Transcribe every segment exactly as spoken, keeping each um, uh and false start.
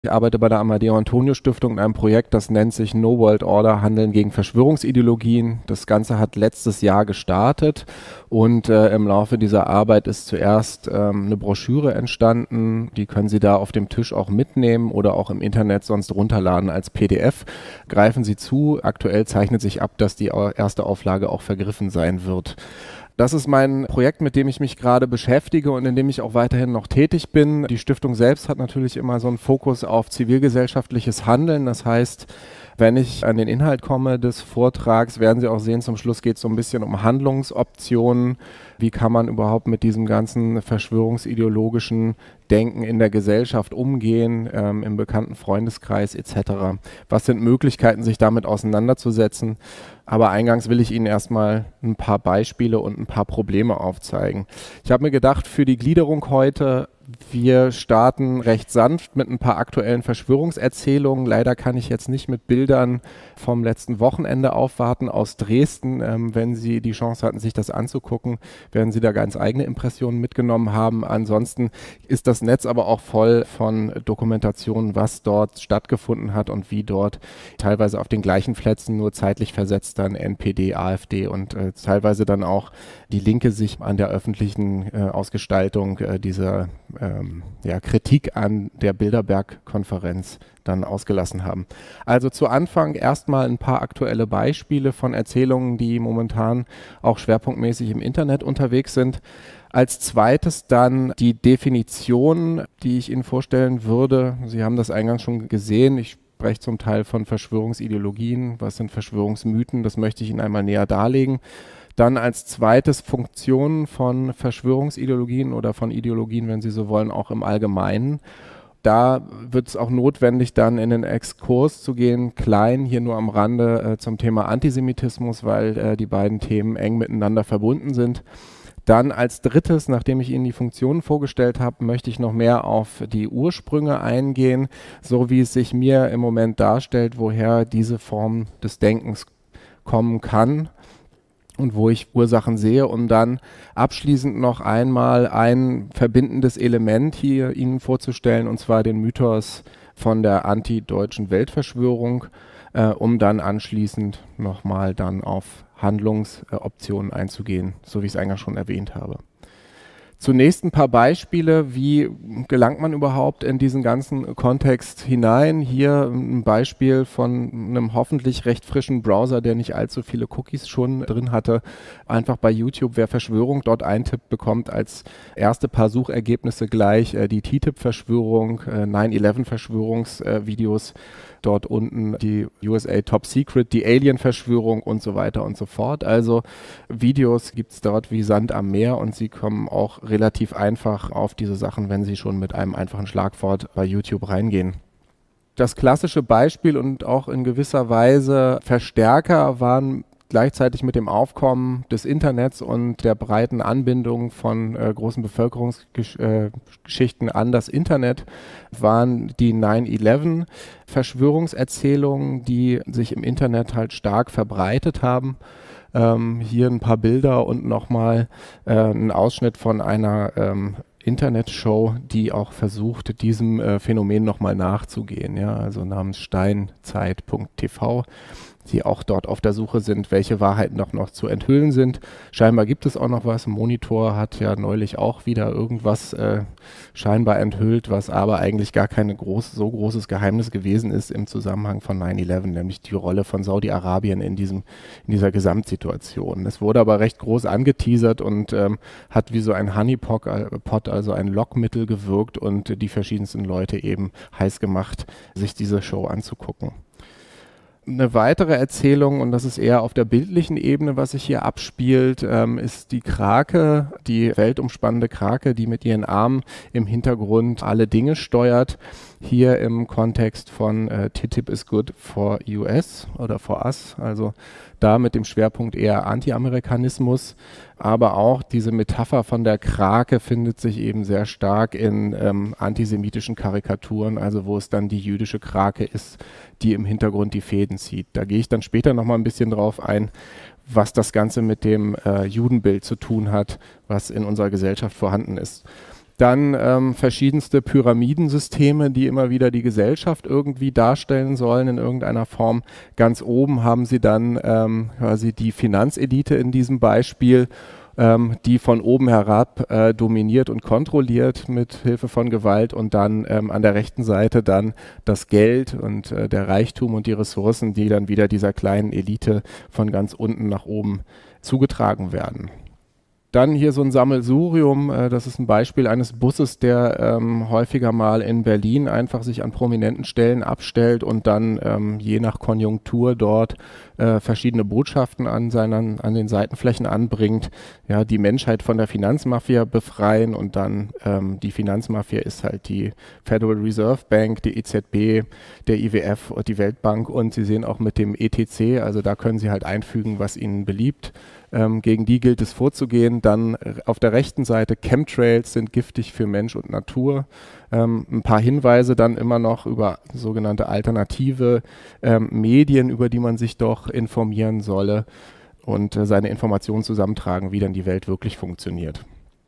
Ich arbeite bei der Amadeo Antonio Stiftung in einem Projekt, das nennt sich No World Order, Handeln gegen Verschwörungsideologien. Das Ganze hat letztes Jahr gestartet und äh, im Laufe dieser Arbeit ist zuerst ähm, eine Broschüre entstanden. Die können Sie da auf dem Tisch auch mitnehmen oder auch im Internet sonst runterladen als P D F. Greifen Sie zu. Aktuell zeichnet sich ab, dass die erste Auflage auch vergriffen sein wird. Das ist mein Projekt, mit dem ich mich gerade beschäftige und in dem ich auch weiterhin noch tätig bin. Die Stiftung selbst hat natürlich immer so einen Fokus auf zivilgesellschaftliches Handeln. Das heißt, wenn ich an den Inhalt komme des Vortrags, werden Sie auch sehen, zum Schluss geht es so ein bisschen um Handlungsoptionen. Wie kann man überhaupt mit diesem ganzen verschwörungsideologischen Denken in der Gesellschaft umgehen, ähm, im bekannten Freundeskreis et cetera. Was sind Möglichkeiten, sich damit auseinanderzusetzen? Aber eingangs will ich Ihnen erstmal ein paar Beispiele und ein paar Probleme aufzeigen. Ich habe mir gedacht, für die Gliederung heute, wir starten recht sanft mit ein paar aktuellen Verschwörungserzählungen. Leider kann ich jetzt nicht mit Bildern vom letzten Wochenende aufwarten aus Dresden. Ähm, wenn Sie die Chance hatten, sich das anzugucken, werden Sie da ganz eigene Impressionen mitgenommen haben. Ansonsten ist das Netz aber auch voll von Dokumentationen, was dort stattgefunden hat und wie dort teilweise auf den gleichen Plätzen nur zeitlich versetzt dann N P D, AfD und äh, teilweise dann auch die Linke sich an der öffentlichen äh, Ausgestaltung äh, dieser ähm, ja, Kritik an der Bilderberg-Konferenz dann ausgelassen haben. Also zu Anfang erstmal ein paar aktuelle Beispiele von Erzählungen, die momentan auch schwerpunktmäßig im Internet unterwegs sind. Als zweites dann die Definition, die ich Ihnen vorstellen würde. Sie haben das eingangs schon gesehen. Ich spreche zum Teil von Verschwörungsideologien. Was sind Verschwörungsmythen? Das möchte ich Ihnen einmal näher darlegen. Dann als zweites Funktionen von Verschwörungsideologien oder von Ideologien, wenn Sie so wollen, auch im Allgemeinen. Da wird es auch notwendig, dann in den Exkurs zu gehen, klein, hier nur am Rande äh, zum Thema Antisemitismus, weil äh, die beiden Themen eng miteinander verbunden sind. Dann als drittes, nachdem ich Ihnen die Funktionen vorgestellt habe, möchte ich noch mehr auf die Ursprünge eingehen, so wie es sich mir im Moment darstellt, woher diese Form des Denkens kommen kann und wo ich Ursachen sehe, um dann abschließend noch einmal ein verbindendes Element hier Ihnen vorzustellen, und zwar den Mythos von der antideutschen Weltverschwörung, äh, um dann anschließend nochmal dann auf Handlungsoptionen einzugehen, so wie ich es eingangs schon erwähnt habe. Zunächst ein paar Beispiele, wie gelangt man überhaupt in diesen ganzen Kontext hinein. Hier ein Beispiel von einem hoffentlich recht frischen Browser, der nicht allzu viele Cookies schon drin hatte. Einfach bei YouTube, wer Verschwörung dort eintippt, bekommt als erste paar Suchergebnisse gleich äh, die T T I P-Verschwörung, äh, nine eleven Verschwörungsvideos. Äh, Dort unten die U S A Top Secret, die Alien-Verschwörung und so weiter und so fort. Also Videos gibt es dort wie Sand am Meer und Sie kommen auch relativ einfach auf diese Sachen, wenn Sie schon mit einem einfachen Schlagwort bei YouTube reingehen. Das klassische Beispiel und auch in gewisser Weise Verstärker waren gleichzeitig mit dem Aufkommen des Internets und der breiten Anbindung von äh, großen Bevölkerungsschichten äh, an das Internet waren die nine eleven Verschwörungserzählungen, die sich im Internet halt stark verbreitet haben. Ähm, hier ein paar Bilder und nochmal äh, ein Ausschnitt von einer ähm, Internetshow, die auch versucht, diesem äh, Phänomen nochmal nachzugehen, ja, also namens steinzeit punkt t v, die auch dort auf der Suche sind, welche Wahrheiten noch, noch zu enthüllen sind. Scheinbar gibt es auch noch was. Monitor hat ja neulich auch wieder irgendwas äh, scheinbar enthüllt, was aber eigentlich gar kein groß, so großes Geheimnis gewesen ist im Zusammenhang von nine eleven, nämlich die Rolle von Saudi-Arabien in diesem, in dieser Gesamtsituation. Es wurde aber recht groß angeteasert und ähm, hat wie so ein Honeypot, also ein Lockmittel gewirkt und die verschiedensten Leute eben heiß gemacht, sich diese Show anzugucken. Eine weitere Erzählung, und das ist eher auf der bildlichen Ebene, was sich hier abspielt, ähm, ist die Krake, die weltumspannende Krake, die mit ihren Armen im Hintergrund alle Dinge steuert. Hier im Kontext von äh, T T I P is good for U S oder for us, also da mit dem Schwerpunkt eher Anti-Amerikanismus, aber auch diese Metapher von der Krake findet sich eben sehr stark in ähm, antisemitischen Karikaturen, also wo es dann die jüdische Krake ist, die im Hintergrund die Fäden zieht. Da gehe ich dann später nochmal ein bisschen drauf ein, was das Ganze mit dem äh, Judenbild zu tun hat, was in unserer Gesellschaft vorhanden ist. Dann ähm, verschiedenste Pyramidensysteme, die immer wieder die Gesellschaft irgendwie darstellen sollen in irgendeiner Form. Ganz oben haben sie dann ähm, quasi die Finanzelite in diesem Beispiel, ähm, die von oben herab äh, dominiert und kontrolliert mit Hilfe von Gewalt, und dann ähm, an der rechten Seite dann das Geld und äh, der Reichtum und die Ressourcen, die dann wieder dieser kleinen Elite von ganz unten nach oben zugetragen werden. Dann hier so ein Sammelsurium, äh, das ist ein Beispiel eines Busses, der ähm, häufiger mal in Berlin einfach sich an prominenten Stellen abstellt und dann ähm, je nach Konjunktur dort äh, verschiedene Botschaften an, seinen, an den Seitenflächen anbringt, ja, die Menschheit von der Finanzmafia befreien, und dann ähm, die Finanzmafia ist halt die Federal Reserve Bank, die E Z B, der I W F und die Weltbank, und Sie sehen auch mit dem E T C, also da können Sie halt einfügen, was Ihnen beliebt. Ähm, gegen die gilt es vorzugehen. Dann äh, auf der rechten Seite, Chemtrails sind giftig für Mensch und Natur. Ähm, ein paar Hinweise dann immer noch über sogenannte alternative ähm, Medien, über die man sich doch informieren solle und äh, seine Informationen zusammentragen, wie dann die Welt wirklich funktioniert.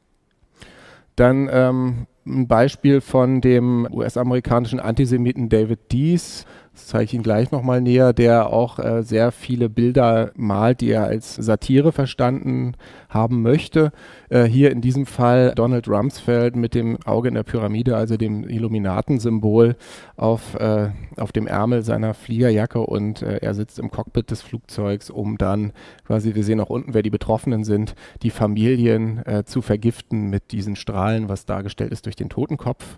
Dann ähm, ein Beispiel von dem U S-amerikanischen Antisemiten David Dees, das zeige ich Ihnen gleich nochmal näher, der auch äh, sehr viele Bilder malt, die er als Satire verstanden haben möchte. Äh, hier in diesem Fall Donald Rumsfeld mit dem Auge in der Pyramide, also dem Illuminatensymbol auf, äh, auf dem Ärmel seiner Fliegerjacke, und äh, er sitzt im Cockpit des Flugzeugs, um dann quasi, wir sehen auch unten, wer die Betroffenen sind, die Familien äh, zu vergiften mit diesen Strahlen, was dargestellt ist durch den Totenkopf.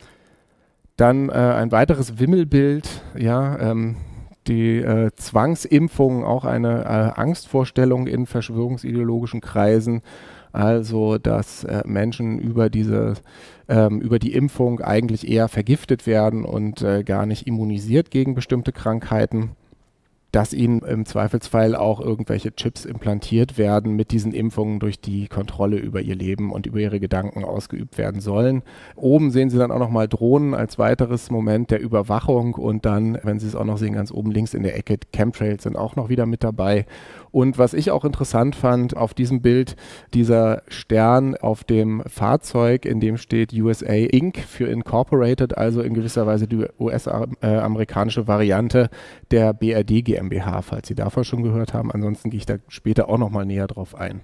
Dann äh, ein weiteres Wimmelbild, ja, ähm, die äh, Zwangsimpfung, auch eine äh, Angstvorstellung in verschwörungsideologischen Kreisen, also dass äh, Menschen über diese, ähm, über die Impfung eigentlich eher vergiftet werden und äh, gar nicht immunisiert gegen bestimmte Krankheiten, dass ihnen im Zweifelsfall auch irgendwelche Chips implantiert werden mit diesen Impfungen, durch die Kontrolle über ihr Leben und über ihre Gedanken ausgeübt werden sollen. Oben sehen Sie dann auch nochmal Drohnen als weiteres Moment der Überwachung, und dann, wenn Sie es auch noch sehen, ganz oben links in der Ecke, Chemtrails sind auch noch wieder mit dabei. Und was ich auch interessant fand, auf diesem Bild, dieser Stern auf dem Fahrzeug, in dem steht U S A Incorporated für Incorporated, also in gewisser Weise die U S-amerikanische Variante der B R D GmbH, falls Sie davon schon gehört haben. Ansonsten gehe ich da später auch nochmal näher drauf ein.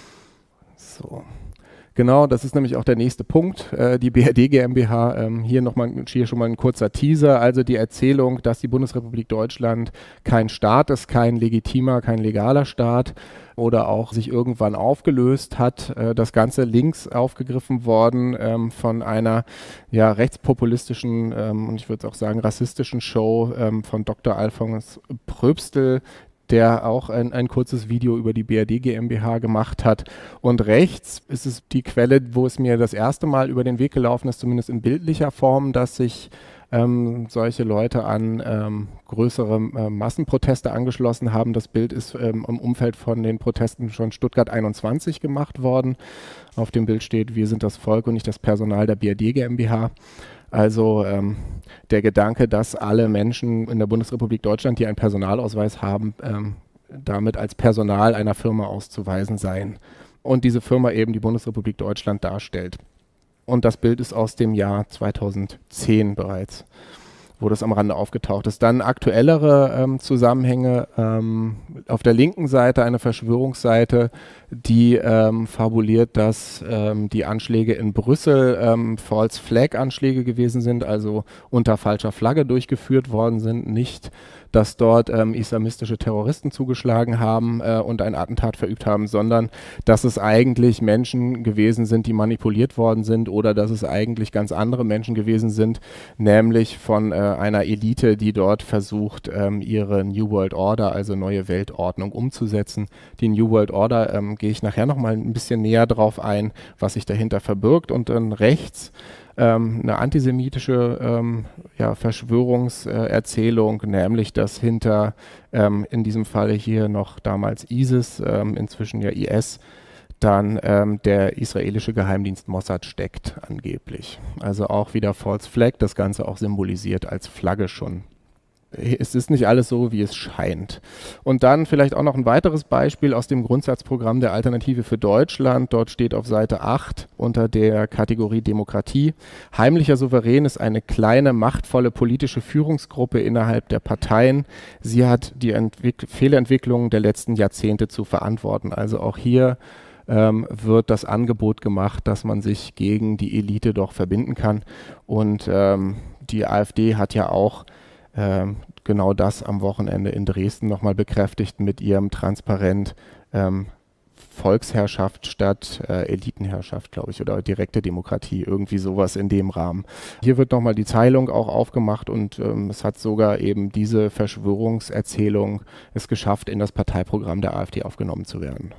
So. Genau, das ist nämlich auch der nächste Punkt, äh, die B R D GmbH. Ähm, hier, noch mal, hier schon mal ein kurzer Teaser, also die Erzählung, dass die Bundesrepublik Deutschland kein Staat ist, kein legitimer, kein legaler Staat oder auch sich irgendwann aufgelöst hat. Äh, das Ganze links aufgegriffen worden ähm, von einer ja, rechtspopulistischen ähm, und ich würde auch sagen rassistischen Show ähm, von Doktor Alfons Pröbstel, der auch ein, ein kurzes Video über die B R D GmbH gemacht hat. Und rechts ist es die Quelle, wo es mir das erste Mal über den Weg gelaufen ist, zumindest in bildlicher Form, dass sich ähm, solche Leute an ähm, größere äh, Massenproteste angeschlossen haben. Das Bild ist ähm, im Umfeld von den Protesten schon Stuttgart einundzwanzig gemacht worden. Auf dem Bild steht, wir sind das Volk und nicht das Personal der B R D GmbH. Also ähm, der Gedanke, dass alle Menschen in der Bundesrepublik Deutschland, die einen Personalausweis haben, ähm, damit als Personal einer Firma auszuweisen seien. Und diese Firma eben die Bundesrepublik Deutschland darstellt. Und das Bild ist aus dem Jahr zweitausendzehn bereits, wo das am Rande aufgetaucht ist. Dann aktuellere ähm, Zusammenhänge. Ähm, auf der linken Seite eine Verschwörungsseite, die ähm, fabuliert, dass ähm, die Anschläge in Brüssel ähm, False Flag Anschläge gewesen sind, also unter falscher Flagge durchgeführt worden sind, nicht, dass dort ähm, islamistische Terroristen zugeschlagen haben äh, und ein Attentat verübt haben, sondern dass es eigentlich Menschen gewesen sind, die manipuliert worden sind, oder dass es eigentlich ganz andere Menschen gewesen sind, nämlich von äh, einer Elite, die dort versucht, ähm, ihre New World Order, also neue Weltordnung, umzusetzen. Die New World Order, ähm, gehe ich nachher nochmal ein bisschen näher drauf ein, was sich dahinter verbirgt. Und dann rechts ähm, eine antisemitische ähm, ja, Verschwörungserzählung, nämlich dass hinter, ähm, in diesem Falle hier noch damals ISIS, ähm, inzwischen ja I S, dann ähm, der israelische Geheimdienst Mossad steckt, angeblich. Also auch wieder False Flag, das Ganze auch symbolisiert als Flagge schon. es ist nicht alles so, wie es scheint. Und dann vielleicht auch noch ein weiteres Beispiel aus dem Grundsatzprogramm der Alternative für Deutschland. Dort steht auf Seite acht unter der Kategorie Demokratie: Heimlicher Souverän ist eine kleine, machtvolle politische Führungsgruppe innerhalb der Parteien. Sie hat die Entwick- Fehlentwicklungen der letzten Jahrzehnte zu verantworten. Also auch hier ähm, wird das Angebot gemacht, dass man sich gegen die Elite doch verbinden kann. Und ähm, die AfD hat ja auch Ähm, genau das am Wochenende in Dresden nochmal bekräftigt mit ihrem Transparent ähm, Volksherrschaft statt äh, Elitenherrschaft, glaube ich, oder direkte Demokratie, irgendwie sowas in dem Rahmen. Hier wird nochmal die Teilung auch aufgemacht und ähm, es hat sogar eben diese Verschwörungserzählung es geschafft, in das Parteiprogramm der AfD aufgenommen zu werden.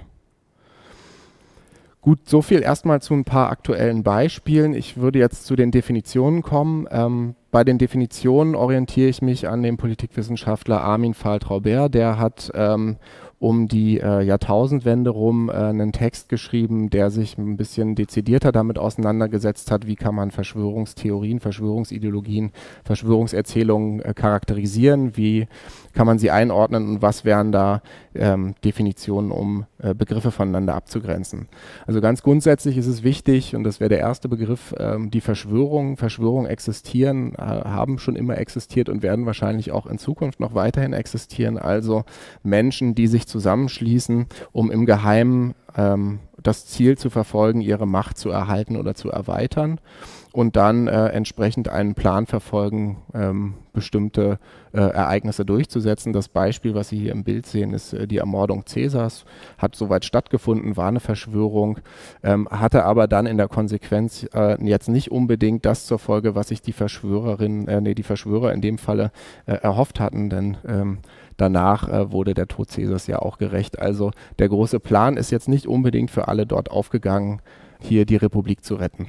Gut, so viel erstmal zu ein paar aktuellen Beispielen. Ich würde jetzt zu den Definitionen kommen. Ähm, bei den Definitionen orientiere ich mich an den Politikwissenschaftler Armin Faltraubert. Der hat ähm, um die äh, Jahrtausendwende rum äh, einen Text geschrieben, der sich ein bisschen dezidierter damit auseinandergesetzt hat, wie kann man Verschwörungstheorien, Verschwörungsideologien, Verschwörungserzählungen äh, charakterisieren, wie kann man sie einordnen und was wären da ähm, Definitionen, um äh, Begriffe voneinander abzugrenzen. Also ganz grundsätzlich ist es wichtig, und das wäre der erste Begriff, ähm, die Verschwörungen. Verschwörungen existieren, äh, haben schon immer existiert und werden wahrscheinlich auch in Zukunft noch weiterhin existieren. Also Menschen, die sich zusammenschließen, um im Geheimen ähm, das Ziel zu verfolgen, ihre Macht zu erhalten oder zu erweitern und dann äh, entsprechend einen Plan verfolgen, ähm, bestimmte äh, Ereignisse durchzusetzen. Das Beispiel, was Sie hier im Bild sehen, ist äh, die Ermordung Cäsars, hat soweit stattgefunden, war eine Verschwörung, ähm, hatte aber dann in der Konsequenz äh, jetzt nicht unbedingt das zur Folge, was sich die Verschwörerin, äh, nee, die Verschwörer in dem Falle äh, erhofft hatten, denn ähm, danach äh, wurde der Tod Cäsars ja auch gerächt. Also der große Plan ist jetzt nicht unbedingt für alle dort aufgegangen, hier die Republik zu retten.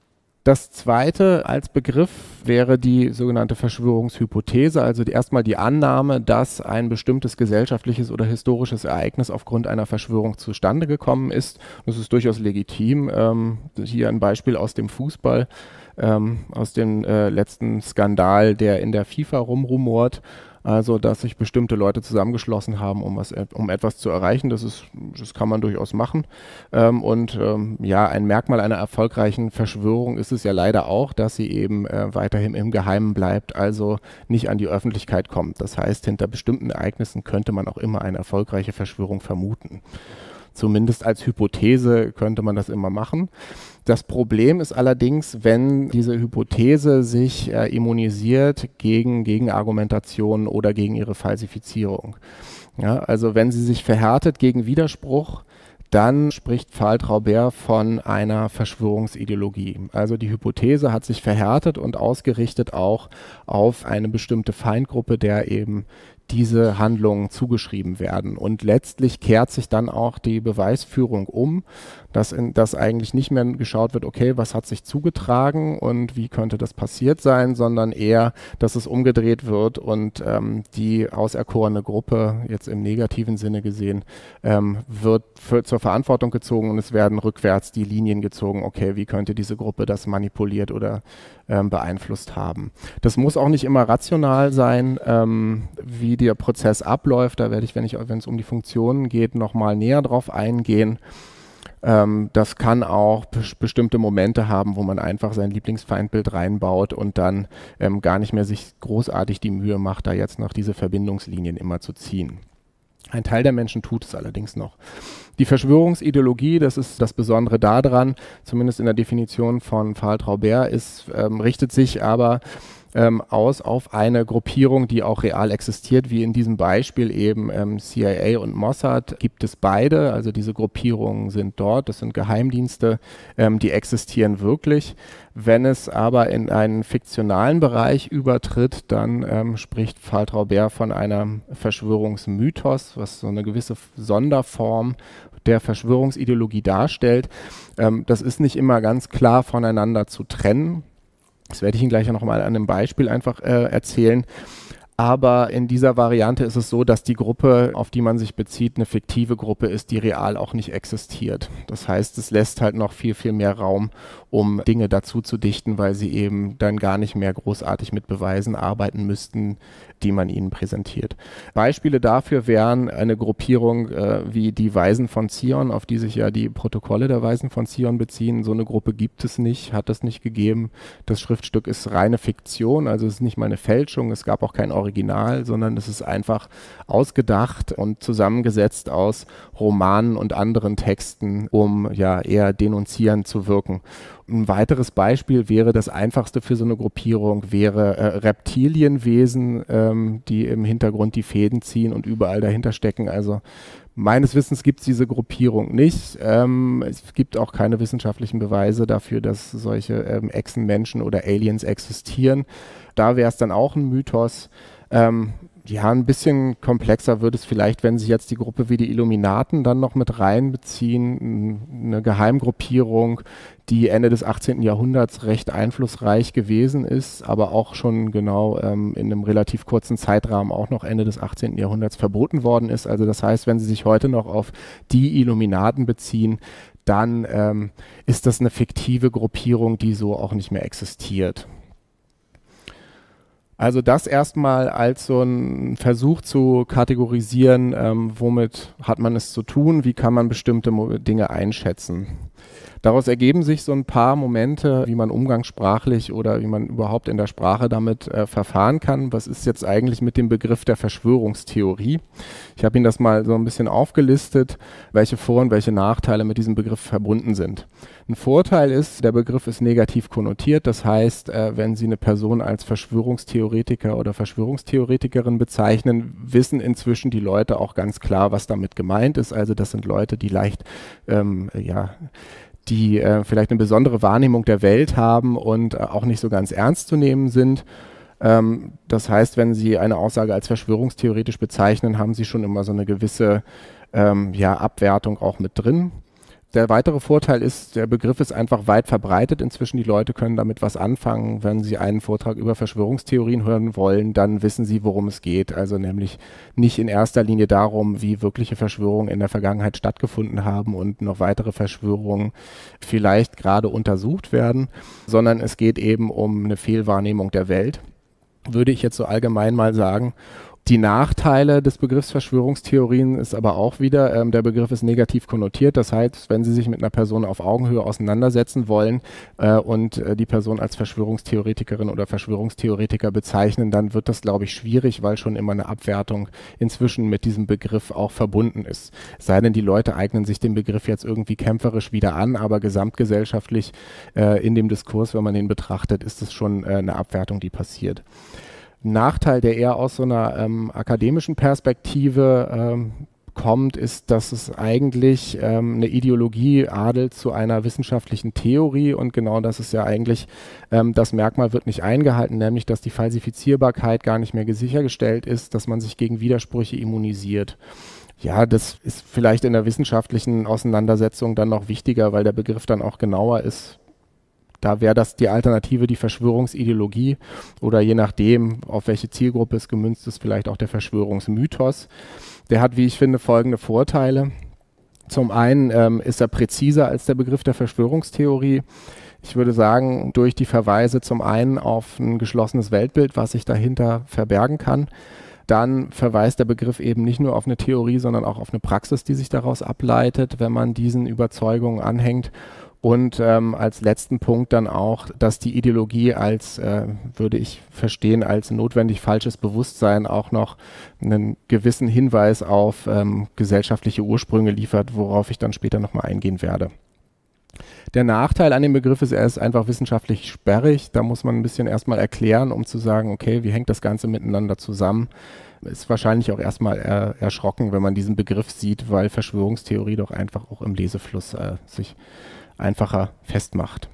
Das zweite als Begriff wäre die sogenannte Verschwörungshypothese, also die, erstmal die Annahme, dass ein bestimmtes gesellschaftliches oder historisches Ereignis aufgrund einer Verschwörung zustande gekommen ist. Das ist durchaus legitim. Ähm, hier ein Beispiel aus dem Fußball, ähm, aus dem äh, letzten Skandal, der in der FIFA rumrumort. Also, dass sich bestimmte Leute zusammengeschlossen haben, um, was, um etwas zu erreichen, das, ist, das kann man durchaus machen. Ähm, und ähm, ja, ein Merkmal einer erfolgreichen Verschwörung ist es ja leider auch, dass sie eben äh, weiterhin im Geheimen bleibt, also nicht an die Öffentlichkeit kommt. Das heißt, hinter bestimmten Ereignissen könnte man auch immer eine erfolgreiche Verschwörung vermuten. Zumindest als Hypothese könnte man das immer machen. Das Problem ist allerdings, wenn diese Hypothese sich äh, immunisiert gegen Gegenargumentationen oder gegen ihre Falsifizierung. Ja, also wenn sie sich verhärtet gegen Widerspruch, dann spricht Faltraubert von einer Verschwörungsideologie. Also die Hypothese hat sich verhärtet und ausgerichtet auch auf eine bestimmte Feindgruppe, der eben diese Handlungen zugeschrieben werden. Und letztlich kehrt sich dann auch die Beweisführung um, dass, in, dass eigentlich nicht mehr geschaut wird, okay, was hat sich zugetragen und wie könnte das passiert sein, sondern eher, dass es umgedreht wird und ähm, die auserkorene Gruppe, jetzt im negativen Sinne gesehen, ähm, wird für, zur Verantwortung gezogen und es werden rückwärts die Linien gezogen, okay, wie könnte diese Gruppe das manipuliert oder ähm, beeinflusst haben. Das muss auch nicht immer rational sein, ähm, wie der Prozess abläuft. Da werde ich, wenn ich, wenn es um die Funktionen geht, nochmal näher drauf eingehen. Ähm, das kann auch be- bestimmte Momente haben, wo man einfach sein Lieblingsfeindbild reinbaut und dann ähm, gar nicht mehr sich großartig die Mühe macht, da jetzt noch diese Verbindungslinien immer zu ziehen. Ein Teil der Menschen tut es allerdings noch. Die Verschwörungsideologie, das ist das Besondere daran, zumindest in der Definition von Faltraubert, ist, ähm, richtet sich aber ähm, aus auf eine Gruppierung, die auch real existiert, wie in diesem Beispiel eben ähm, C I A und Mossad gibt es beide, also diese Gruppierungen sind dort, das sind Geheimdienste, ähm, die existieren wirklich. Wenn es aber in einen fiktionalen Bereich übertritt, dann ähm, spricht Faltraubert von einem Verschwörungsmythos, was so eine gewisse Sonderform der Verschwörungsideologie darstellt. Ähm, das ist nicht immer ganz klar voneinander zu trennen. Das werde ich Ihnen gleich noch mal an einem Beispiel einfach äh, erzählen. Aber in dieser Variante ist es so, dass die Gruppe, auf die man sich bezieht, eine fiktive Gruppe ist, die real auch nicht existiert. Das heißt, es lässt halt noch viel, viel mehr Raum, um Dinge dazu zu dichten, weil sie eben dann gar nicht mehr großartig mit Beweisen arbeiten müssten, die man ihnen präsentiert. Beispiele dafür wären eine Gruppierung äh, wie die Weisen von Zion, auf die sich ja die Protokolle der Weisen von Zion beziehen. So eine Gruppe gibt es nicht, hat es nicht gegeben. Das Schriftstück ist reine Fiktion, also es ist nicht mal eine Fälschung, es gab auch kein Original, sondern es ist einfach ausgedacht und zusammengesetzt aus Romanen und anderen Texten, um ja eher denunzierend zu wirken. Ein weiteres Beispiel wäre, das einfachste für so eine Gruppierung wäre äh, Reptilienwesen, ähm, die im Hintergrund die Fäden ziehen und überall dahinter stecken. Also meines Wissens gibt es diese Gruppierung nicht. Ähm, es gibt auch keine wissenschaftlichen Beweise dafür, dass solche ähm, Echsenmenschen oder Aliens existieren. Da wäre es dann auch ein Mythos. Ähm, Ja, ein bisschen komplexer wird es vielleicht, wenn Sie jetzt die Gruppe wie die Illuminaten dann noch mit reinbeziehen, eine Geheimgruppierung, die Ende des achtzehnten Jahrhunderts recht einflussreich gewesen ist, aber auch schon genau ähm, in einem relativ kurzen Zeitrahmen auch noch Ende des achtzehnten Jahrhunderts verboten worden ist. Also das heißt, wenn Sie sich heute noch auf die Illuminaten beziehen, dann ähm, ist das eine fiktive Gruppierung, die so auch nicht mehr existiert. Also das erstmal als so ein Versuch zu kategorisieren, ähm, womit hat man es zu tun, wie kann man bestimmte Mo- Dinge einschätzen. Daraus ergeben sich so ein paar Momente, wie man umgangssprachlich oder wie man überhaupt in der Sprache damit äh, verfahren kann. Was ist jetzt eigentlich mit dem Begriff der Verschwörungstheorie? Ich habe Ihnen das mal so ein bisschen aufgelistet, welche Vor- und welche Nachteile mit diesem Begriff verbunden sind. Ein Vorteil ist, der Begriff ist negativ konnotiert. Das heißt, äh, wenn Sie eine Person als Verschwörungstheoretiker oder Verschwörungstheoretikerin bezeichnen, wissen inzwischen die Leute auch ganz klar, was damit gemeint ist. Also das sind Leute, die leicht, ähm, ja, die äh, vielleicht eine besondere Wahrnehmung der Welt haben und äh, auch nicht so ganz ernst zu nehmen sind. Ähm, das heißt, wenn Sie eine Aussage als verschwörungstheoretisch bezeichnen, haben Sie schon immer so eine gewisse ähm, ja, Abwertung auch mit drin. Der weitere Vorteil ist, der Begriff ist einfach weit verbreitet. Inzwischen die Leute können damit was anfangen. Wenn sie einen Vortrag über Verschwörungstheorien hören wollen, dann wissen sie, worum es geht. Also nämlich nicht in erster Linie darum, wie wirkliche Verschwörungen in der Vergangenheit stattgefunden haben und noch weitere Verschwörungen vielleicht gerade untersucht werden, sondern es geht eben um eine Fehlwahrnehmung der Welt, würde ich jetzt so allgemein mal sagen. Die Nachteile des Begriffs Verschwörungstheorien ist aber auch wieder, ähm, der Begriff ist negativ konnotiert. Das heißt, wenn Sie sich mit einer Person auf Augenhöhe auseinandersetzen wollen äh, und äh, die Person als Verschwörungstheoretikerin oder Verschwörungstheoretiker bezeichnen, dann wird das, glaube ich, schwierig, weil schon immer eine Abwertung inzwischen mit diesem Begriff auch verbunden ist. Es sei denn, die Leute eignen sich den Begriff jetzt irgendwie kämpferisch wieder an, aber gesamtgesellschaftlich äh, in dem Diskurs, wenn man den betrachtet, ist es schon äh, eine Abwertung, die passiert. Nachteil, der eher aus so einer ähm, akademischen Perspektive ähm, kommt, ist, dass es eigentlich ähm, eine Ideologie adelt zu einer wissenschaftlichen Theorie und genau das ist ja eigentlich, ähm, das Merkmal wird nicht eingehalten, nämlich dass die Falsifizierbarkeit gar nicht mehr sichergestellt ist, dass man sich gegen Widersprüche immunisiert. Ja, das ist vielleicht in der wissenschaftlichen Auseinandersetzung dann noch wichtiger, weil der Begriff dann auch genauer ist. Da wäre das die Alternative die Verschwörungsideologie oder je nachdem, auf welche Zielgruppe es gemünzt ist, vielleicht auch der Verschwörungsmythos. Der hat, wie ich finde, folgende Vorteile. Zum einen ähm, ist er präziser als der Begriff der Verschwörungstheorie. Ich würde sagen, durch die Verweise zum einen auf ein geschlossenes Weltbild, was sich dahinter verbergen kann. Dann verweist der Begriff eben nicht nur auf eine Theorie, sondern auch auf eine Praxis, die sich daraus ableitet, wenn man diesen Überzeugungen anhängt. Und ähm, als letzten Punkt dann auch, dass die Ideologie als, äh, würde ich verstehen, als notwendig falsches Bewusstsein auch noch einen gewissen Hinweis auf ähm, gesellschaftliche Ursprünge liefert, worauf ich dann später nochmal eingehen werde. Der Nachteil an dem Begriff ist, er ist einfach wissenschaftlich sperrig. Da muss man ein bisschen erstmal erklären, um zu sagen, okay, wie hängt das Ganze miteinander zusammen? Ist wahrscheinlich auch erstmal er, erschrocken, wenn man diesen Begriff sieht, weil Verschwörungstheorie doch einfach auch im Lesefluss äh, sich einfacher festmacht.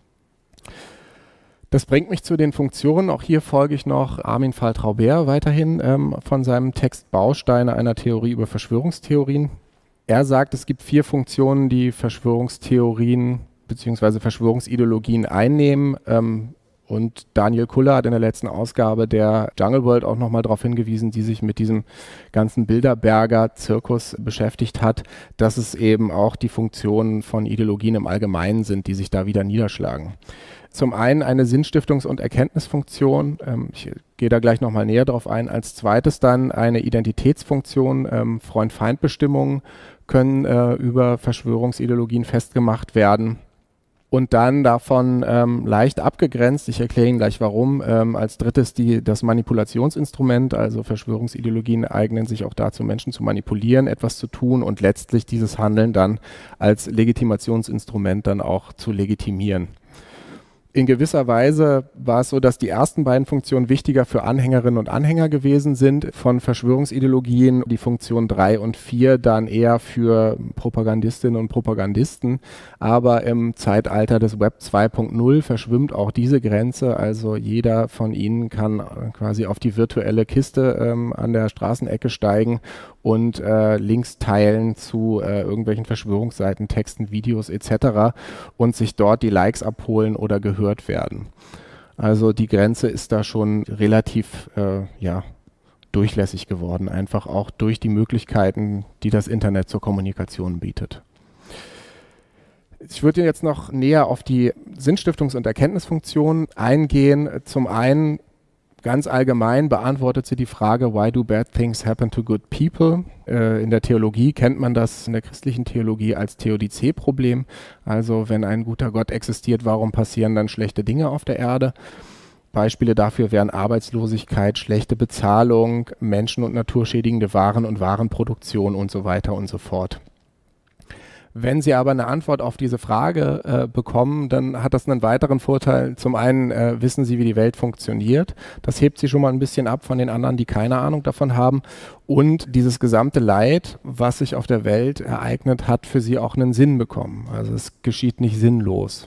Das bringt mich zu den Funktionen. Auch hier folge ich noch Armin Faltraubert weiterhin ähm, von seinem Text Bausteine einer Theorie über Verschwörungstheorien. Er sagt, es gibt vier Funktionen, die Verschwörungstheorien bzw. Verschwörungsideologien einnehmen. Ähm, Und Daniel Kuller hat in der letzten Ausgabe der Jungle World auch nochmal darauf hingewiesen, die sich mit diesem ganzen Bilderberger-Zirkus beschäftigt hat, dass es eben auch die Funktionen von Ideologien im Allgemeinen sind, die sich da wieder niederschlagen. Zum einen eine Sinnstiftungs- und Erkenntnisfunktion, ähm, ich gehe da gleich nochmal näher drauf ein. Als zweites dann eine Identitätsfunktion, ähm, Freund-Feind-Bestimmungen können äh, über Verschwörungsideologien festgemacht werden. Und dann davon ähm, leicht abgegrenzt, ich erkläre Ihnen gleich warum, ähm, als drittes die, das Manipulationsinstrument, also Verschwörungsideologien eignen sich auch dazu, Menschen zu manipulieren, etwas zu tun und letztlich dieses Handeln dann als Legitimationsinstrument dann auch zu legitimieren. In gewisser Weise war es so, dass die ersten beiden Funktionen wichtiger für Anhängerinnen und Anhänger gewesen sind von Verschwörungsideologien, die Funktion drei und vier dann eher für Propagandistinnen und Propagandisten. Aber im Zeitalter des Web zwei Punkt null verschwimmt auch diese Grenze, also jeder von Ihnen kann quasi auf die virtuelle Kiste ähm, an der Straßenecke steigen und äh, Links teilen zu äh, irgendwelchen Verschwörungsseiten, Texten, Videos et cetera und sich dort die Likes abholen oder gehört werden. Also die Grenze ist da schon relativ äh, ja, durchlässig geworden, einfach auch durch die Möglichkeiten, die das Internet zur Kommunikation bietet. Ich würde jetzt noch näher auf die Sinnstiftungs- und Erkenntnisfunktion eingehen. Zum einen ganz allgemein beantwortet sie die Frage, why do bad things happen to good people? Äh, in der Theologie kennt man das, in der christlichen Theologie als Theodizee-Problem. Also wenn ein guter Gott existiert, warum passieren dann schlechte Dinge auf der Erde? Beispiele dafür wären Arbeitslosigkeit, schlechte Bezahlung, menschen- und naturschädigende Waren und Warenproduktion und so weiter und so fort. Wenn Sie aber eine Antwort auf diese Frage äh, bekommen, dann hat das einen weiteren Vorteil. Zum einen äh, wissen Sie, wie die Welt funktioniert. Das hebt Sie schon mal ein bisschen ab von den anderen, die keine Ahnung davon haben. Und dieses gesamte Leid, was sich auf der Welt ereignet, hat für Sie auch einen Sinn bekommen. Also es geschieht nicht sinnlos.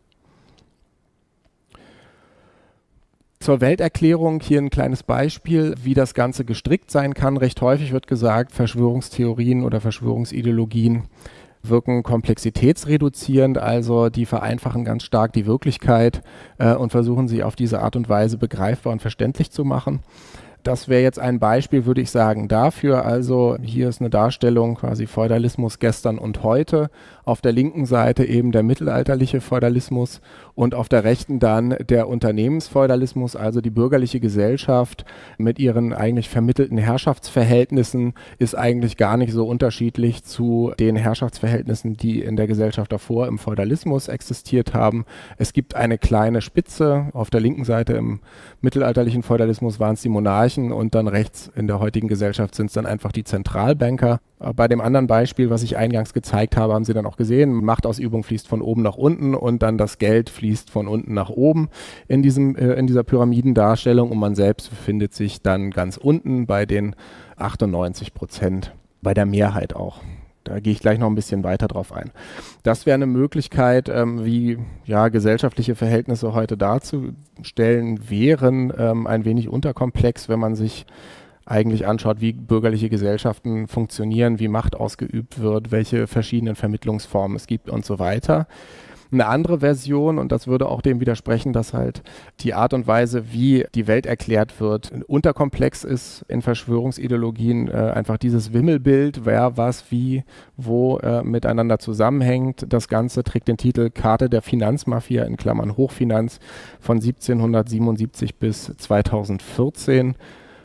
Zur Welterklärung hier ein kleines Beispiel, wie das Ganze gestrickt sein kann. Recht häufig wird gesagt, Verschwörungstheorien oder Verschwörungsideologien wirken komplexitätsreduzierend, also die vereinfachen ganz stark die Wirklichkeit äh, und versuchen sie auf diese Art und Weise begreifbar und verständlich zu machen. Das wäre jetzt ein Beispiel, würde ich sagen, dafür. Also hier ist eine Darstellung quasi Feudalismus gestern und heute. Auf der linken Seite eben der mittelalterliche Feudalismus und auf der rechten dann der Unternehmensfeudalismus, also die bürgerliche Gesellschaft mit ihren eigentlich vermittelten Herrschaftsverhältnissen ist eigentlich gar nicht so unterschiedlich zu den Herrschaftsverhältnissen, die in der Gesellschaft davor im Feudalismus existiert haben. Es gibt eine kleine Spitze. Auf der linken Seite im mittelalterlichen Feudalismus waren es die Monarchen und dann rechts in der heutigen Gesellschaft sind es dann einfach die Zentralbanker. Bei dem anderen Beispiel, was ich eingangs gezeigt habe, haben Sie dann auch gesehen, Machtausübung fließt von oben nach unten und dann das Geld fließt von unten nach oben in, diesem, äh, in dieser Pyramidendarstellung und man selbst befindet sich dann ganz unten bei den achtundneunzig Prozent, bei der Mehrheit auch. Da gehe ich gleich noch ein bisschen weiter drauf ein. Das wäre eine Möglichkeit, ähm, wie ja, gesellschaftliche Verhältnisse heute darzustellen wären, ähm, ein wenig unterkomplex, wenn man sich eigentlich anschaut, wie bürgerliche Gesellschaften funktionieren, wie Macht ausgeübt wird, welche verschiedenen Vermittlungsformen es gibt und so weiter. Eine andere Version, und das würde auch dem widersprechen, dass halt die Art und Weise, wie die Welt erklärt wird, unterkomplex ist in Verschwörungsideologien. Äh, einfach dieses Wimmelbild, wer, was, wie, wo äh, miteinander zusammenhängt. Das Ganze trägt den Titel Karte der Finanzmafia in Klammern Hochfinanz von siebzehnhundertsiebenundsiebzig bis zweitausendvierzehn.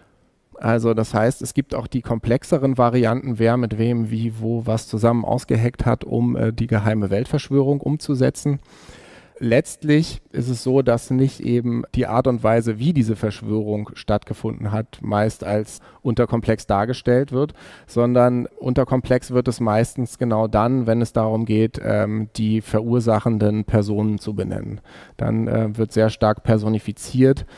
Also das heißt, es gibt auch die komplexeren Varianten, wer mit wem, wie, wo, was zusammen ausgeheckt hat, um äh, die geheime Weltverschwörung umzusetzen. Letztlich ist es so, dass nicht eben die Art und Weise, wie diese Verschwörung stattgefunden hat, meist als unterkomplex dargestellt wird, sondern unterkomplex wird es meistens genau dann, wenn es darum geht, ähm, die verursachenden Personen zu benennen. Dann äh, wird sehr stark personifiziert.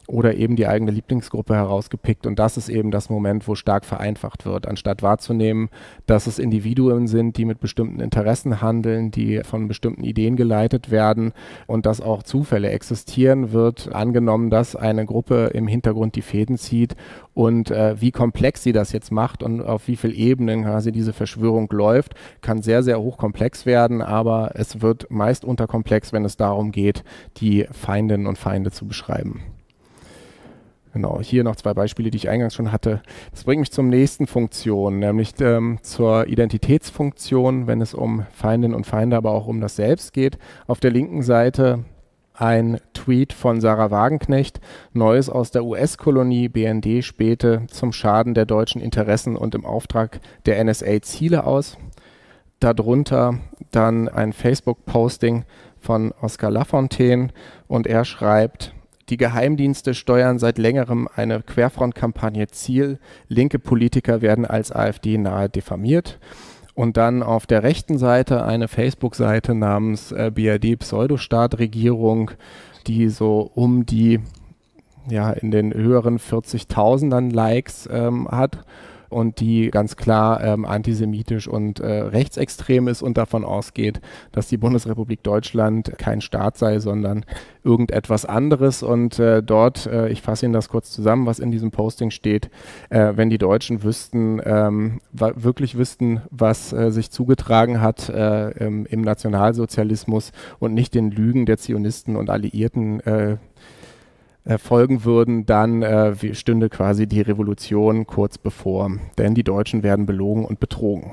oder eben die eigene Lieblingsgruppe herausgepickt. Und das ist eben das Moment, wo stark vereinfacht wird. Anstatt wahrzunehmen, dass es Individuen sind, die mit bestimmten Interessen handeln, die von bestimmten Ideen geleitet werden und dass auch Zufälle existieren, wird angenommen, dass eine Gruppe im Hintergrund die Fäden zieht und äh, wie komplex sie das jetzt macht und auf wie vielen Ebenen quasi diese Verschwörung läuft, kann sehr, sehr hochkomplex werden, aber es wird meist unterkomplex, wenn es darum geht, die Feindinnen und Feinde zu beschreiben. Genau, hier noch zwei Beispiele, die ich eingangs schon hatte. Das bringt mich zum nächsten Funktion, nämlich ähm, zur Identitätsfunktion, wenn es um Feindinnen und Feinde, aber auch um das Selbst geht. Auf der linken Seite ein Tweet von Sarah Wagenknecht, Neues aus der U S-Kolonie B N D spähte zum Schaden der deutschen Interessen und im Auftrag der N S A Ziele aus. Darunter dann ein Facebook-Posting von Oskar Lafontaine und er schreibt: Die Geheimdienste steuern seit längerem eine Querfrontkampagne Ziel. Linke Politiker werden als AfD-nahe diffamiert. Und dann auf der rechten Seite eine Facebook-Seite namens äh, B R D Pseudostaat-Regierung, die so um die, ja, in den höheren vierzigtausendern Likes ähm, hat und die ganz klar ähm, antisemitisch und äh, rechtsextrem ist und davon ausgeht, dass die Bundesrepublik Deutschland kein Staat sei, sondern irgendetwas anderes. Und äh, dort, äh, ich fasse Ihnen das kurz zusammen, was in diesem Posting steht, äh, wenn die Deutschen wüssten, ähm, wirklich wüssten, was äh, sich zugetragen hat äh, im, im Nationalsozialismus und nicht den Lügen der Zionisten und Alliierten äh, folgen würden, dann äh, stünde quasi die Revolution kurz bevor, denn die Deutschen werden belogen und betrogen.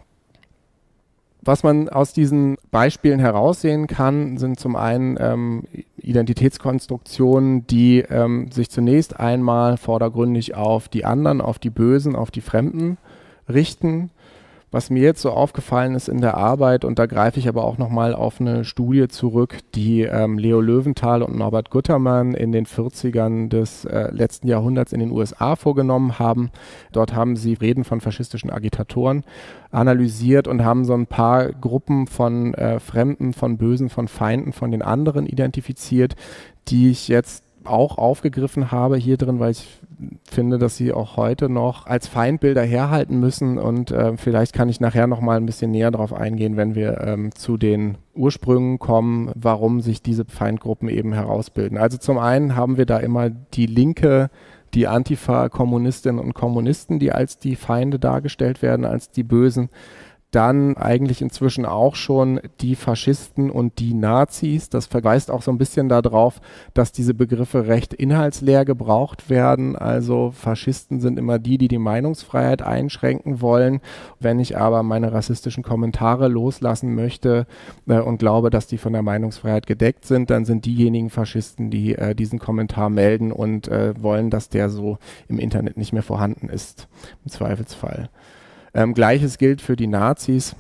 Was man aus diesen Beispielen heraussehen kann, sind zum einen ähm, Identitätskonstruktionen, die ähm, sich zunächst einmal vordergründig auf die anderen, auf die Bösen, auf die Fremden richten. Was mir jetzt so aufgefallen ist in der Arbeit, und da greife ich aber auch nochmal auf eine Studie zurück, die ähm, Leo Löwenthal und Norbert Guttermann in den vierzigern des äh, letzten Jahrhunderts in den U S A vorgenommen haben. Dort haben sie Reden von faschistischen Agitatoren analysiert und haben so ein paar Gruppen von äh, Fremden, von Bösen, von Feinden, von den anderen identifiziert, die ich jetzt auch aufgegriffen habe hier drin, weil ich finde, dass sie auch heute noch als Feindbilder herhalten müssen und äh, vielleicht kann ich nachher noch mal ein bisschen näher darauf eingehen, wenn wir ähm, zu den Ursprüngen kommen, warum sich diese Feindgruppen eben herausbilden. Also zum einen haben wir da immer die Linke, die Antifa-Kommunistinnen und Kommunisten, die als die Feinde dargestellt werden, als die Bösen. Dann eigentlich inzwischen auch schon die Faschisten und die Nazis. Das verweist auch so ein bisschen darauf, dass diese Begriffe recht inhaltsleer gebraucht werden. Also Faschisten sind immer die, die die Meinungsfreiheit einschränken wollen. Wenn ich aber meine rassistischen Kommentare loslassen möchte äh, und glaube, dass die von der Meinungsfreiheit gedeckt sind, dann sind diejenigen Faschisten, die äh, diesen Kommentar melden und äh, wollen, dass der so im Internet nicht mehr vorhanden ist, im Zweifelsfall. Ähm, Gleiches gilt für die Nazis.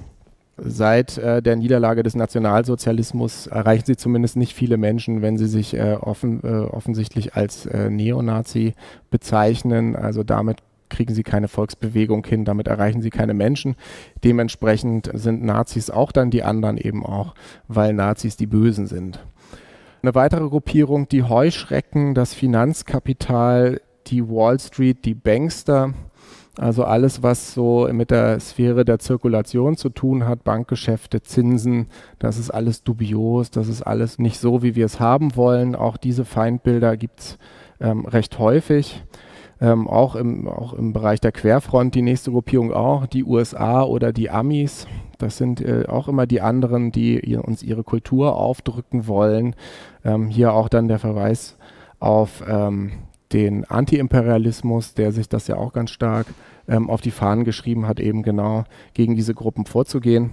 Seit äh, der Niederlage des Nationalsozialismus erreichen sie zumindest nicht viele Menschen, wenn sie sich äh, offen, äh, offensichtlich als äh, Neonazi bezeichnen. Also damit kriegen sie keine Volksbewegung hin, damit erreichen sie keine Menschen. Dementsprechend sind Nazis auch dann die anderen eben auch, weil Nazis die Bösen sind. Eine weitere Gruppierung, die Heuschrecken, das Finanzkapital, die Wall Street, die Bankster. Also alles, was so mit der Sphäre der Zirkulation zu tun hat, Bankgeschäfte, Zinsen, das ist alles dubios, das ist alles nicht so, wie wir es haben wollen. Auch diese Feindbilder gibt es ähm, recht häufig. Ähm, auch, im, auch im Bereich der Querfront, die nächste Gruppierung auch, die U S A oder die Amis. Das sind äh, auch immer die anderen, die ihr, uns ihre Kultur aufdrücken wollen. Ähm, hier auch dann der Verweis auf ähm, den Antiimperialismus, der sich das ja auch ganz stark ähm, auf die Fahnen geschrieben hat, eben genau gegen diese Gruppen vorzugehen.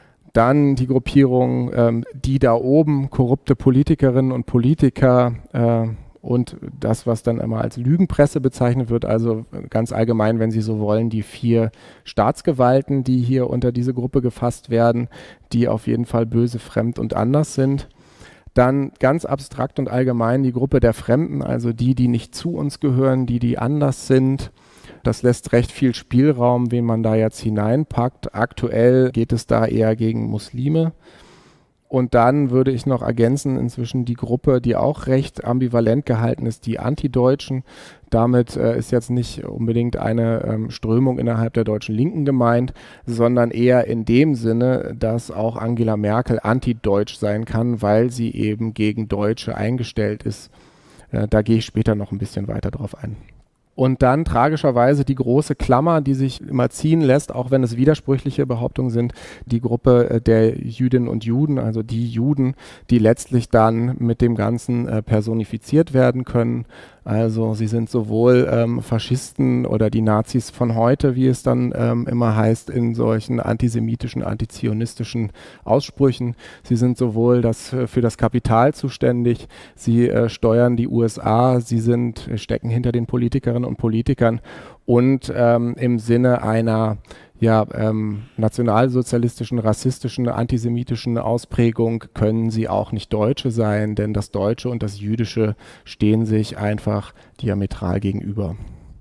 Dann die Gruppierung, ähm, die da oben, korrupte Politikerinnen und Politiker äh, und das, was dann immer als Lügenpresse bezeichnet wird, also ganz allgemein, wenn Sie so wollen, die vier Staatsgewalten, die hier unter diese Gruppe gefasst werden, die auf jeden Fall böse, fremd und anders sind. Dann ganz abstrakt und allgemein die Gruppe der Fremden, also die, die nicht zu uns gehören, die, die anders sind. Das lässt recht viel Spielraum, wen man da jetzt hineinpackt. Aktuell geht es da eher gegen Muslime. Und dann würde ich noch ergänzen, inzwischen die Gruppe, die auch recht ambivalent gehalten ist, die Antideutschen. Damit äh, ist jetzt nicht unbedingt eine ähm, Strömung innerhalb der deutschen Linken gemeint, sondern eher in dem Sinne, dass auch Angela Merkel antideutsch sein kann, weil sie eben gegen Deutsche eingestellt ist. Äh, da gehe ich später noch ein bisschen weiter drauf ein. Und dann tragischerweise die große Klammer, die sich immer ziehen lässt, auch wenn es widersprüchliche Behauptungen sind, die Gruppe der Jüdinnen und Juden, also die Juden, die letztlich dann mit dem Ganzen äh, personifiziert werden können. Also sie sind sowohl ähm, Faschisten oder die Nazis von heute, wie es dann ähm, immer heißt, in solchen antisemitischen, antizionistischen Aussprüchen. Sie sind sowohl das, äh, für das Kapital zuständig, sie äh, steuern die U S A, sie sind, stecken hinter den Politikerinnen und Politikern und ähm, im Sinne einer ja, ähm, nationalsozialistischen, rassistischen, antisemitischen Ausprägung können sie auch nicht Deutsche sein, denn das Deutsche und das Jüdische stehen sich einfach diametral gegenüber.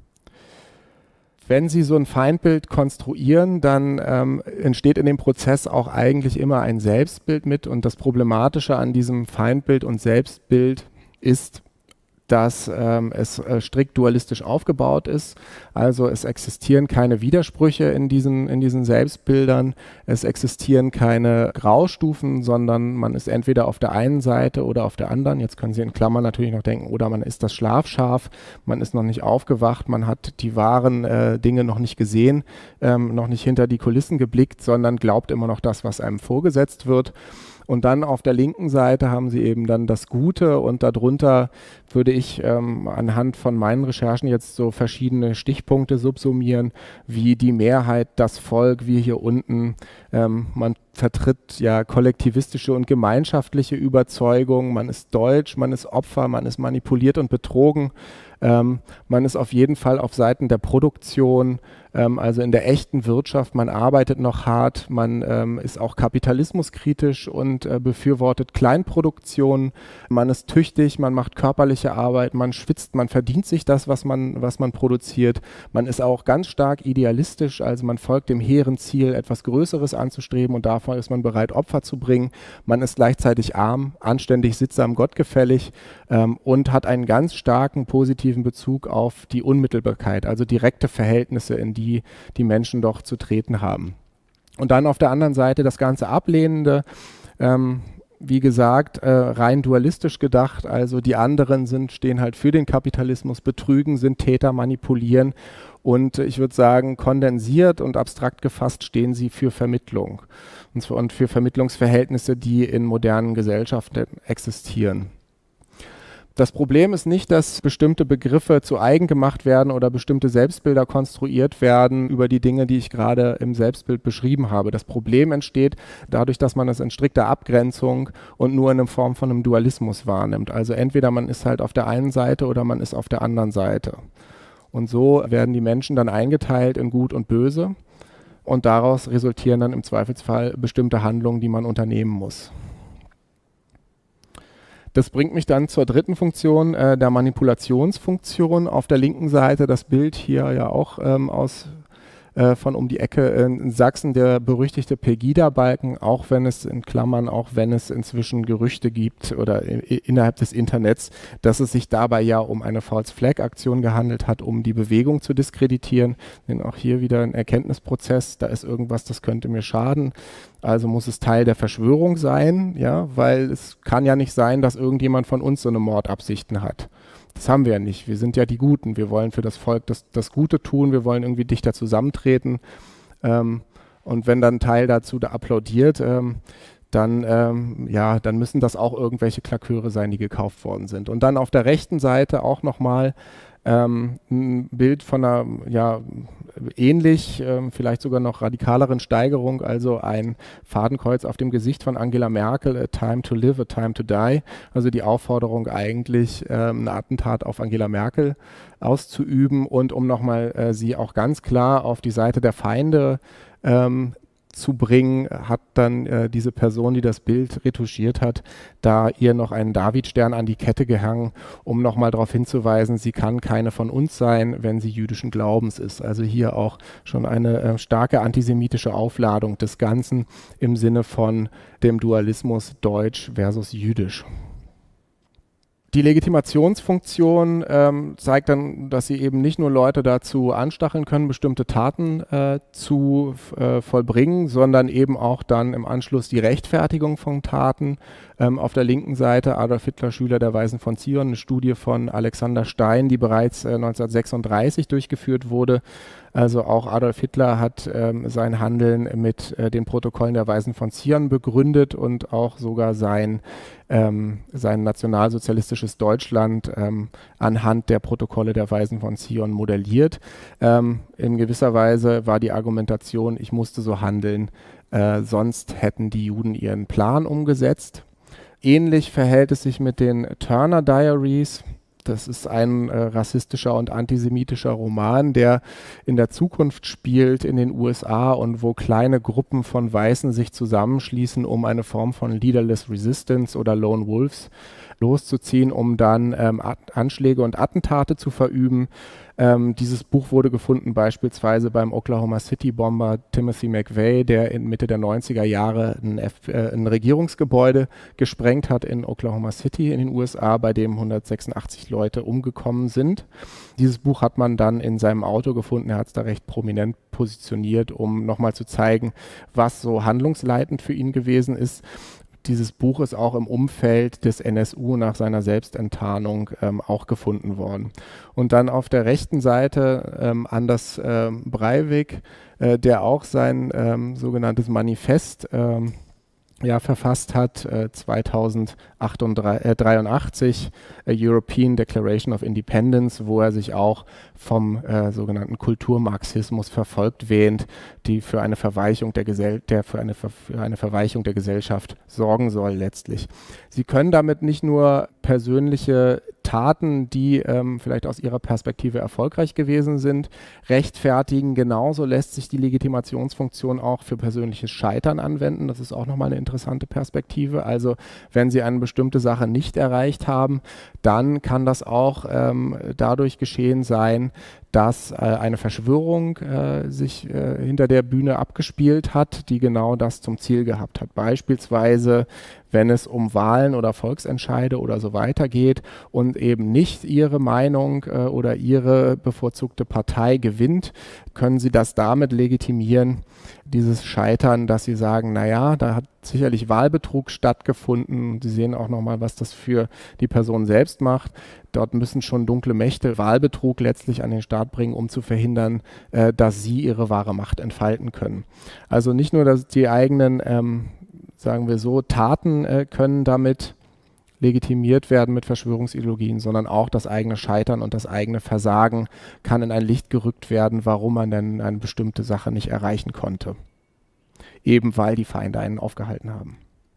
Wenn Sie so ein Feindbild konstruieren, dann ähm, entsteht in dem Prozess auch eigentlich immer ein Selbstbild mit, und das Problematische an diesem Feindbild und Selbstbild ist, dass ähm, es äh, strikt dualistisch aufgebaut ist. Also es existieren keine Widersprüche in diesen, in diesen Selbstbildern, es existieren keine Graustufen, sondern man ist entweder auf der einen Seite oder auf der anderen. Jetzt können Sie in Klammern natürlich noch denken, oder man ist das Schlafschaf, man ist noch nicht aufgewacht, man hat die wahren äh, Dinge noch nicht gesehen, ähm, noch nicht hinter die Kulissen geblickt, sondern glaubt immer noch das, was einem vorgesetzt wird. Und dann auf der linken Seite haben sie eben dann das Gute, und darunter würde ich ähm, anhand von meinen Recherchen jetzt so verschiedene Stichpunkte subsumieren, wie die Mehrheit, das Volk, wir hier unten. Ähm, man vertritt ja kollektivistische und gemeinschaftliche Überzeugungen, man ist deutsch, man ist Opfer, man ist manipuliert und betrogen. Ähm, man ist auf jeden Fall auf Seiten der Produktion, ähm, also in der echten Wirtschaft, man arbeitet noch hart, man ähm, ist auch kapitalismuskritisch und äh, befürwortet Kleinproduktion, man ist tüchtig, man macht körperliche Arbeit, man schwitzt, man verdient sich das, was man, was man produziert, man ist auch ganz stark idealistisch, also man folgt dem hehren Ziel, etwas Größeres anzustreben, und davon ist man bereit, Opfer zu bringen. Man ist gleichzeitig arm, anständig, sittsam, gottgefällig ähm, und hat einen ganz starken positiven Bezug auf die Unmittelbarkeit, also direkte Verhältnisse, in die die Menschen doch zu treten haben. Und dann auf der anderen Seite das ganze Ablehnende, ähm, wie gesagt, äh, rein dualistisch gedacht, also die anderen sind, stehen halt für den Kapitalismus, betrügen, sind Täter, manipulieren, und ich würde sagen, kondensiert und abstrakt gefasst stehen sie für Vermittlung und für, und für Vermittlungsverhältnisse, die in modernen Gesellschaften existieren. Das Problem ist nicht, dass bestimmte Begriffe zu eigen gemacht werden oder bestimmte Selbstbilder konstruiert werden über die Dinge, die ich gerade im Selbstbild beschrieben habe. Das Problem entsteht dadurch, dass man es in strikter Abgrenzung und nur in Form von einem Dualismus wahrnimmt. Also entweder man ist halt auf der einen Seite oder man ist auf der anderen Seite. Und so werden die Menschen dann eingeteilt in Gut und Böse, und daraus resultieren dann im Zweifelsfall bestimmte Handlungen, die man unternehmen muss. Das bringt mich dann zur dritten Funktion, äh, der Manipulationsfunktion. Auf der linken Seite das Bild hier ja auch ähm, aus, äh, von um die Ecke in Sachsen, der berüchtigte Pegida-Balken, auch wenn es in Klammern, auch wenn es inzwischen Gerüchte gibt oder in, innerhalb des Internets, dass es sich dabei ja um eine False-Flag-Aktion gehandelt hat, um die Bewegung zu diskreditieren. Denn auch hier wieder ein Erkenntnisprozess, da ist irgendwas, das könnte mir schaden. Also muss es Teil der Verschwörung sein, ja, weil es kann ja nicht sein, dass irgendjemand von uns so eine Mordabsichten hat. Das haben wir ja nicht. Wir sind ja die Guten. Wir wollen für das Volk das, das Gute tun. Wir wollen irgendwie dichter zusammentreten. Ähm, und wenn dann ein Teil dazu da applaudiert, ähm, dann, ähm, ja, dann müssen das auch irgendwelche Klaköre sein, die gekauft worden sind. Und dann auf der rechten Seite auch nochmal ähm, ein Bild von einer, ja, ähnlich, ähm, vielleicht sogar noch radikaleren Steigerung, also ein Fadenkreuz auf dem Gesicht von Angela Merkel, a time to live, a time to die, also die Aufforderung eigentlich, ähm, ein Attentat auf Angela Merkel auszuüben, und um nochmal äh, sie auch ganz klar auf die Seite der Feinde ähm, zu bringen, hat dann äh, diese Person, die das Bild retuschiert hat, da ihr noch einen Davidstern an die Kette gehangen, um nochmal darauf hinzuweisen, sie kann keine von uns sein, wenn sie jüdischen Glaubens ist. Also hier auch schon eine äh, starke antisemitische Aufladung des Ganzen im Sinne von dem Dualismus Deutsch versus Jüdisch. Die Legitimationsfunktion ähm, zeigt dann, dass sie eben nicht nur Leute dazu anstacheln können, bestimmte Taten äh, zu äh, vollbringen, sondern eben auch dann im Anschluss die Rechtfertigung von Taten. Ähm, auf der linken Seite Adolf Hitler, Schüler der Weisen von Zion, eine Studie von Alexander Stein, die bereits äh, neunzehnhundertsechsunddreißig durchgeführt wurde. Also auch Adolf Hitler hat ähm, sein Handeln mit äh, den Protokollen der Weisen von Zion begründet und auch sogar sein, ähm, sein nationalsozialistisches Deutschland ähm, anhand der Protokolle der Weisen von Zion modelliert. Ähm, in gewisser Weise war die Argumentation, ich musste so handeln, äh, sonst hätten die Juden ihren Plan umgesetzt. Ähnlich verhält es sich mit den Turner Diaries. Das ist ein äh, rassistischer und antisemitischer Roman, der in der Zukunft spielt in den U S A und wo kleine Gruppen von Weißen sich zusammenschließen, um eine Form von Leaderless Resistance oder Lone Wolves loszuziehen, um dann ähm, Anschläge und Attentate zu verüben. Ähm, dieses Buch wurde gefunden beispielsweise beim Oklahoma City-Bomber Timothy McVeigh, der in Mitte der neunziger Jahre ein, F äh, ein Regierungsgebäude gesprengt hat in Oklahoma City in den U S A, bei dem hundertsechsundachtzig Leute umgekommen sind. Dieses Buch hat man dann in seinem Auto gefunden. Er hat es da recht prominent positioniert, um nochmal zu zeigen, was so handlungsleitend für ihn gewesen ist. Dieses Buch ist auch im Umfeld des N S U nach seiner Selbstenttarnung ähm, auch gefunden worden. Und dann auf der rechten Seite ähm, Anders ähm, Breivik, äh, der auch sein ähm, sogenanntes Manifest ähm, ja, verfasst hat, äh, zweitausenddreiundachtzig, äh, European Declaration of Independence, wo er sich auch vom äh, sogenannten Kulturmarxismus verfolgt wähnt, die für eine Verweichung der, Gesell der, für eine, Ver für eine Verweichung der Gesellschaft sorgen soll letztlich. Sie können damit nicht nur persönliche Taten, die ähm, vielleicht aus ihrer Perspektive erfolgreich gewesen sind, rechtfertigen. Genauso lässt sich die Legitimationsfunktion auch für persönliches Scheitern anwenden. Das ist auch nochmal eine interessante Perspektive. Also wenn Sie eine bestimmte Sache nicht erreicht haben, dann kann das auch ähm, dadurch geschehen sein, dass äh, eine Verschwörung äh, sich äh, hinter der Bühne abgespielt hat, die genau das zum Ziel gehabt hat. Beispielsweise, wenn es um Wahlen oder Volksentscheide oder so weiter geht und eben nicht Ihre Meinung äh, oder Ihre bevorzugte Partei gewinnt, können Sie das damit legitimieren, dieses Scheitern, dass Sie sagen, naja, da hat sicherlich Wahlbetrug stattgefunden. Sie sehen auch nochmal, was das für die Person selbst macht. Dort müssen schon dunkle Mächte Wahlbetrug letztlich an den Start bringen, um zu verhindern, äh, dass sie ihre wahre Macht entfalten können. Also nicht nur, dass die eigenen, ähm, sagen wir so, Taten äh, können damit legitimiert werden mit Verschwörungsideologien, sondern auch das eigene Scheitern und das eigene Versagen kann in ein Licht gerückt werden, warum man denn eine bestimmte Sache nicht erreichen konnte. Eben weil die Feinde einen aufgehalten haben.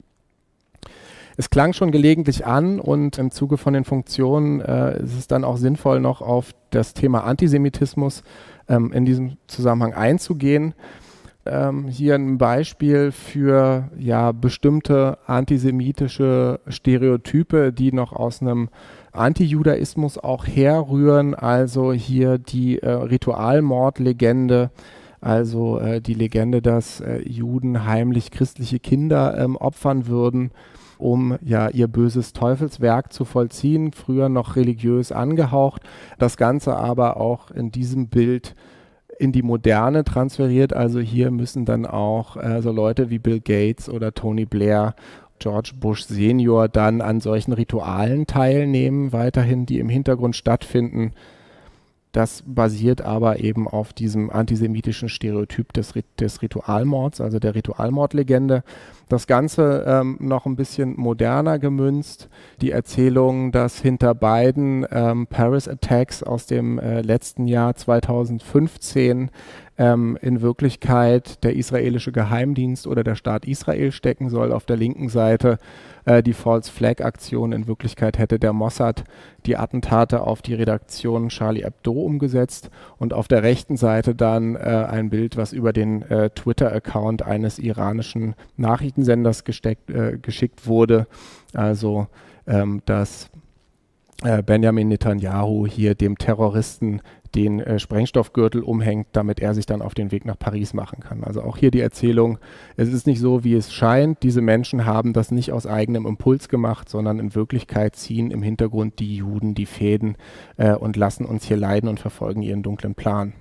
Es klang schon gelegentlich an und im Zuge von den Funktionen äh, ist es dann auch sinnvoll, noch auf das Thema Antisemitismus ähm, in diesem Zusammenhang einzugehen. Ähm, hier ein Beispiel für ja, bestimmte antisemitische Stereotype, die noch aus einem Antijudaismus auch herrühren. Also hier die äh, Ritualmordlegende, also äh, die Legende, dass äh, Juden heimlich christliche Kinder ähm, opfern würden, um ja ihr böses Teufelswerk zu vollziehen, früher noch religiös angehaucht. Das Ganze aber auch in diesem Bild in die Moderne transferiert. Also hier müssen dann auch äh, so Leute wie Bill Gates oder Tony Blair, George Bush Senior dann an solchen Ritualen teilnehmen, weiterhin, die im Hintergrund stattfinden. Das basiert aber eben auf diesem antisemitischen Stereotyp des, des Ritualmords, also der Ritualmordlegende. Das Ganze ähm, noch ein bisschen moderner gemünzt. Die Erzählung, dass hinter beiden ähm, Paris Attacks aus dem äh, letzten Jahr zweitausendfünfzehn ähm, in Wirklichkeit der israelische Geheimdienst oder der Staat Israel stecken soll. Auf der linken Seite äh, die False Flag Aktion. In Wirklichkeit hätte der Mossad die Attentate auf die Redaktion Charlie Hebdo umgesetzt, und auf der rechten Seite dann äh, ein Bild, was über den äh, Twitter-Account eines iranischen Nachrichtensenders gesteckt, äh, geschickt wurde. Also ähm, dass äh, Benjamin Netanyahu hier dem Terroristen den äh, Sprengstoffgürtel umhängt, damit er sich dann auf den Weg nach Paris machen kann. Also auch hier die Erzählung, es ist nicht so, wie es scheint. Diese Menschen haben das nicht aus eigenem Impuls gemacht, sondern in Wirklichkeit ziehen im Hintergrund die Juden die Fäden äh, und lassen uns hier leiden und verfolgen ihren dunklen Plan.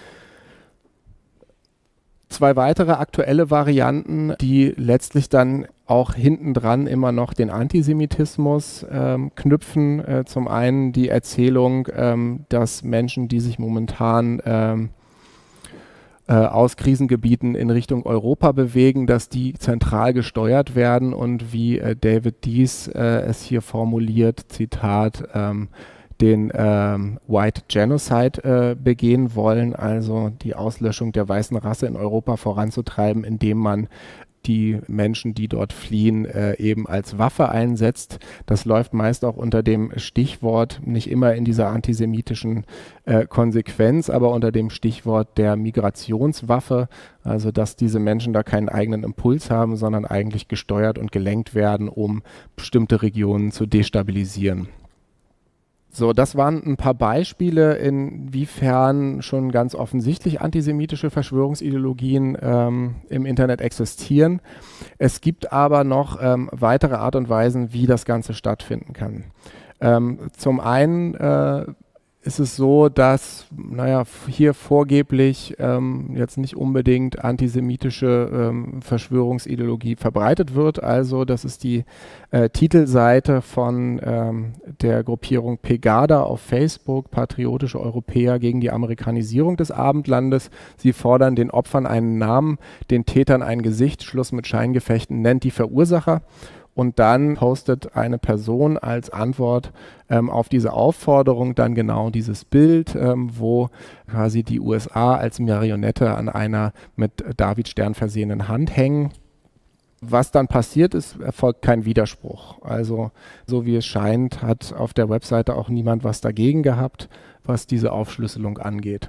Zwei weitere aktuelle Varianten, die letztlich dann auch hintendran immer noch den Antisemitismus ähm, knüpfen. Äh, zum einen die Erzählung, ähm, dass Menschen, die sich momentan ähm, äh, aus Krisengebieten in Richtung Europa bewegen, dass die zentral gesteuert werden und wie äh, David Dees äh, es hier formuliert, Zitat, ähm, den ähm, White Genocide äh, begehen wollen, also die Auslöschung der weißen Rasse in Europa voranzutreiben, indem man die Menschen, die dort fliehen, äh, eben als Waffe einsetzt. Das läuft meist auch unter dem Stichwort, nicht immer in dieser antisemitischen äh, Konsequenz, aber unter dem Stichwort der Migrationswaffe, also dass diese Menschen da keinen eigenen Impuls haben, sondern eigentlich gesteuert und gelenkt werden, um bestimmte Regionen zu destabilisieren. So, das waren ein paar Beispiele, inwiefern schon ganz offensichtlich antisemitische Verschwörungsideologien ähm, im Internet existieren. Es gibt aber noch ähm, weitere Art und Weisen, wie das Ganze stattfinden kann. Ähm, zum einen äh, ist es so, dass, naja, hier vorgeblich ähm, jetzt nicht unbedingt antisemitische ähm, Verschwörungsideologie verbreitet wird. Also das ist die äh, Titelseite von ähm, der Gruppierung Pegada auf Facebook, Patriotische Europäer gegen die Amerikanisierung des Abendlandes. Sie fordern den Opfern einen Namen, den Tätern ein Gesicht, Schluss mit Scheingefechten, nennt die Verursacher. Und dann postet eine Person als Antwort ähm, auf diese Aufforderung dann genau dieses Bild, ähm, wo quasi die U S A als Marionette an einer mit Davidstern versehenen Hand hängen. Was dann passiert ist, erfolgt kein Widerspruch. Also so wie es scheint, hat auf der Webseite auch niemand was dagegen gehabt, was diese Aufschlüsselung angeht.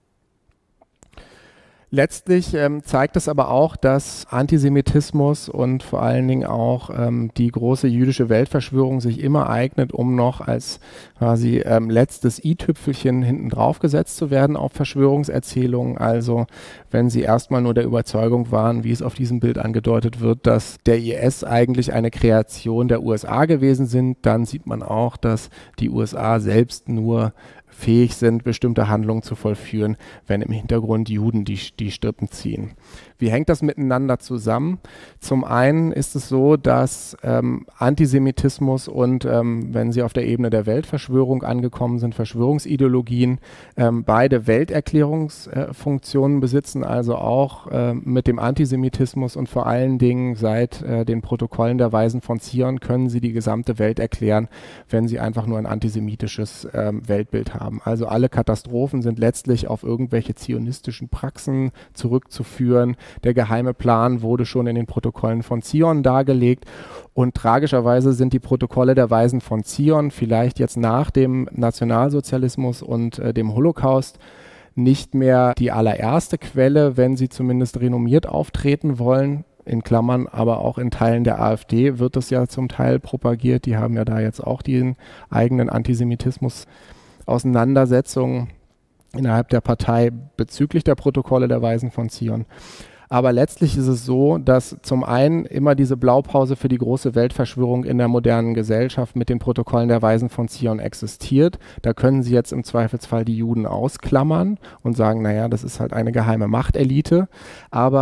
Letztlich ähm, zeigt es aber auch, dass Antisemitismus und vor allen Dingen auch ähm, die große jüdische Weltverschwörung sich immer eignet, um noch als quasi ähm, letztes i-Tüpfelchen hinten drauf gesetzt zu werden auf Verschwörungserzählungen. Also wenn sie erstmal nur der Überzeugung waren, wie es auf diesem Bild angedeutet wird, dass der I S eigentlich eine Kreation der U S A gewesen sind, dann sieht man auch, dass die U S A selbst nur fähig sind, bestimmte Handlungen zu vollführen, wenn im Hintergrund Juden die, die Strippen ziehen. Wie hängt das miteinander zusammen? Zum einen ist es so, dass ähm, Antisemitismus und, ähm, wenn sie auf der Ebene der Weltverschwörung angekommen sind, Verschwörungsideologien, ähm, beide Welterklärungsfunktionen äh, besitzen, also auch äh, mit dem Antisemitismus und vor allen Dingen seit äh, den Protokollen der Weisen von Zion können sie die gesamte Welt erklären, wenn sie einfach nur ein antisemitisches äh, Weltbild haben. Also alle Katastrophen sind letztlich auf irgendwelche zionistischen Praxen zurückzuführen. Der geheime Plan wurde schon in den Protokollen von Zion dargelegt und tragischerweise sind die Protokolle der Weisen von Zion vielleicht jetzt nach dem Nationalsozialismus und äh, dem Holocaust nicht mehr die allererste Quelle, wenn sie zumindest renommiert auftreten wollen. In Klammern, aber auch in Teilen der AfD wird das ja zum Teil propagiert. Die haben ja da jetzt auch den eigenen Antisemitismus-Auseinandersetzungen innerhalb der Partei bezüglich der Protokolle der Weisen von Zion. Aber letztlich ist es so, dass zum einen immer diese Blaupause für die große Weltverschwörung in der modernen Gesellschaft mit den Protokollen der Weisen von Zion existiert. Da können Sie jetzt im Zweifelsfall die Juden ausklammern und sagen, naja, das ist halt eine geheime Machtelite. Aber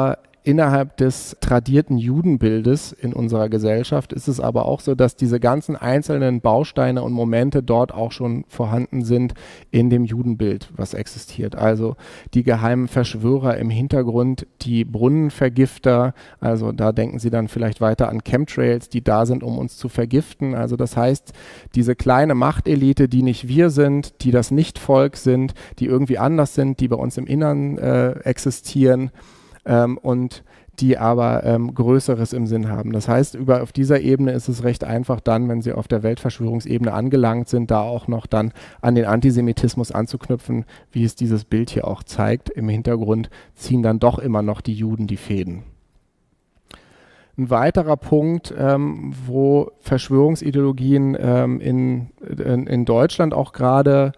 innerhalb des tradierten Judenbildes in unserer Gesellschaft ist es aber auch so, dass diese ganzen einzelnen Bausteine und Momente dort auch schon vorhanden sind in dem Judenbild, was existiert. Also die geheimen Verschwörer im Hintergrund, die Brunnenvergifter, also da denken Sie dann vielleicht weiter an Chemtrails, die da sind, um uns zu vergiften. Also das heißt, diese kleine Machtelite, die nicht wir sind, die das Nicht-Volk sind, die irgendwie anders sind, die bei uns im Innern äh, existieren, Ähm, und die aber ähm, Größeres im Sinn haben. Das heißt, über, auf dieser Ebene ist es recht einfach dann, wenn Sie auf der Weltverschwörungsebene angelangt sind, da auch noch dann an den Antisemitismus anzuknüpfen, wie es dieses Bild hier auch zeigt. Im Hintergrund ziehen dann doch immer noch die Juden die Fäden. Ein weiterer Punkt, ähm, wo Verschwörungsideologien ähm, in, in, in Deutschland auch gerade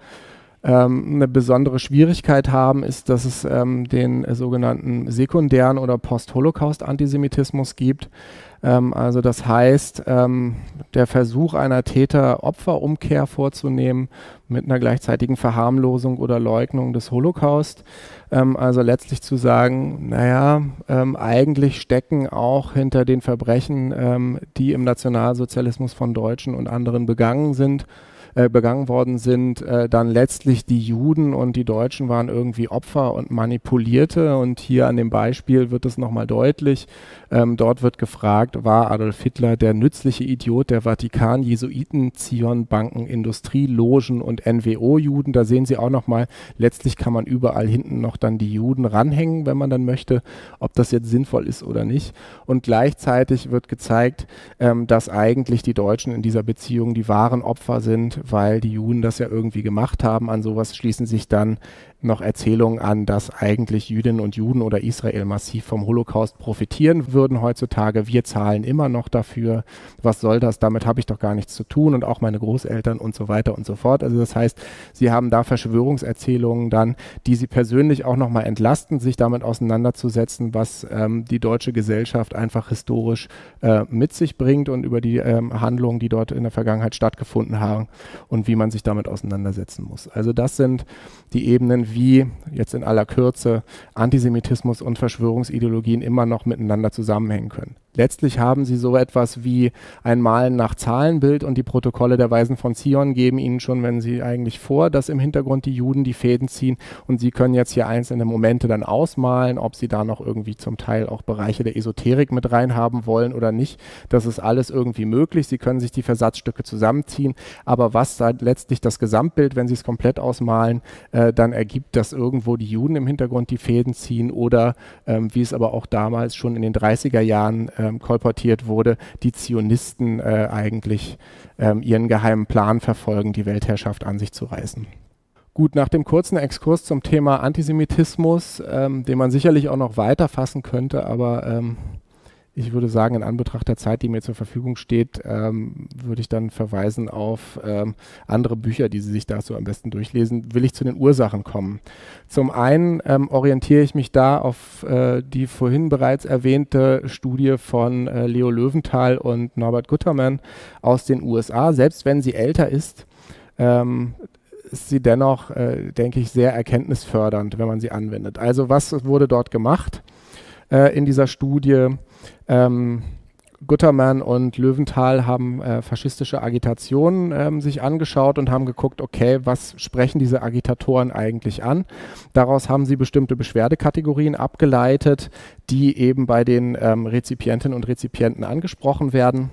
ähm, eine besondere Schwierigkeit haben, ist, dass es ähm, den äh, sogenannten sekundären oder Post-Holocaust-Antisemitismus gibt. Ähm, also das heißt, ähm, der Versuch einer Täter-Opfer-Umkehr vorzunehmen mit einer gleichzeitigen Verharmlosung oder Leugnung des Holocaust. Ähm, also letztlich zu sagen, naja, ähm, eigentlich stecken auch hinter den Verbrechen, ähm, die im Nationalsozialismus von Deutschen und anderen begangen sind, äh, begangen worden sind, äh, dann letztlich die Juden, und die Deutschen waren irgendwie Opfer und Manipulierte. Und hier an dem Beispiel wird es nochmal deutlich. Ähm, dort wird gefragt, war Adolf Hitler der nützliche Idiot der Vatikan, Jesuiten, Zion, Banken, Industrie, Logen und N W O-Juden? Da sehen Sie auch nochmal, letztlich kann man überall hinten noch dann die Juden ranhängen, wenn man dann möchte, ob das jetzt sinnvoll ist oder nicht. Und gleichzeitig wird gezeigt, ähm, dass eigentlich die Deutschen in dieser Beziehung die wahren Opfer sind, weil die Juden das ja irgendwie gemacht haben. An sowas schließen sich dann noch Erzählungen an, dass eigentlich Jüdinnen und Juden oder Israel massiv vom Holocaust profitieren würden heutzutage. Wir zahlen immer noch dafür. Was soll das? Damit habe ich doch gar nichts zu tun, und auch meine Großeltern und so weiter und so fort. Also das heißt, sie haben da Verschwörungserzählungen dann, die sie persönlich auch nochmal entlasten, sich damit auseinanderzusetzen, was ähm, die deutsche Gesellschaft einfach historisch äh, mit sich bringt und über die ähm, Handlungen, die dort in der Vergangenheit stattgefunden haben und wie man sich damit auseinandersetzen muss. Also das sind die Ebenen, wie jetzt in aller Kürze Antisemitismus und Verschwörungsideologien immer noch miteinander zusammenhängen können. Letztlich haben sie so etwas wie ein Malen nach Zahlenbild, und die Protokolle der Weisen von Zion geben ihnen schon, wenn sie eigentlich vor, dass im Hintergrund die Juden die Fäden ziehen, und sie können jetzt hier einzelne Momente dann ausmalen, ob sie da noch irgendwie zum Teil auch Bereiche der Esoterik mit reinhaben wollen oder nicht. Das ist alles irgendwie möglich. Sie können sich die Versatzstücke zusammenziehen, aber was da letztlich das Gesamtbild, wenn sie es komplett ausmalen, äh, dann ergibt, dass irgendwo die Juden im Hintergrund die Fäden ziehen oder, ähm, wie es aber auch damals schon in den dreißiger Jahren äh, kolportiert wurde, die Zionisten äh, eigentlich ähm, ihren geheimen Plan verfolgen, die Weltherrschaft an sich zu reißen. Gut, nach dem kurzen Exkurs zum Thema Antisemitismus, ähm, den man sicherlich auch noch weiter fassen könnte, aber ähm, ich würde sagen, in Anbetracht der Zeit, die mir zur Verfügung steht, ähm, würde ich dann verweisen auf ähm, andere Bücher, die Sie sich dazu am besten durchlesen. Will ich zu den Ursachen kommen. Zum einen ähm, orientiere ich mich da auf äh, die vorhin bereits erwähnte Studie von äh, Leo Löwenthal und Norbert Guterman aus den U S A. Selbst wenn sie älter ist, ähm, ist sie dennoch, äh, denke ich, sehr erkenntnisfördernd, wenn man sie anwendet. Also was wurde dort gemacht äh, in dieser Studie? Ähm, Guterman und Löwenthal haben äh, faschistische Agitationen ähm, sich angeschaut und haben geguckt, okay, was sprechen diese Agitatoren eigentlich an? Daraus haben sie bestimmte Beschwerdekategorien abgeleitet, die eben bei den ähm, Rezipientinnen und Rezipienten angesprochen werden.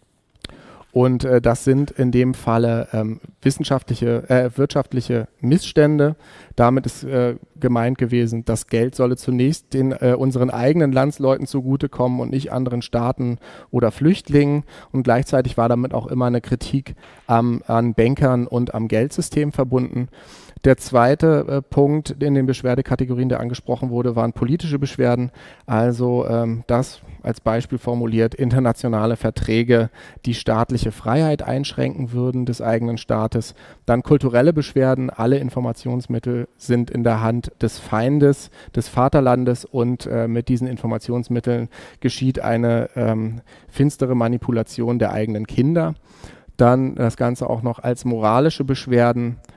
Und äh, das sind in dem Falle ähm, wissenschaftliche, äh, wirtschaftliche Missstände. Damit ist äh, gemeint gewesen, das Geld solle zunächst den, äh, unseren eigenen Landsleuten zugutekommen und nicht anderen Staaten oder Flüchtlingen. Und gleichzeitig war damit auch immer eine Kritik am, an Bankern und am Geldsystem verbunden. Der zweite äh, Punkt in den Beschwerdekategorien, der angesprochen wurde, waren politische Beschwerden. Also ähm, das als Beispiel formuliert, internationale Verträge, die staatliche Freiheit einschränken würden des eigenen Staates. Dann kulturelle Beschwerden, alle Informationsmittel sind in der Hand des Feindes, des Vaterlandes, und äh, mit diesen Informationsmitteln geschieht eine ähm, finstere Manipulation der eigenen Kinder. Dann das Ganze auch noch als moralische Beschwerden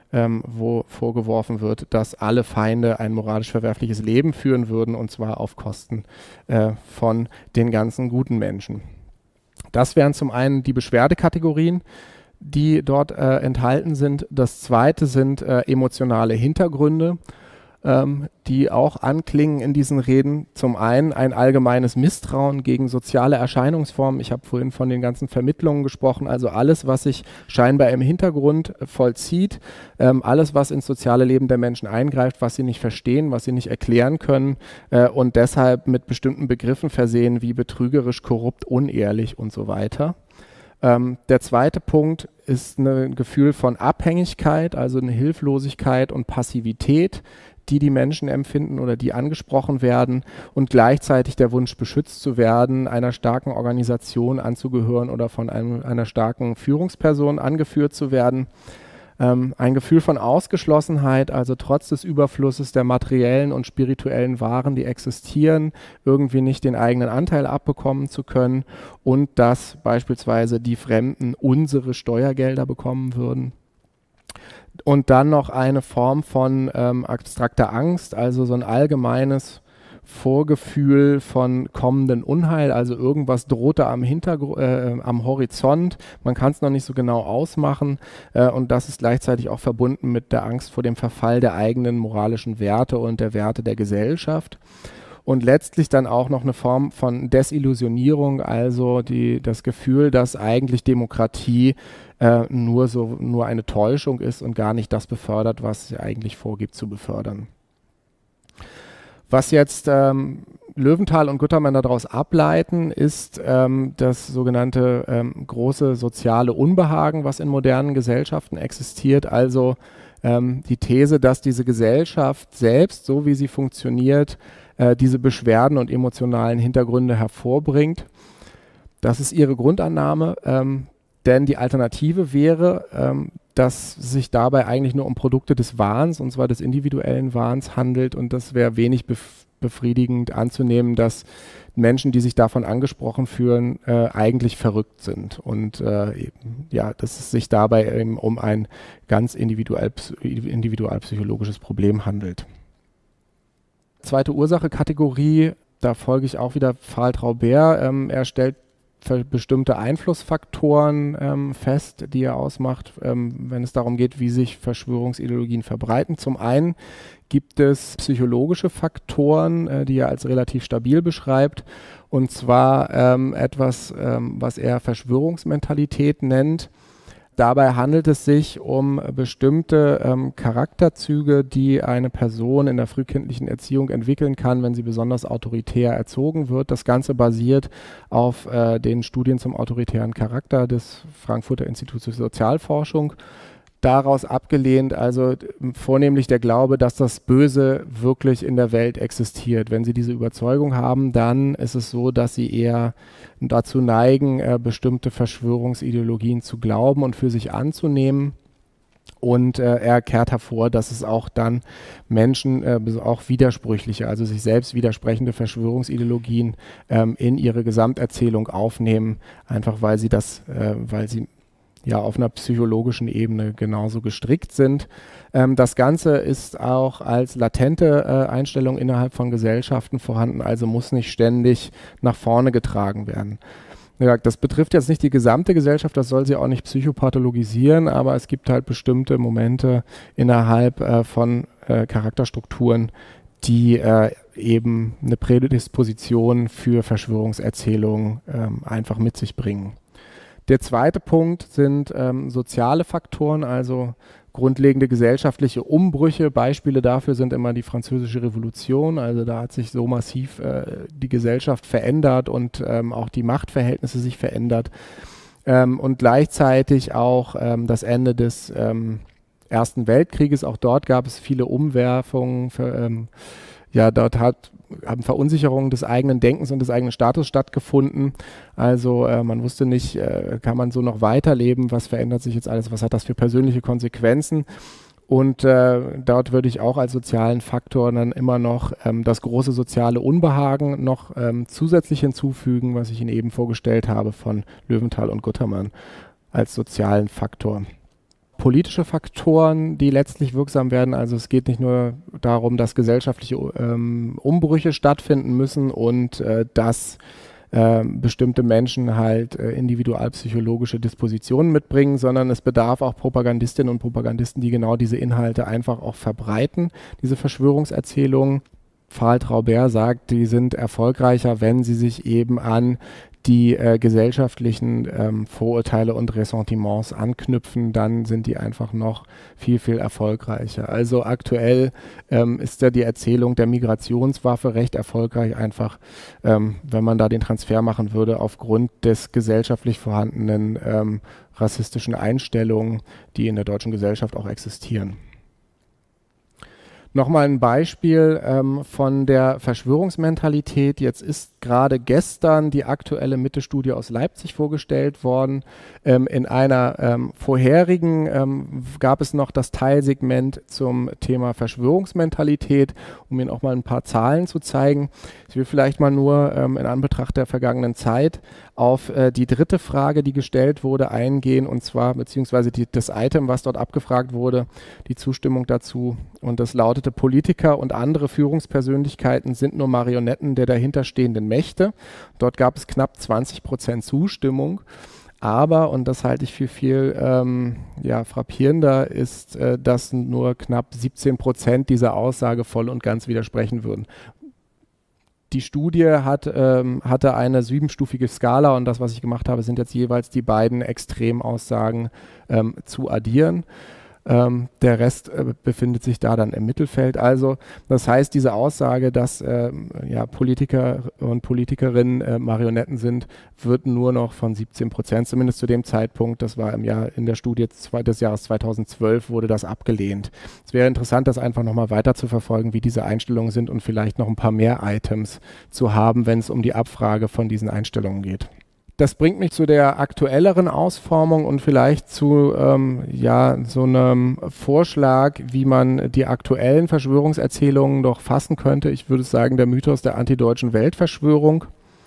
ähm, wo vorgeworfen wird, dass alle Feinde ein moralisch verwerfliches Leben führen würden, und zwar auf Kosten äh, von den ganzen guten Menschen. Das wären zum einen die Beschwerdekategorien, die dort äh, enthalten sind. Das zweite sind äh, emotionale Hintergründe, ähm, die auch anklingen in diesen Reden. Zum einen ein allgemeines Misstrauen gegen soziale Erscheinungsformen. Ich habe vorhin von den ganzen Vermittlungen gesprochen, also alles, was sich scheinbar im Hintergrund äh, vollzieht, ähm, alles, was ins soziale Leben der Menschen eingreift, was sie nicht verstehen, was sie nicht erklären können äh, und deshalb mit bestimmten Begriffen versehen wie betrügerisch, korrupt, unehrlich und so weiter. Ähm, der zweite Punkt ist ein Gefühl von Abhängigkeit, also eine Hilflosigkeit und Passivität, die die Menschen empfinden oder die angesprochen werden, und gleichzeitig der Wunsch, beschützt zu werden, einer starken Organisation anzugehören oder von einem, einer starken Führungsperson angeführt zu werden. Ähm, ein Gefühl von Ausgeschlossenheit, also trotz des Überflusses der materiellen und spirituellen Waren, die existieren, irgendwie nicht den eigenen Anteil abbekommen zu können, und dass beispielsweise die Fremden unsere Steuergelder bekommen würden. Und dann noch eine Form von ähm, abstrakter Angst, also so ein allgemeines Vorgefühl von kommenden Unheil, also irgendwas drohte am Hintergr- äh, am Horizont, man kann es noch nicht so genau ausmachen, äh, und das ist gleichzeitig auch verbunden mit der Angst vor dem Verfall der eigenen moralischen Werte und der Werte der Gesellschaft. Und letztlich dann auch noch eine Form von Desillusionierung, also die, das Gefühl, dass eigentlich Demokratie äh, nur, so, nur eine Täuschung ist und gar nicht das befördert, was sie eigentlich vorgibt zu befördern. Was jetzt ähm, Löwenthal und Gutermann daraus ableiten, ist ähm, das sogenannte ähm, große soziale Unbehagen, was in modernen Gesellschaften existiert, also ähm, die These, dass diese Gesellschaft selbst, so wie sie funktioniert, äh, diese Beschwerden und emotionalen Hintergründe hervorbringt. Das ist ihre Grundannahme, ähm, denn die Alternative wäre, ähm, dass sich dabei eigentlich nur um Produkte des Wahns, und zwar des individuellen Wahns, handelt, und das wäre wenig bef- befriedigend anzunehmen, dass Menschen, die sich davon angesprochen fühlen, äh, eigentlich verrückt sind, und äh, eben, ja, dass es sich dabei eben um ein ganz individuell, individualpsychologisches Problem handelt. Zweite Ursache-Kategorie, da folge ich auch wieder Pfahl-Traubert. Ähm, er stellt bestimmte Einflussfaktoren ähm, fest, die er ausmacht, ähm, wenn es darum geht, wie sich Verschwörungsideologien verbreiten. Zum einen gibt es psychologische Faktoren, äh, die er als relativ stabil beschreibt, und zwar ähm, etwas, ähm, was er Verschwörungsmentalität nennt. Dabei handelt es sich um bestimmte ähm, Charakterzüge, die eine Person in der frühkindlichen Erziehung entwickeln kann, wenn sie besonders autoritär erzogen wird. Das Ganze basiert auf äh, den Studien zum autoritären Charakter des Frankfurter Instituts für Sozialforschung. Daraus abgelehnt also vornehmlich der Glaube, dass das Böse wirklich in der Welt existiert. Wenn Sie diese Überzeugung haben, dann ist es so, dass Sie eher dazu neigen, äh, bestimmte Verschwörungsideologien zu glauben und für sich anzunehmen. Und äh, er kehrt hervor, dass es auch dann Menschen, äh, auch widersprüchliche, also sich selbst widersprechende Verschwörungsideologien ähm, in ihre Gesamterzählung aufnehmen, einfach weil sie das, äh, weil sie ja auf einer psychologischen Ebene genauso gestrickt sind. Ähm, das Ganze ist auch als latente äh, Einstellung innerhalb von Gesellschaften vorhanden, also muss nicht ständig nach vorne getragen werden. Ja, das betrifft jetzt nicht die gesamte Gesellschaft, das soll sie auch nicht psychopathologisieren, aber es gibt halt bestimmte Momente innerhalb äh, von äh, Charakterstrukturen, die äh, eben eine Prädisposition für Verschwörungserzählungen ähm, einfach mit sich bringen. Der zweite Punkt sind ähm, soziale Faktoren, also grundlegende gesellschaftliche Umbrüche. Beispiele dafür sind immer die Französische Revolution. Also da hat sich so massiv äh, die Gesellschaft verändert und ähm, auch die Machtverhältnisse sich verändert. Ähm, und gleichzeitig auch ähm, das Ende des ähm, Ersten Weltkrieges. Auch dort gab es viele Umwerfungen. Für, ähm, ja, dort hat haben Verunsicherungen des eigenen Denkens und des eigenen Status stattgefunden. Also äh, man wusste nicht, äh, kann man so noch weiterleben, was verändert sich jetzt alles, was hat das für persönliche Konsequenzen. Und äh, dort würde ich auch als sozialen Faktor dann immer noch ähm, das große soziale Unbehagen noch ähm, zusätzlich hinzufügen, was ich Ihnen eben vorgestellt habe von Löwenthal und Gutermann als sozialen Faktor. politische Faktoren, die letztlich wirksam werden. Also es geht nicht nur darum, dass gesellschaftliche ähm, Umbrüche stattfinden müssen und äh, dass äh, bestimmte Menschen halt äh, individualpsychologische Dispositionen mitbringen, sondern es bedarf auch Propagandistinnen und Propagandisten, die genau diese Inhalte einfach auch verbreiten, diese Verschwörungserzählungen. Pfahl Traubert sagt, die sind erfolgreicher, wenn sie sich eben an die äh, gesellschaftlichen ähm, Vorurteile und Ressentiments anknüpfen, dann sind die einfach noch viel, viel erfolgreicher. Also aktuell ähm, ist ja die Erzählung der Migrationswaffe recht erfolgreich, einfach ähm, wenn man da den Transfer machen würde aufgrund des gesellschaftlich vorhandenen ähm, rassistischen Einstellungen, die in der deutschen Gesellschaft auch existieren. Nochmal ein Beispiel ähm, von der Verschwörungsmentalität. Jetzt ist gerade gestern die aktuelle Mitte-Studie aus Leipzig vorgestellt worden. Ähm, in einer ähm, vorherigen ähm, gab es noch das Teilsegment zum Thema Verschwörungsmentalität, um Ihnen auch mal ein paar Zahlen zu zeigen. Ich will vielleicht mal nur ähm, in Anbetracht der vergangenen Zeit auf äh, die dritte Frage, die gestellt wurde, eingehen, und zwar beziehungsweise die, das Item, was dort abgefragt wurde, die Zustimmung dazu. Und das lautete: Politiker und andere Führungspersönlichkeiten sind nur Marionetten der dahinterstehenden Mächte. Dort gab es knapp zwanzig Prozent Zustimmung. Aber, und das halte ich für viel ähm, ja, frappierender, ist, äh, dass nur knapp siebzehn Prozent dieser Aussage voll und ganz widersprechen würden. Die Studie hat, ähm, hatte eine siebenstufige Skala, und das, was ich gemacht habe, sind jetzt jeweils die beiden Extremaussagen ähm, zu addieren. Ähm, der Rest äh, befindet sich da dann im Mittelfeld. Also das heißt, diese Aussage, dass ähm, ja, Politiker und Politikerinnen äh, Marionetten sind, wird nur noch von siebzehn Prozent, zumindest zu dem Zeitpunkt, das war im Jahr in der Studie des Jahres zweitausendzwölf, wurde das abgelehnt. Es wäre interessant, das einfach nochmal weiter zu verfolgen, wie diese Einstellungen sind, und vielleicht noch ein paar mehr Items zu haben, wenn es um die Abfrage von diesen Einstellungen geht. Das bringt mich zu der aktuelleren Ausformung und vielleicht zu ähm, ja, so einem Vorschlag, wie man die aktuellen Verschwörungserzählungen doch fassen könnte. Ich würde sagen, der Mythos der antideutschen Weltverschwörung.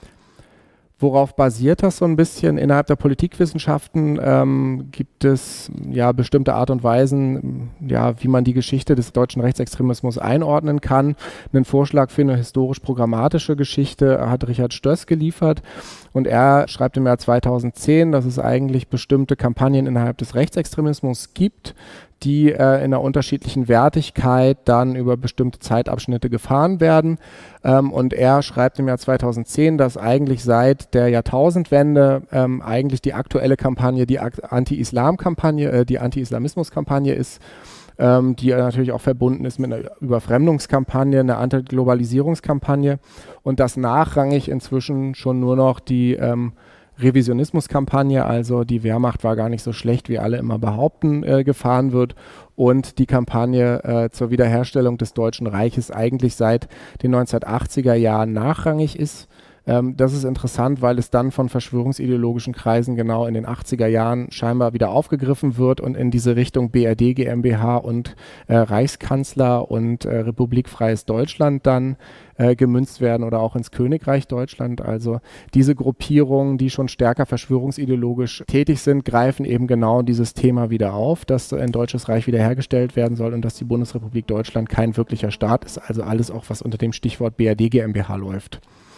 Worauf basiert das so ein bisschen? Innerhalb der Politikwissenschaften ähm, gibt es ja bestimmte Art und Weisen, ja, wie man die Geschichte des deutschen Rechtsextremismus einordnen kann. Einen Vorschlag für eine historisch-programmatische Geschichte hat Richard Stöss geliefert, und er schreibt im Jahr zweitausendzehn, dass es eigentlich bestimmte Kampagnen innerhalb des Rechtsextremismus gibt, die äh, in einer unterschiedlichen Wertigkeit dann über bestimmte Zeitabschnitte gefahren werden. Ähm, und er schreibt im Jahr zweitausendzehn, dass eigentlich seit der Jahrtausendwende ähm, eigentlich die aktuelle Kampagne die Anti-Islam-Kampagne, äh, die Anti-Islamismus-Kampagne ist, ähm, die natürlich auch verbunden ist mit einer Überfremdungskampagne, einer Antiglobalisierungskampagne, und dass nachrangig inzwischen schon nur noch die ähm, Revisionismuskampagne, also die Wehrmacht war gar nicht so schlecht, wie alle immer behaupten, äh, gefahren wird, und die Kampagne äh, zur Wiederherstellung des Deutschen Reiches eigentlich seit den neunzehnhundertachtziger Jahren nachrangig ist. Ähm, das ist interessant, weil es dann von verschwörungsideologischen Kreisen genau in den achtziger Jahren scheinbar wieder aufgegriffen wird und in diese Richtung B R D GmbH und äh, Reichskanzler und äh, Republikfreies Deutschland dann äh, gemünzt werden, oder auch ins Königreich Deutschland. Also diese Gruppierungen, die schon stärker verschwörungsideologisch tätig sind, greifen eben genau dieses Thema wieder auf, dass ein deutsches Reich wiederhergestellt werden soll und dass die Bundesrepublik Deutschland kein wirklicher Staat ist. Also alles auch, was unter dem Stichwort B R D GmbH läuft.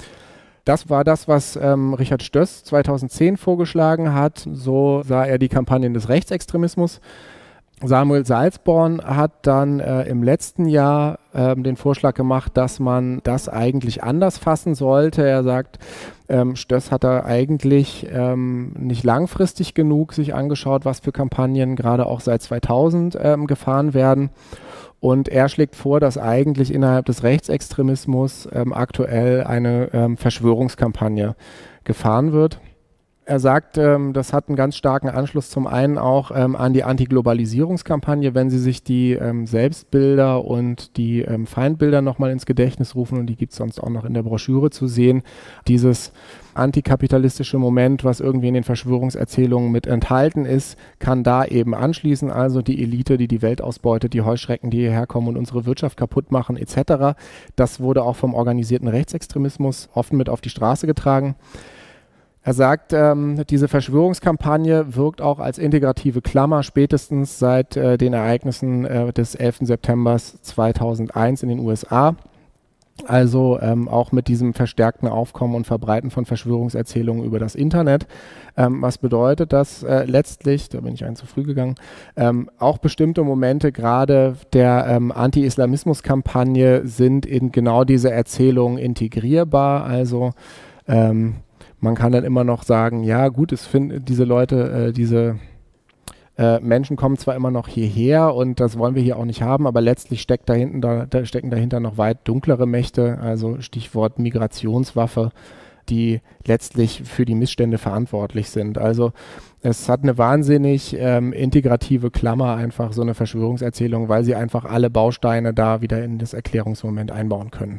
Das war das, was ähm, Richard Stöss zweitausendzehn vorgeschlagen hat. So sah er die Kampagnen des Rechtsextremismus. Samuel Salzborn hat dann äh, im letzten Jahr äh, den Vorschlag gemacht, dass man das eigentlich anders fassen sollte. Er sagt, ähm, Stöss hat da eigentlich ähm, nicht langfristig genug sich angeschaut, was für Kampagnen gerade auch seit zweitausend ähm, gefahren werden. Und er schlägt vor, dass eigentlich innerhalb des Rechtsextremismus ähm, aktuell eine ähm, Verschwörungskampagne gefahren wird. Er sagt, ähm, das hat einen ganz starken Anschluss zum einen auch ähm, an die Antiglobalisierungskampagne, wenn Sie sich die ähm, Selbstbilder und die ähm, Feindbilder nochmal ins Gedächtnis rufen, und die gibt es sonst auch noch in der Broschüre zu sehen. Dieses antikapitalistische Moment, was irgendwie in den Verschwörungserzählungen mit enthalten ist, kann da eben anschließen. Also die Elite, die die Welt ausbeutet, die Heuschrecken, die hierher kommen und unsere Wirtschaft kaputt machen, et cetera. Das wurde auch vom organisierten Rechtsextremismus offen mit auf die Straße getragen. Er sagt, ähm, diese Verschwörungskampagne wirkt auch als integrative Klammer spätestens seit äh, den Ereignissen äh, des elften September zweitausendeins in den U S A. Also ähm, auch mit diesem verstärkten Aufkommen und Verbreiten von Verschwörungserzählungen über das Internet. Ähm, was bedeutet das äh, letztlich, da bin ich ein zu früh gegangen, ähm, auch bestimmte Momente gerade der ähm, Anti-Islamismus-Kampagne sind in genau diese Erzählungen integrierbar. Also ähm, man kann dann immer noch sagen, ja gut, es finden diese Leute, äh, diese äh, Menschen kommen zwar immer noch hierher und das wollen wir hier auch nicht haben, aber letztlich steckt dahinter, da stecken dahinter noch weit dunklere Mächte, also Stichwort Migrationswaffe, die letztlich für die Missstände verantwortlich sind. Also es hat eine wahnsinnig ähm, integrative Klammer, einfach so eine Verschwörungserzählung, weil sie einfach alle Bausteine da wieder in das Erklärungsmoment einbauen können.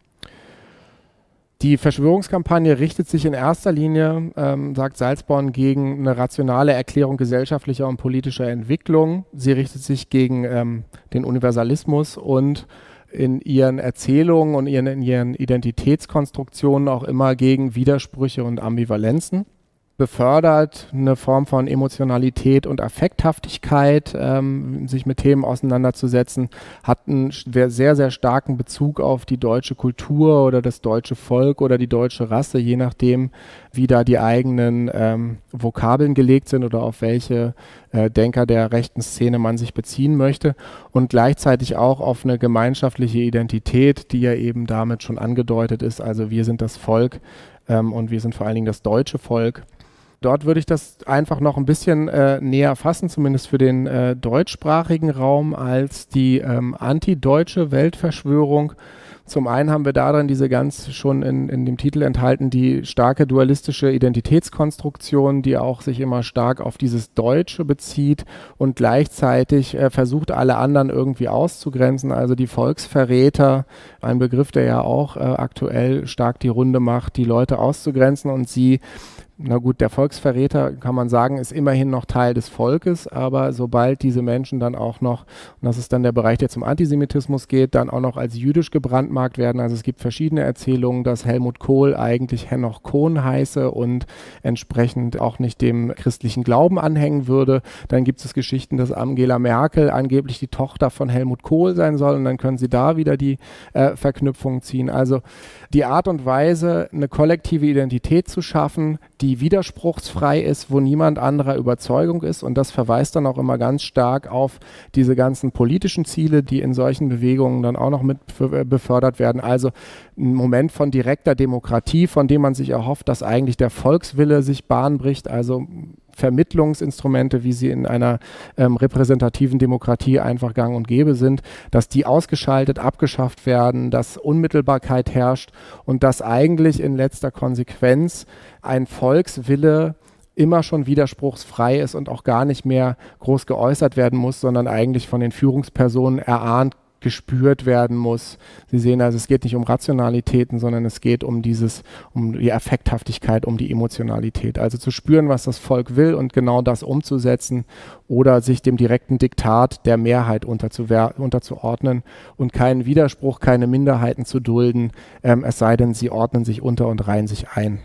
Die Verschwörungskampagne richtet sich in erster Linie, ähm, sagt Salzborn, gegen eine rationale Erklärung gesellschaftlicher und politischer Entwicklung. Sie richtet sich gegen ähm, den Universalismus und in ihren Erzählungen und ihren, in ihren Identitätskonstruktionen auch immer gegen Widersprüche und Ambivalenzen. Befördert eine Form von Emotionalität und Affekthaftigkeit, ähm, sich mit Themen auseinanderzusetzen, hat einen sehr, sehr starken Bezug auf die deutsche Kultur oder das deutsche Volk oder die deutsche Rasse, je nachdem, wie da die eigenen ähm, Vokabeln gelegt sind oder auf welche äh, Denker der rechten Szene man sich beziehen möchte und gleichzeitig auch auf eine gemeinschaftliche Identität, die ja eben damit schon angedeutet ist, also wir sind das Volk ähm, und wir sind vor allen Dingen das deutsche Volk. Dort würde ich das einfach noch ein bisschen äh, näher fassen, zumindest für den äh, deutschsprachigen Raum, als die ähm, antideutsche Weltverschwörung. Zum einen haben wir darin diese ganz schon in, in dem Titel enthalten, die starke dualistische Identitätskonstruktion, die auch sich immer stark auf dieses Deutsche bezieht und gleichzeitig äh, versucht, alle anderen irgendwie auszugrenzen. Also die Volksverräter, ein Begriff, der ja auch äh, aktuell stark die Runde macht, die Leute auszugrenzen und sie. Na gut, der Volksverräter, kann man sagen, ist immerhin noch Teil des Volkes, aber sobald diese Menschen dann auch noch, und das ist dann der Bereich, der zum Antisemitismus geht, dann auch noch als jüdisch gebrandmarkt werden. Also es gibt verschiedene Erzählungen, dass Helmut Kohl eigentlich Henoch Kohn heiße und entsprechend auch nicht dem christlichen Glauben anhängen würde. Dann gibt es Geschichten, dass Angela Merkel angeblich die Tochter von Helmut Kohl sein soll und dann können Sie da wieder die äh, Verknüpfung ziehen. Also die Art und Weise, eine kollektive Identität zu schaffen, die die widerspruchsfrei ist, wo niemand anderer Überzeugung ist und das verweist dann auch immer ganz stark auf diese ganzen politischen Ziele, die in solchen Bewegungen dann auch noch mit befördert werden. Also ein Moment von direkter Demokratie, von dem man sich erhofft, dass eigentlich der Volkswille sich Bahn bricht, also Vermittlungsinstrumente, wie sie in einer ähm, repräsentativen Demokratie einfach gang und gäbe sind, dass die ausgeschaltet, abgeschafft werden, dass Unmittelbarkeit herrscht und dass eigentlich in letzter Konsequenz ein Volkswille immer schon widerspruchsfrei ist und auch gar nicht mehr groß geäußert werden muss, sondern eigentlich von den Führungspersonen erahnt gespürt werden muss. Sie sehen also, es geht nicht um Rationalitäten, sondern es geht um dieses, um die Affekthaftigkeit, um die Emotionalität. Also zu spüren, was das Volk will und genau das umzusetzen oder sich dem direkten Diktat der Mehrheit unterzuordnen und keinen Widerspruch, keine Minderheiten zu dulden, ähm, es sei denn, sie ordnen sich unter und reihen sich ein.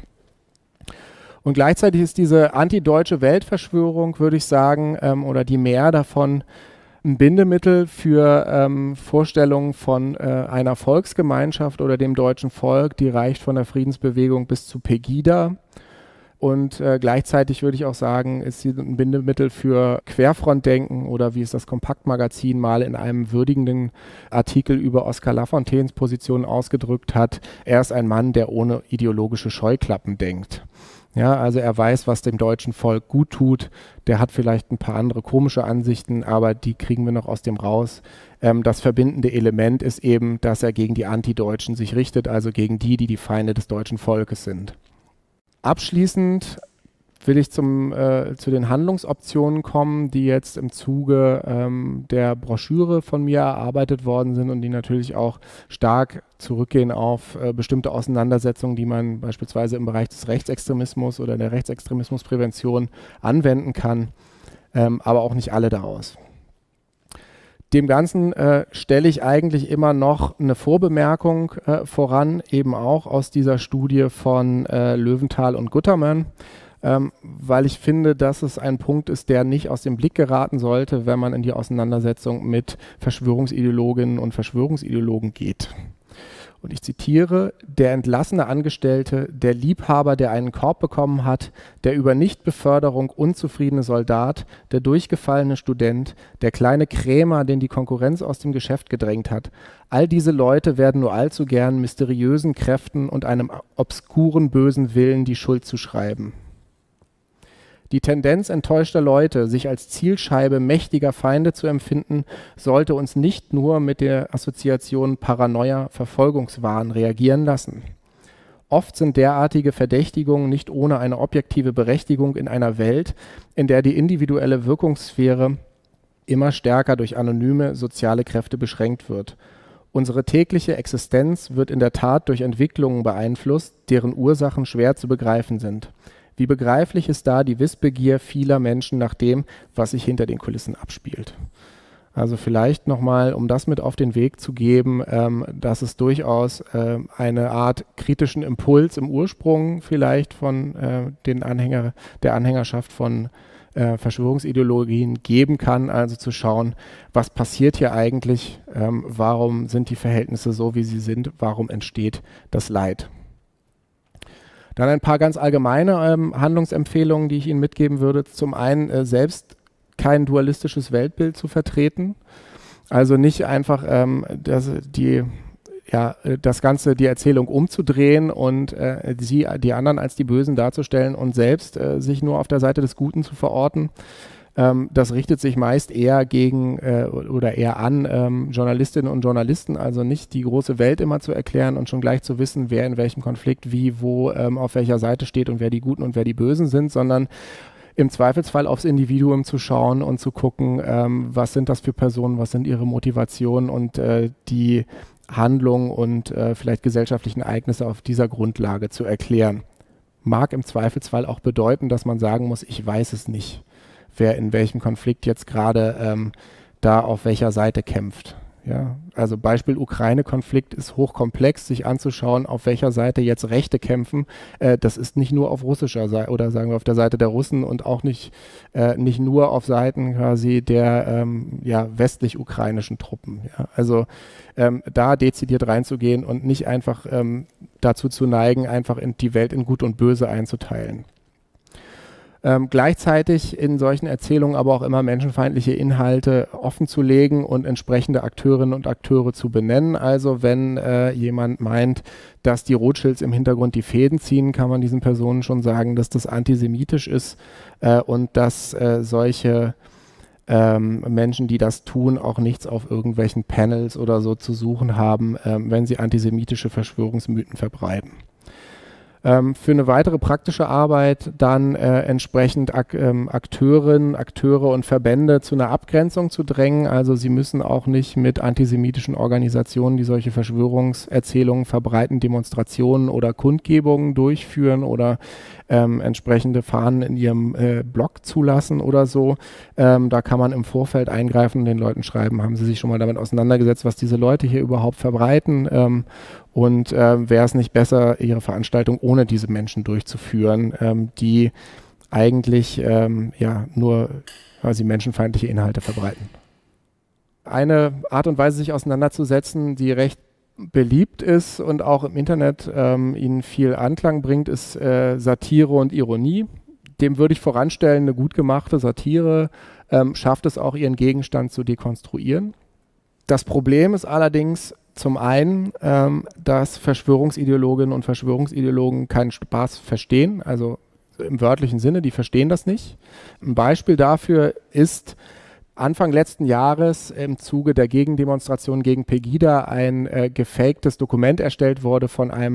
Und gleichzeitig ist diese antideutsche Weltverschwörung, würde ich sagen, ähm, oder die Mehr davon, ein Bindemittel für ähm, Vorstellungen von äh, einer Volksgemeinschaft oder dem deutschen Volk, die reicht von der Friedensbewegung bis zu Pegida. Und äh, gleichzeitig würde ich auch sagen, ist sie ein Bindemittel für Querfrontdenken oder wie es das Kompaktmagazin mal in einem würdigenden Artikel über Oskar Lafontaines Position ausgedrückt hat. Er ist ein Mann, der ohne ideologische Scheuklappen denkt. Ja, also er weiß, was dem deutschen Volk gut tut. Der hat vielleicht ein paar andere komische Ansichten, aber die kriegen wir noch aus dem raus. Ähm, das verbindende Element ist eben, dass er gegen die Antideutschen sich richtet, also gegen die, die die Feinde des deutschen Volkes sind. Abschließend will ich zum, äh, zu den Handlungsoptionen kommen, die jetzt im Zuge ähm, der Broschüre von mir erarbeitet worden sind und die natürlich auch stark zurückgehen auf äh, bestimmte Auseinandersetzungen, die man beispielsweise im Bereich des Rechtsextremismus oder der Rechtsextremismusprävention anwenden kann, ähm, aber auch nicht alle daraus. Dem Ganzen äh, stelle ich eigentlich immer noch eine Vorbemerkung äh, voran, eben auch aus dieser Studie von äh, Löwenthal und Guttermann, ähm, weil ich finde, dass es ein Punkt ist, der nicht aus dem Blick geraten sollte, wenn man in die Auseinandersetzung mit Verschwörungsideologinnen und Verschwörungsideologen geht. Und ich zitiere: Der entlassene Angestellte, der Liebhaber, der einen Korb bekommen hat, der über Nichtbeförderung unzufriedene Soldat, der durchgefallene Student, der kleine Krämer, den die Konkurrenz aus dem Geschäft gedrängt hat. All diese Leute werden nur allzu gern mysteriösen Kräften und einem obskuren bösen Willen die Schuld zuschreiben. Die Tendenz enttäuschter Leute, sich als Zielscheibe mächtiger Feinde zu empfinden, sollte uns nicht nur mit der Assoziation Paranoia, Verfolgungswahn reagieren lassen. Oft sind derartige Verdächtigungen nicht ohne eine objektive Berechtigung in einer Welt, in der die individuelle Wirkungssphäre immer stärker durch anonyme soziale Kräfte beschränkt wird. Unsere tägliche Existenz wird in der Tat durch Entwicklungen beeinflusst, deren Ursachen schwer zu begreifen sind. Wie begreiflich ist da die Wissbegier vieler Menschen nach dem, was sich hinter den Kulissen abspielt? Also vielleicht nochmal, um das mit auf den Weg zu geben, ähm, dass es durchaus äh, eine Art kritischen Impuls im Ursprung vielleicht von äh, den Anhänger, der Anhängerschaft von äh, Verschwörungsideologien geben kann, also zu schauen, was passiert hier eigentlich, ähm, warum sind die Verhältnisse so, wie sie sind, warum entsteht das Leid. Dann ein paar ganz allgemeine ähm, Handlungsempfehlungen, die ich Ihnen mitgeben würde. Zum einen äh, selbst kein dualistisches Weltbild zu vertreten. Also nicht einfach ähm, das, die, ja, das Ganze, die Erzählung umzudrehen und äh, sie, die anderen als die Bösen darzustellen und selbst äh, sich nur auf der Seite des Guten zu verorten. Ähm, das richtet sich meist eher gegen äh, oder eher an ähm, Journalistinnen und Journalisten, also nicht die große Welt immer zu erklären und schon gleich zu wissen, wer in welchem Konflikt wie, wo, ähm, auf welcher Seite steht und wer die Guten und wer die Bösen sind, sondern im Zweifelsfall aufs Individuum zu schauen und zu gucken, ähm, was sind das für Personen, was sind ihre Motivationen und äh, die Handlungen und äh, vielleicht gesellschaftlichen Ereignisse auf dieser Grundlage zu erklären. Mag im Zweifelsfall auch bedeuten, dass man sagen muss, ich weiß es nicht, wer in welchem Konflikt jetzt gerade ähm, da auf welcher Seite kämpft. Ja? Also Beispiel Ukraine-Konflikt ist hochkomplex, sich anzuschauen, auf welcher Seite jetzt Rechte kämpfen. Äh, das ist nicht nur auf russischer Seite oder sagen wir auf der Seite der Russen und auch nicht, äh, nicht nur auf Seiten quasi der ähm, ja, westlich-ukrainischen Truppen. Ja? Also ähm, da dezidiert reinzugehen und nicht einfach ähm, dazu zu neigen, einfach in die Welt in Gut und Böse einzuteilen. Ähm, gleichzeitig in solchen Erzählungen aber auch immer menschenfeindliche Inhalte offenzulegen und entsprechende Akteurinnen und Akteure zu benennen. Also wenn äh, jemand meint, dass die Rothschilds im Hintergrund die Fäden ziehen, kann man diesen Personen schon sagen, dass das antisemitisch ist äh, und dass äh, solche ähm, Menschen, die das tun, auch nichts auf irgendwelchen Panels oder so zu suchen haben, äh, wenn sie antisemitische Verschwörungsmythen verbreiten. Ähm, für eine weitere praktische Arbeit dann äh, entsprechend Ak ähm, Akteurinnen, Akteure und Verbände zu einer Abgrenzung zu drängen. Also sie müssen auch nicht mit antisemitischen Organisationen, die solche Verschwörungserzählungen verbreiten, Demonstrationen oder Kundgebungen durchführen oder ähm, entsprechende Fahnen in ihrem äh, Blog zulassen oder so. Ähm, da kann man im Vorfeld eingreifen und den Leuten schreiben, haben sie sich schon mal damit auseinandergesetzt, was diese Leute hier überhaupt verbreiten. Ähm, Und äh, wäre es nicht besser, ihre Veranstaltung ohne diese Menschen durchzuführen, ähm, die eigentlich ähm, ja, nur quasi menschenfeindliche Inhalte verbreiten. Eine Art und Weise, sich auseinanderzusetzen, die recht beliebt ist und auch im Internet ähm, ihnen viel Anklang bringt, ist äh, Satire und Ironie. Dem würde ich voranstellen, eine gut gemachte Satire ähm, schafft es auch, ihren Gegenstand zu dekonstruieren. Das Problem ist allerdings, zum einen, ähm, dass Verschwörungsideologinnen und Verschwörungsideologen keinen Spaß verstehen, also im wörtlichen Sinne, die verstehen das nicht. Ein Beispiel dafür ist Anfang letzten Jahres im Zuge der Gegendemonstration gegen Pegida ein äh, gefaktes Dokument erstellt wurde von einem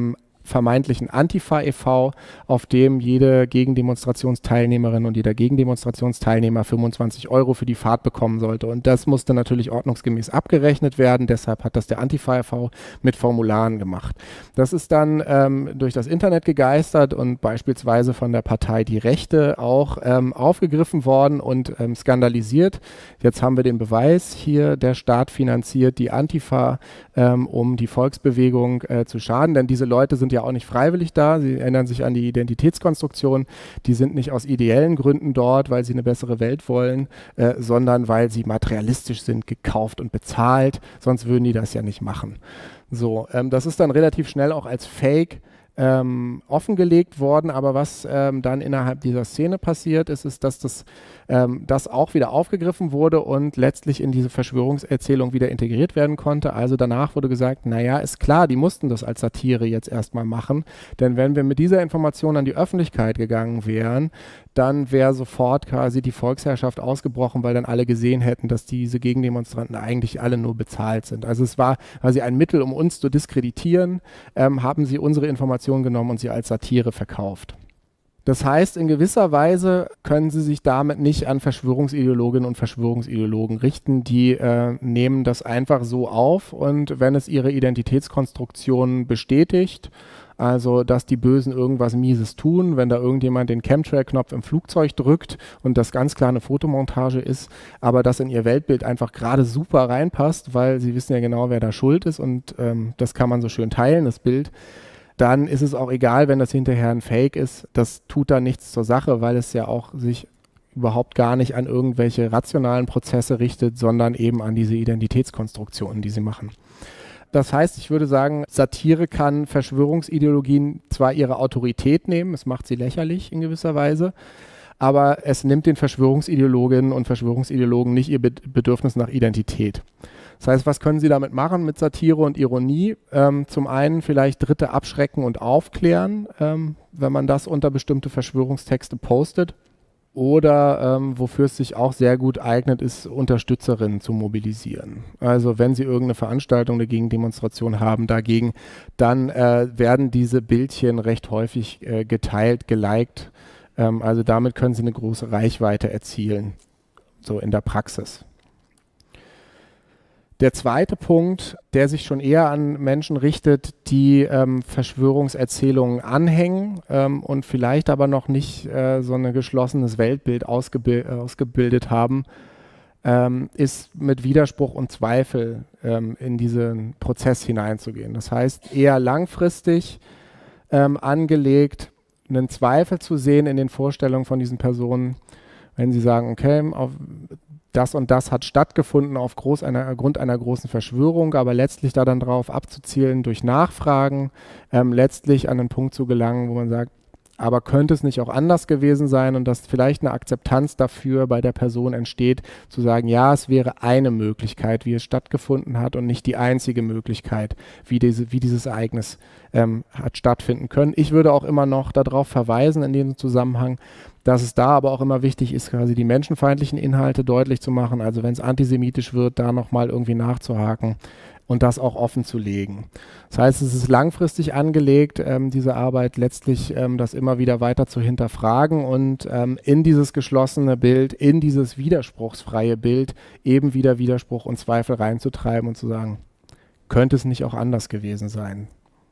vermeintlichen Antifa e V, auf dem jede Gegendemonstrationsteilnehmerin und jeder Gegendemonstrationsteilnehmer fünfundzwanzig Euro für die Fahrt bekommen sollte. Und das musste natürlich ordnungsgemäß abgerechnet werden. Deshalb hat das der Antifa e V mit Formularen gemacht. Das ist dann ähm, durch das Internet gegeistert und beispielsweise von der Partei Die Rechte auch ähm, aufgegriffen worden und ähm, skandalisiert. Jetzt haben wir den Beweis hier, der Staat finanziert die Antifa, ähm, um die Volksbewegung äh, zu schaden, denn diese Leute sind ja auch nicht freiwillig da, sie erinnern sich an die Identitätskonstruktion, die sind nicht aus ideellen Gründen dort, weil sie eine bessere Welt wollen, äh, sondern weil sie materialistisch sind, gekauft und bezahlt, sonst würden die das ja nicht machen. So, ähm, das ist dann relativ schnell auch als Fake Ähm, offengelegt worden, aber was ähm, dann innerhalb dieser Szene passiert ist, ist, dass das, ähm, das auch wieder aufgegriffen wurde und letztlich in diese Verschwörungserzählung wieder integriert werden konnte. Also danach wurde gesagt, naja, ist klar, die mussten das als Satire jetzt erstmal machen, denn wenn wir mit dieser Information an die Öffentlichkeit gegangen wären, dann wäre sofort quasi die Volksherrschaft ausgebrochen, weil dann alle gesehen hätten, dass diese Gegendemonstranten eigentlich alle nur bezahlt sind. Also es war quasi ein Mittel, um uns zu diskreditieren, ähm, haben sie unsere Informationen genommen und sie als Satire verkauft. Das heißt, in gewisser Weise können sie sich damit nicht an Verschwörungsideologinnen und Verschwörungsideologen richten. Die äh, nehmen das einfach so auf und wenn es ihre Identitätskonstruktion bestätigt, also dass die Bösen irgendwas Mieses tun, wenn da irgendjemand den Chemtrail-Knopf im Flugzeug drückt und das ganz klar eine Fotomontage ist, aber das in ihr Weltbild einfach gerade super reinpasst, weil sie wissen ja genau, wer da schuld ist und ähm, das kann man so schön teilen, das Bild, dann ist es auch egal, wenn das hinterher ein Fake ist. Das tut da nichts zur Sache, weil es ja auch sich überhaupt gar nicht an irgendwelche rationalen Prozesse richtet, sondern eben an diese Identitätskonstruktionen, die sie machen. Das heißt, ich würde sagen, Satire kann Verschwörungsideologien zwar ihre Autorität nehmen, es macht sie lächerlich in gewisser Weise, aber es nimmt den Verschwörungsideologinnen und Verschwörungsideologen nicht ihr Bedürfnis nach Identität. Das heißt, was können sie damit machen mit Satire und Ironie? Ähm, zum einen vielleicht Dritte abschrecken und aufklären, ähm, wenn man das unter bestimmte Verschwörungstexte postet. Oder ähm, wofür es sich auch sehr gut eignet, ist Unterstützerinnen zu mobilisieren. Also wenn sie irgendeine Veranstaltung, eine Gegendemonstration haben dagegen, dann äh, werden diese Bildchen recht häufig äh, geteilt, geliked. Ähm, also damit können sie eine große Reichweite erzielen, so in der Praxis. Der zweite Punkt, der sich schon eher an Menschen richtet, die ähm, Verschwörungserzählungen anhängen ähm, und vielleicht aber noch nicht äh, so ein geschlossenes Weltbild ausgebi- ausgebildet haben, ähm, ist mit Widerspruch und Zweifel ähm, in diesen Prozess hineinzugehen. Das heißt, eher langfristig ähm, angelegt, einen Zweifel zu sehen in den Vorstellungen von diesen Personen, wenn sie sagen, okay, auf das und das hat stattgefunden aufgrund einer, Grund einer großen Verschwörung, aber letztlich da dann drauf abzuzielen durch Nachfragen, ähm, letztlich an einen Punkt zu gelangen, wo man sagt, aber könnte es nicht auch anders gewesen sein und dass vielleicht eine Akzeptanz dafür bei der Person entsteht, zu sagen, ja, es wäre eine Möglichkeit, wie es stattgefunden hat und nicht die einzige Möglichkeit, wie, diese, wie dieses Ereignis ähm, hat stattfinden können. Ich würde auch immer noch darauf verweisen in diesem Zusammenhang, dass es da aber auch immer wichtig ist, quasi die menschenfeindlichen Inhalte deutlich zu machen. Also wenn es antisemitisch wird, da nochmal irgendwie nachzuhaken und das auch offen zu legen. Das heißt, es ist langfristig angelegt, ähm, diese Arbeit letztlich ähm, das immer wieder weiter zu hinterfragen und ähm, in dieses geschlossene Bild, in dieses widerspruchsfreie Bild eben wieder Widerspruch und Zweifel reinzutreiben und zu sagen, könnte es nicht auch anders gewesen sein?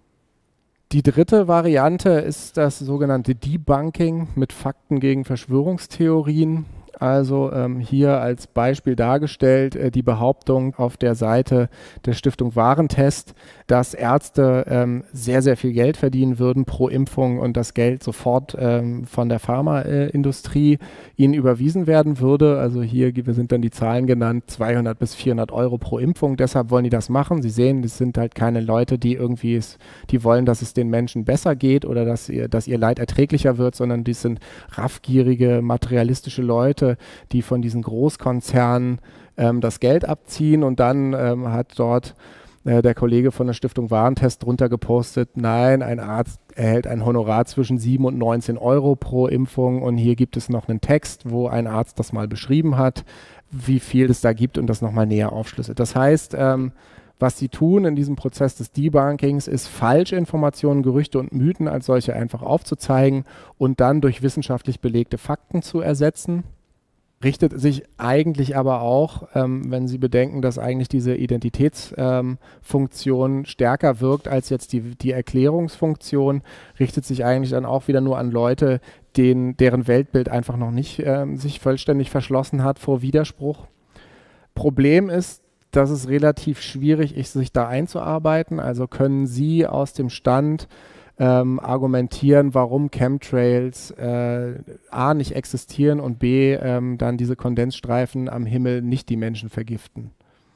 Die dritte Variante ist das sogenannte Debunking mit Fakten gegen Verschwörungstheorien. Also ähm, hier als Beispiel dargestellt äh, die Behauptung auf der Seite der Stiftung Warentest, dass Ärzte ähm, sehr, sehr viel Geld verdienen würden pro Impfung und das Geld sofort ähm, von der Pharmaindustrie äh, ihnen überwiesen werden würde. Also hier sind dann die Zahlen genannt, zweihundert bis vierhundert Euro pro Impfung. Deshalb wollen die das machen. Sie sehen, das sind halt keine Leute, die irgendwie, es, die wollen, dass es den Menschen besser geht oder dass ihr, dass ihr Leid erträglicher wird, sondern die sind raffgierige, materialistische Leute, die von diesen Großkonzernen ähm, das Geld abziehen und dann ähm, hat dort äh, der Kollege von der Stiftung Warentest drunter gepostet, nein, ein Arzt erhält ein Honorar zwischen sieben und neunzehn Euro pro Impfung und hier gibt es noch einen Text, wo ein Arzt das mal beschrieben hat, wie viel es da gibt und das nochmal näher aufschlüsselt. Das heißt, ähm, Was sie tun in diesem Prozess des Debunkings ist, Falschinformationen, Gerüchte und Mythen als solche einfach aufzuzeigen und dann durch wissenschaftlich belegte Fakten zu ersetzen. Richtet sich eigentlich aber auch, ähm, wenn Sie bedenken, dass eigentlich diese Identitätsfunktion ähm, stärker wirkt als jetzt die, die Erklärungsfunktion, richtet sich eigentlich dann auch wieder nur an Leute, denen, deren Weltbild einfach noch nicht ähm, sich vollständig verschlossen hat vor Widerspruch. Problem ist, dass es relativ schwierig ist, sich da einzuarbeiten. Also können Sie aus dem Stand Ähm, argumentieren, warum Chemtrails äh, A nicht existieren und B ähm, dann diese Kondensstreifen am Himmel nicht die Menschen vergiften.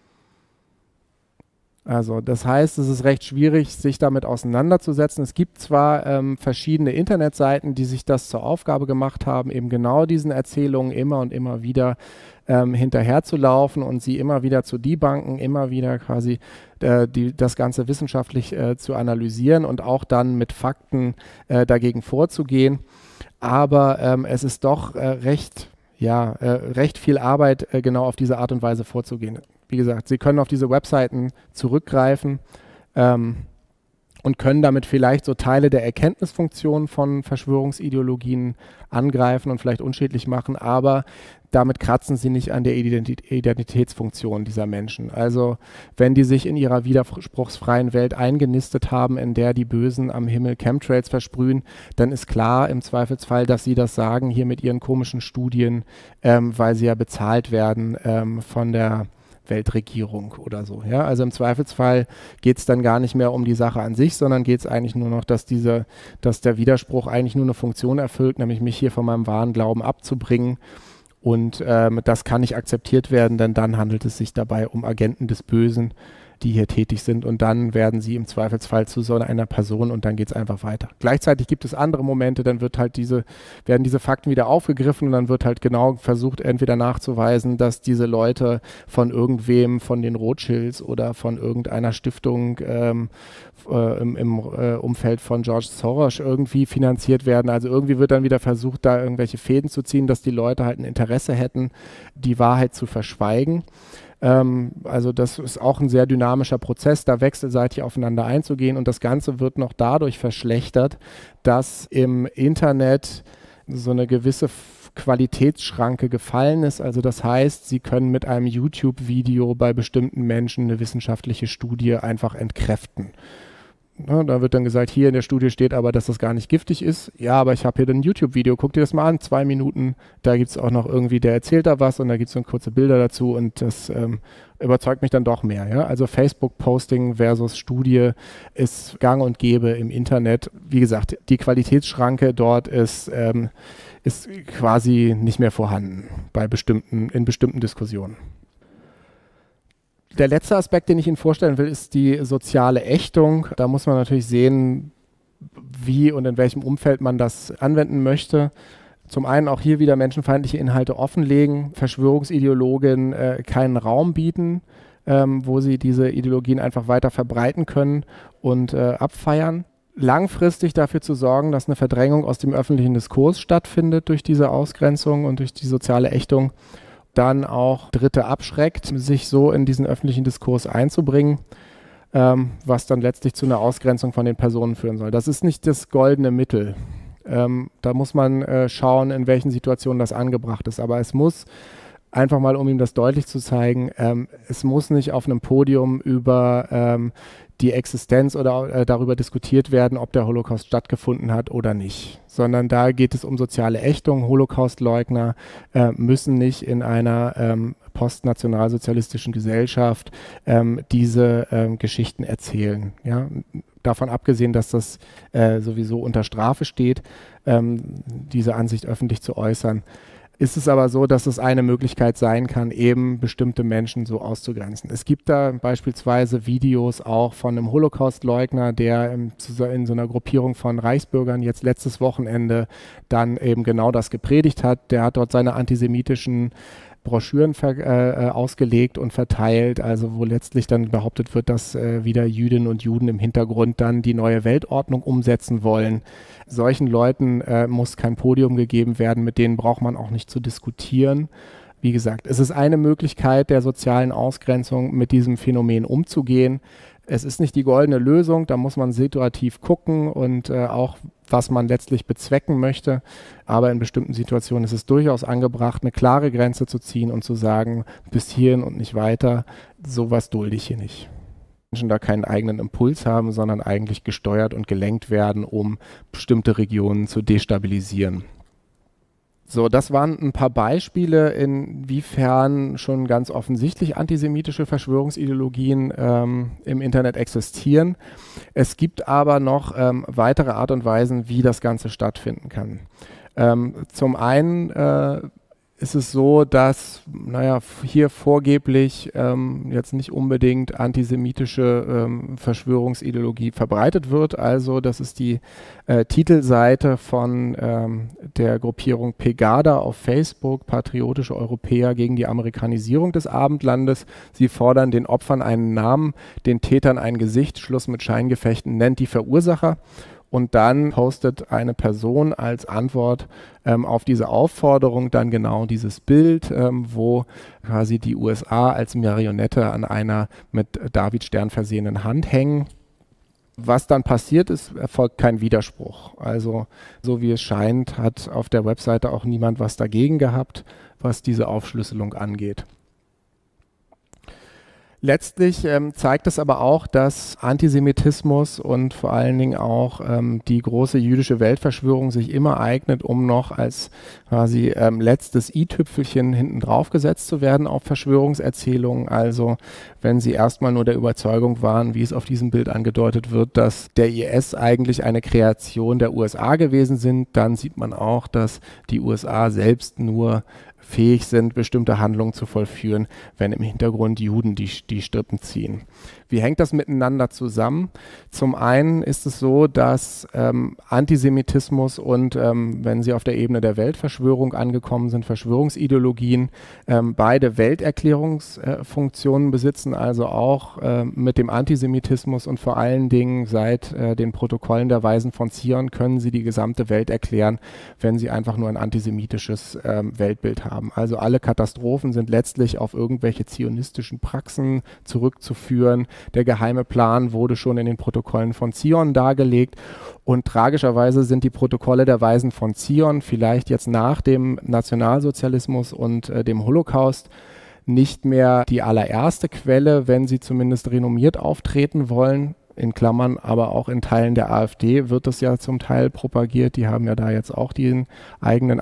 Also das heißt, es ist recht schwierig, sich damit auseinanderzusetzen. Es gibt zwar ähm, verschiedene Internetseiten, die sich das zur Aufgabe gemacht haben, eben genau diesen Erzählungen immer und immer wieder ähm, hinterherzulaufen und sie immer wieder zu debunken, immer wieder quasi äh, die, das Ganze wissenschaftlich äh, zu analysieren und auch dann mit Fakten äh, dagegen vorzugehen. Aber ähm, es ist doch äh, recht, ja, äh, recht viel Arbeit, äh, genau auf diese Art und Weise vorzugehen. Wie gesagt, Sie können auf diese Webseiten zurückgreifen ähm, und können damit vielleicht so Teile der Erkenntnisfunktion von Verschwörungsideologien angreifen und vielleicht unschädlich machen, aber damit kratzen Sie nicht an der Identi- Identitätsfunktion dieser Menschen. Also wenn die sich in ihrer widerspruchsfreien Welt eingenistet haben, in der die Bösen am Himmel Chemtrails versprühen, dann ist klar im Zweifelsfall, dass sie das sagen hier mit ihren komischen Studien, ähm, weil sie ja bezahlt werden ähm, von der Weltregierung oder so. Ja? Also im Zweifelsfall geht es dann gar nicht mehr um die Sache an sich, sondern geht es eigentlich nur noch, dass, diese, dass der Widerspruch eigentlich nur eine Funktion erfüllt, nämlich mich hier von meinem wahren Glauben abzubringen. Und ähm, das kann nicht akzeptiert werden, denn dann handelt es sich dabei um Agenten des Bösen, die hier tätig sind, und dann werden sie im Zweifelsfall zu so einer Person und dann geht es einfach weiter. Gleichzeitig gibt es andere Momente, dann wird halt diese, werden diese Fakten wieder aufgegriffen und dann wird halt genau versucht, entweder nachzuweisen, dass diese Leute von irgendwem, von den Rothschilds oder von irgendeiner Stiftung ähm, äh, im, im äh, Umfeld von George Soros irgendwie finanziert werden. Also irgendwie wird dann wieder versucht, da irgendwelche Fäden zu ziehen, dass die Leute halt ein Interesse hätten, die Wahrheit zu verschweigen. Also das ist auch ein sehr dynamischer Prozess, da wechselseitig aufeinander einzugehen, und das Ganze wird noch dadurch verschlechtert, dass im Internet so eine gewisse Qualitätsschranke gefallen ist. Also das heißt, Sie können mit einem YouTube-Video bei bestimmten Menschen eine wissenschaftliche Studie einfach entkräften. Ja, da wird dann gesagt, hier in der Studie steht aber, dass das gar nicht giftig ist. Ja, aber ich habe hier ein YouTube-Video, guck dir das mal an, zwei Minuten, da gibt es auch noch irgendwie, der erzählt da was und da gibt es so kurze Bilder dazu, und das ähm, überzeugt mich dann doch mehr. Ja? Also Facebook-Posting versus Studie ist gang und gäbe im Internet. Wie gesagt, die Qualitätsschranke dort ist, ähm, ist quasi nicht mehr vorhanden bei bestimmten, in bestimmten Diskussionen. Der letzte Aspekt, den ich Ihnen vorstellen will, ist die soziale Ächtung. Da muss man natürlich sehen, wie und in welchem Umfeld man das anwenden möchte. Zum einen auch hier wieder menschenfeindliche Inhalte offenlegen, Verschwörungsideologen äh, keinen Raum bieten, ähm, wo sie diese Ideologien einfach weiter verbreiten können und äh, abfeiern. Langfristig dafür zu sorgen, dass eine Verdrängung aus dem öffentlichen Diskurs stattfindet durch diese Ausgrenzung und durch die soziale Ächtung. Dann auch Dritte abschreckt, sich so in diesen öffentlichen Diskurs einzubringen, ähm, was dann letztlich zu einer Ausgrenzung von den Personen führen soll. Das ist nicht das goldene Mittel. Ähm, da muss man äh, schauen, in welchen Situationen das angebracht ist. Aber es muss, einfach mal um ihm das deutlich zu zeigen, ähm, es muss nicht auf einem Podium über ähm, die Existenz oder äh, darüber diskutiert werden, ob der Holocaust stattgefunden hat oder nicht, sondern da geht es um soziale Ächtung. Holocaustleugner äh, müssen nicht in einer ähm, postnationalsozialistischen Gesellschaft ähm, diese ähm, Geschichten erzählen. Ja? Davon abgesehen, dass das äh, sowieso unter Strafe steht, ähm, diese Ansicht öffentlich zu äußern, ist es aber so, dass es eine Möglichkeit sein kann, eben bestimmte Menschen so auszugrenzen. Es gibt da beispielsweise Videos auch von einem Holocaust-Leugner, der in, in so einer Gruppierung von Reichsbürgern jetzt letztes Wochenende dann eben genau das gepredigt hat. Der hat dort seine antisemitischen Broschüren ver, äh, ausgelegt und verteilt, also wo letztlich dann behauptet wird, dass äh, wieder Jüdinnen und Juden im Hintergrund dann die neue Weltordnung umsetzen wollen. Solchen Leuten äh, muss kein Podium gegeben werden, mit denen braucht man auch nicht zu diskutieren. Wie gesagt, es ist eine Möglichkeit der sozialen Ausgrenzung, mit diesem Phänomen umzugehen. Es ist nicht die goldene Lösung, da muss man situativ gucken und äh, auch, was man letztlich bezwecken möchte. Aber in bestimmten Situationen ist es durchaus angebracht, eine klare Grenze zu ziehen und zu sagen, bis hierhin und nicht weiter, sowas dulde ich hier nicht. Menschen da keinen eigenen Impuls haben, sondern eigentlich gesteuert und gelenkt werden, um bestimmte Regionen zu destabilisieren. So, das waren ein paar Beispiele, inwiefern schon ganz offensichtlich antisemitische Verschwörungsideologien ähm, im Internet existieren. Es gibt aber noch ähm, weitere Art und Weisen, wie das Ganze stattfinden kann. Ähm, zum einen äh, ist es so, dass, naja, hier vorgeblich ähm, jetzt nicht unbedingt antisemitische ähm, Verschwörungsideologie verbreitet wird. Also das ist die äh, Titelseite von ähm, der Gruppierung Pegada auf Facebook, Patriotische Europäer gegen die Amerikanisierung des Abendlandes. Sie fordern den Opfern einen Namen, den Tätern ein Gesicht, Schluss mit Scheingefechten, nennt die Verursacher. Und dann postet eine Person als Antwort ähm, auf diese Aufforderung dann genau dieses Bild, ähm, wo quasi die U S A als Marionette an einer mit Davidstern versehenen Hand hängen. Was dann passiert ist, erfolgt kein Widerspruch. Also so wie es scheint, hat auf der Webseite auch niemand was dagegen gehabt, was diese Aufschlüsselung angeht. Letztlich ähm, zeigt es aber auch, dass Antisemitismus und vor allen Dingen auch ähm, die große jüdische Weltverschwörung sich immer eignet, um noch als quasi ähm, letztes i-Tüpfelchen hinten drauf gesetzt zu werden auf Verschwörungserzählungen. Also wenn sie erstmal nur der Überzeugung waren, wie es auf diesem Bild angedeutet wird, dass der I S eigentlich eine Kreation der U S A gewesen sind, dann sieht man auch, dass die U S A selbst nur fähig sind, bestimmte Handlungen zu vollführen, wenn im Hintergrund Juden die, die Strippen ziehen. Wie hängt das miteinander zusammen? Zum einen ist es so, dass ähm, Antisemitismus und, ähm, wenn sie auf der Ebene der Weltverschwörung angekommen sind, Verschwörungsideologien, ähm, beide Welterklärungsfunktionen äh, besitzen, also auch äh, mit dem Antisemitismus und vor allen Dingen seit äh, den Protokollen der Weisen von Zion können sie die gesamte Welt erklären, wenn sie einfach nur ein antisemitisches äh, Weltbild haben. Also alle Katastrophen sind letztlich auf irgendwelche zionistischen Praxen zurückzuführen. Der geheime Plan wurde schon in den Protokollen von Zion dargelegt und tragischerweise sind die Protokolle der Weisen von Zion vielleicht jetzt nach dem Nationalsozialismus und äh, dem Holocaust nicht mehr die allererste Quelle, wenn sie zumindest renommiert auftreten wollen. In Klammern, aber auch in Teilen der AfD wird das ja zum Teil propagiert. Die haben ja da jetzt auch den eigenen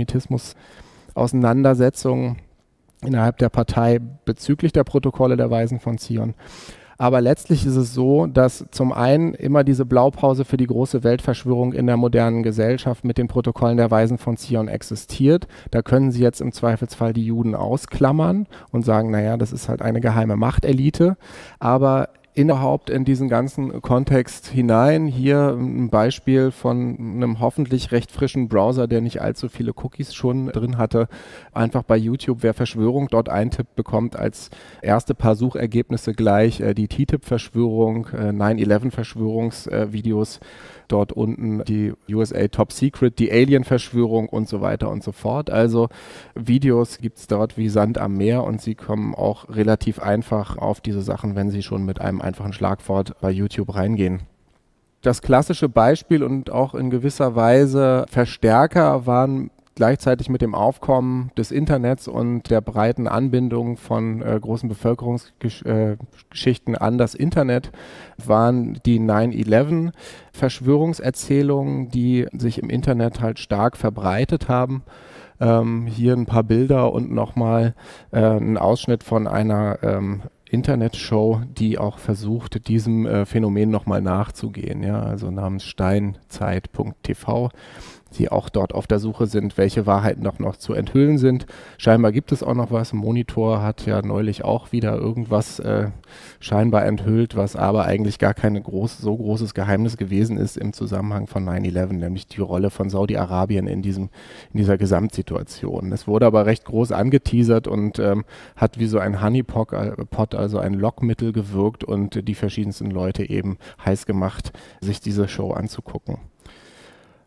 Antisemitismus-Auseinandersetzungen innerhalb der Partei bezüglich der Protokolle der Weisen von Zion. Aber letztlich ist es so, dass zum einen immer diese Blaupause für die große Weltverschwörung in der modernen Gesellschaft mit den Protokollen der Weisen von Zion existiert. Da können Sie jetzt im Zweifelsfall die Juden ausklammern und sagen, naja, das ist halt eine geheime Machtelite. Aber überhaupt in diesen ganzen Kontext hinein. Hier ein Beispiel von einem hoffentlich recht frischen Browser, der nicht allzu viele Cookies schon drin hatte. Einfach bei YouTube, wer Verschwörung dort eintippt, bekommt als erste paar Suchergebnisse gleich äh, die T T I P-Verschwörung, äh, nine eleven Verschwörungsvideos. Äh, dort unten die U S A Top Secret, die Alien-Verschwörung und so weiter und so fort. Also Videos gibt es dort wie Sand am Meer und Sie kommen auch relativ einfach auf diese Sachen, wenn Sie schon mit einem einfachen Schlagwort bei YouTube reingehen. Das klassische Beispiel und auch in gewisser Weise Verstärker waren gleichzeitig mit dem Aufkommen des Internets und der breiten Anbindung von äh, großen Bevölkerungsschichten äh, an das Internet waren die nine eleven Verschwörungserzählungen, die sich im Internet halt stark verbreitet haben. Ähm, hier ein paar Bilder und nochmal äh, ein Ausschnitt von einer ähm, Internetshow, die auch versucht, diesem äh, Phänomen nochmal nachzugehen, ja, also namens steinzeit punkt t v, die auch dort auf der Suche sind, welche Wahrheiten noch, noch zu enthüllen sind. Scheinbar gibt es auch noch was. Monitor hat ja neulich auch wieder irgendwas äh, scheinbar enthüllt, was aber eigentlich gar kein groß, so großes Geheimnis gewesen ist im Zusammenhang von nine eleven, nämlich die Rolle von Saudi-Arabien in diesem, in dieser Gesamtsituation. Es wurde aber recht groß angeteasert und ähm, hat wie so ein Honeypot, äh, also ein Lockmittel gewirkt und die verschiedensten Leute eben heiß gemacht, sich diese Show anzugucken.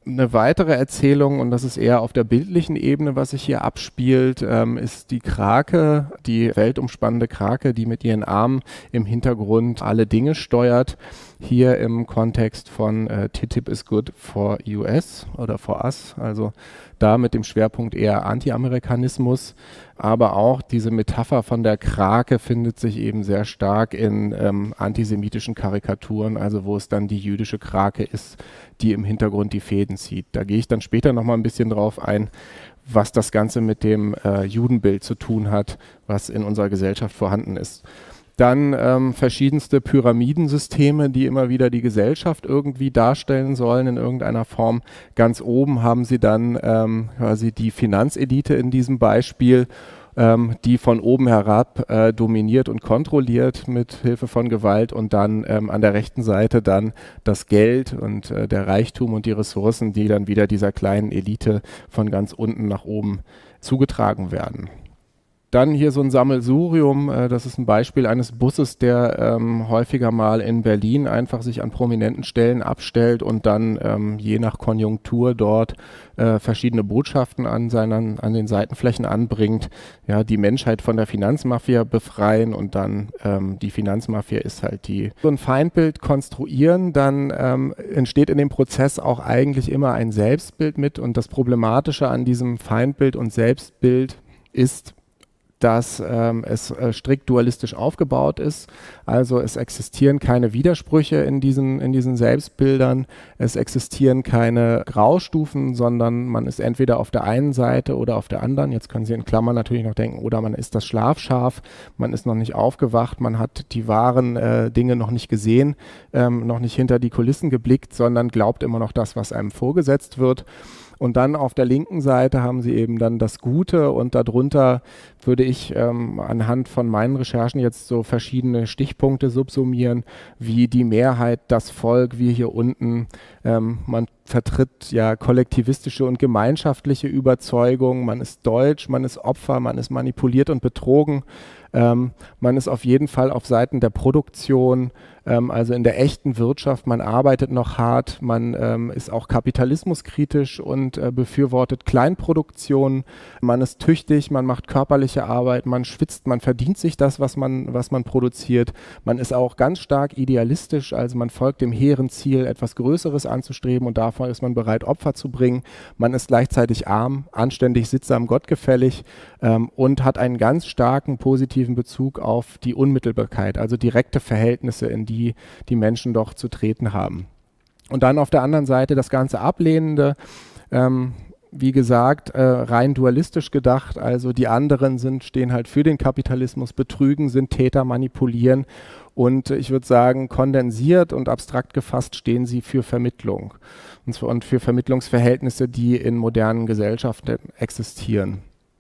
Eine weitere Erzählung, und das ist eher auf der bildlichen Ebene, was sich hier abspielt, ähm, ist die Krake, die weltumspannende Krake, die mit ihren Armen im Hintergrund alle Dinge steuert. Hier im Kontext von äh, T T I P is good for U S oder for us, also da mit dem Schwerpunkt eher Anti-Amerikanismus, aber auch diese Metapher von der Krake findet sich eben sehr stark in ähm, antisemitischen Karikaturen, also wo es dann die jüdische Krake ist, die im Hintergrund die Fäden zieht. Da gehe ich dann später nochmal ein bisschen drauf ein, was das Ganze mit dem äh, Judenbild zu tun hat, was in unserer Gesellschaft vorhanden ist. Dann ähm, verschiedenste Pyramidensysteme, die immer wieder die Gesellschaft irgendwie darstellen sollen in irgendeiner Form. Ganz oben haben Sie dann ähm, quasi die Finanzelite in diesem Beispiel, ähm, die von oben herab äh, dominiert und kontrolliert mit Hilfe von Gewalt, und dann ähm, an der rechten Seite dann das Geld und äh, der Reichtum und die Ressourcen, die dann wieder dieser kleinen Elite von ganz unten nach oben zugetragen werden. Dann hier so ein Sammelsurium, äh, das ist ein Beispiel eines Busses, der ähm, häufiger mal in Berlin einfach sich an prominenten Stellen abstellt und dann ähm, je nach Konjunktur dort äh, verschiedene Botschaften an, seinen, an den Seitenflächen anbringt. Ja, die Menschheit von der Finanzmafia befreien, und dann ähm, die Finanzmafia ist halt die. So ein Feindbild konstruieren, dann ähm, entsteht in dem Prozess auch eigentlich immer ein Selbstbild mit, und das Problematische an diesem Feindbild und Selbstbild ist, dass ähm, es äh, strikt dualistisch aufgebaut ist. Also es existieren keine Widersprüche in diesen, in diesen Selbstbildern, es existieren keine Graustufen, sondern man ist entweder auf der einen Seite oder auf der anderen. Jetzt können Sie in Klammern natürlich noch denken, oder man ist das Schlafschaf, man ist noch nicht aufgewacht, man hat die wahren äh, Dinge noch nicht gesehen, ähm, noch nicht hinter die Kulissen geblickt, sondern glaubt immer noch das, was einem vorgesetzt wird. Und dann auf der linken Seite haben Sie eben dann das Gute, und darunter würde ich ähm, anhand von meinen Recherchen jetzt so verschiedene Stichpunkte subsumieren, wie die Mehrheit, das Volk, wir hier unten. Ähm, man vertritt ja kollektivistische und gemeinschaftliche Überzeugungen, man ist deutsch, man ist Opfer, man ist manipuliert und betrogen. Ähm, man ist auf jeden Fall auf Seiten der Produktion, ähm, also in der echten Wirtschaft, man arbeitet noch hart, man ähm, ist auch kapitalismuskritisch und äh, befürwortet Kleinproduktion, man ist tüchtig, man macht körperliche Arbeit, man schwitzt, man verdient sich das, was man, was man produziert, man ist auch ganz stark idealistisch, also man folgt dem hehren Ziel, etwas Größeres anzustreben, und davon ist man bereit, Opfer zu bringen. Man ist gleichzeitig arm, anständig, sittsam, gottgefällig ähm, und hat einen ganz starken positiven Bezug auf die Unmittelbarkeit, also direkte Verhältnisse, in die die Menschen doch zu treten haben. Und dann auf der anderen Seite das ganze Ablehnende, ähm, wie gesagt, äh, rein dualistisch gedacht, also die anderen sind, stehen halt für den Kapitalismus, betrügen, sind Täter, manipulieren, und ich würde sagen, kondensiert und abstrakt gefasst stehen sie für Vermittlung und, und für Vermittlungsverhältnisse, die in modernen Gesellschaften existieren.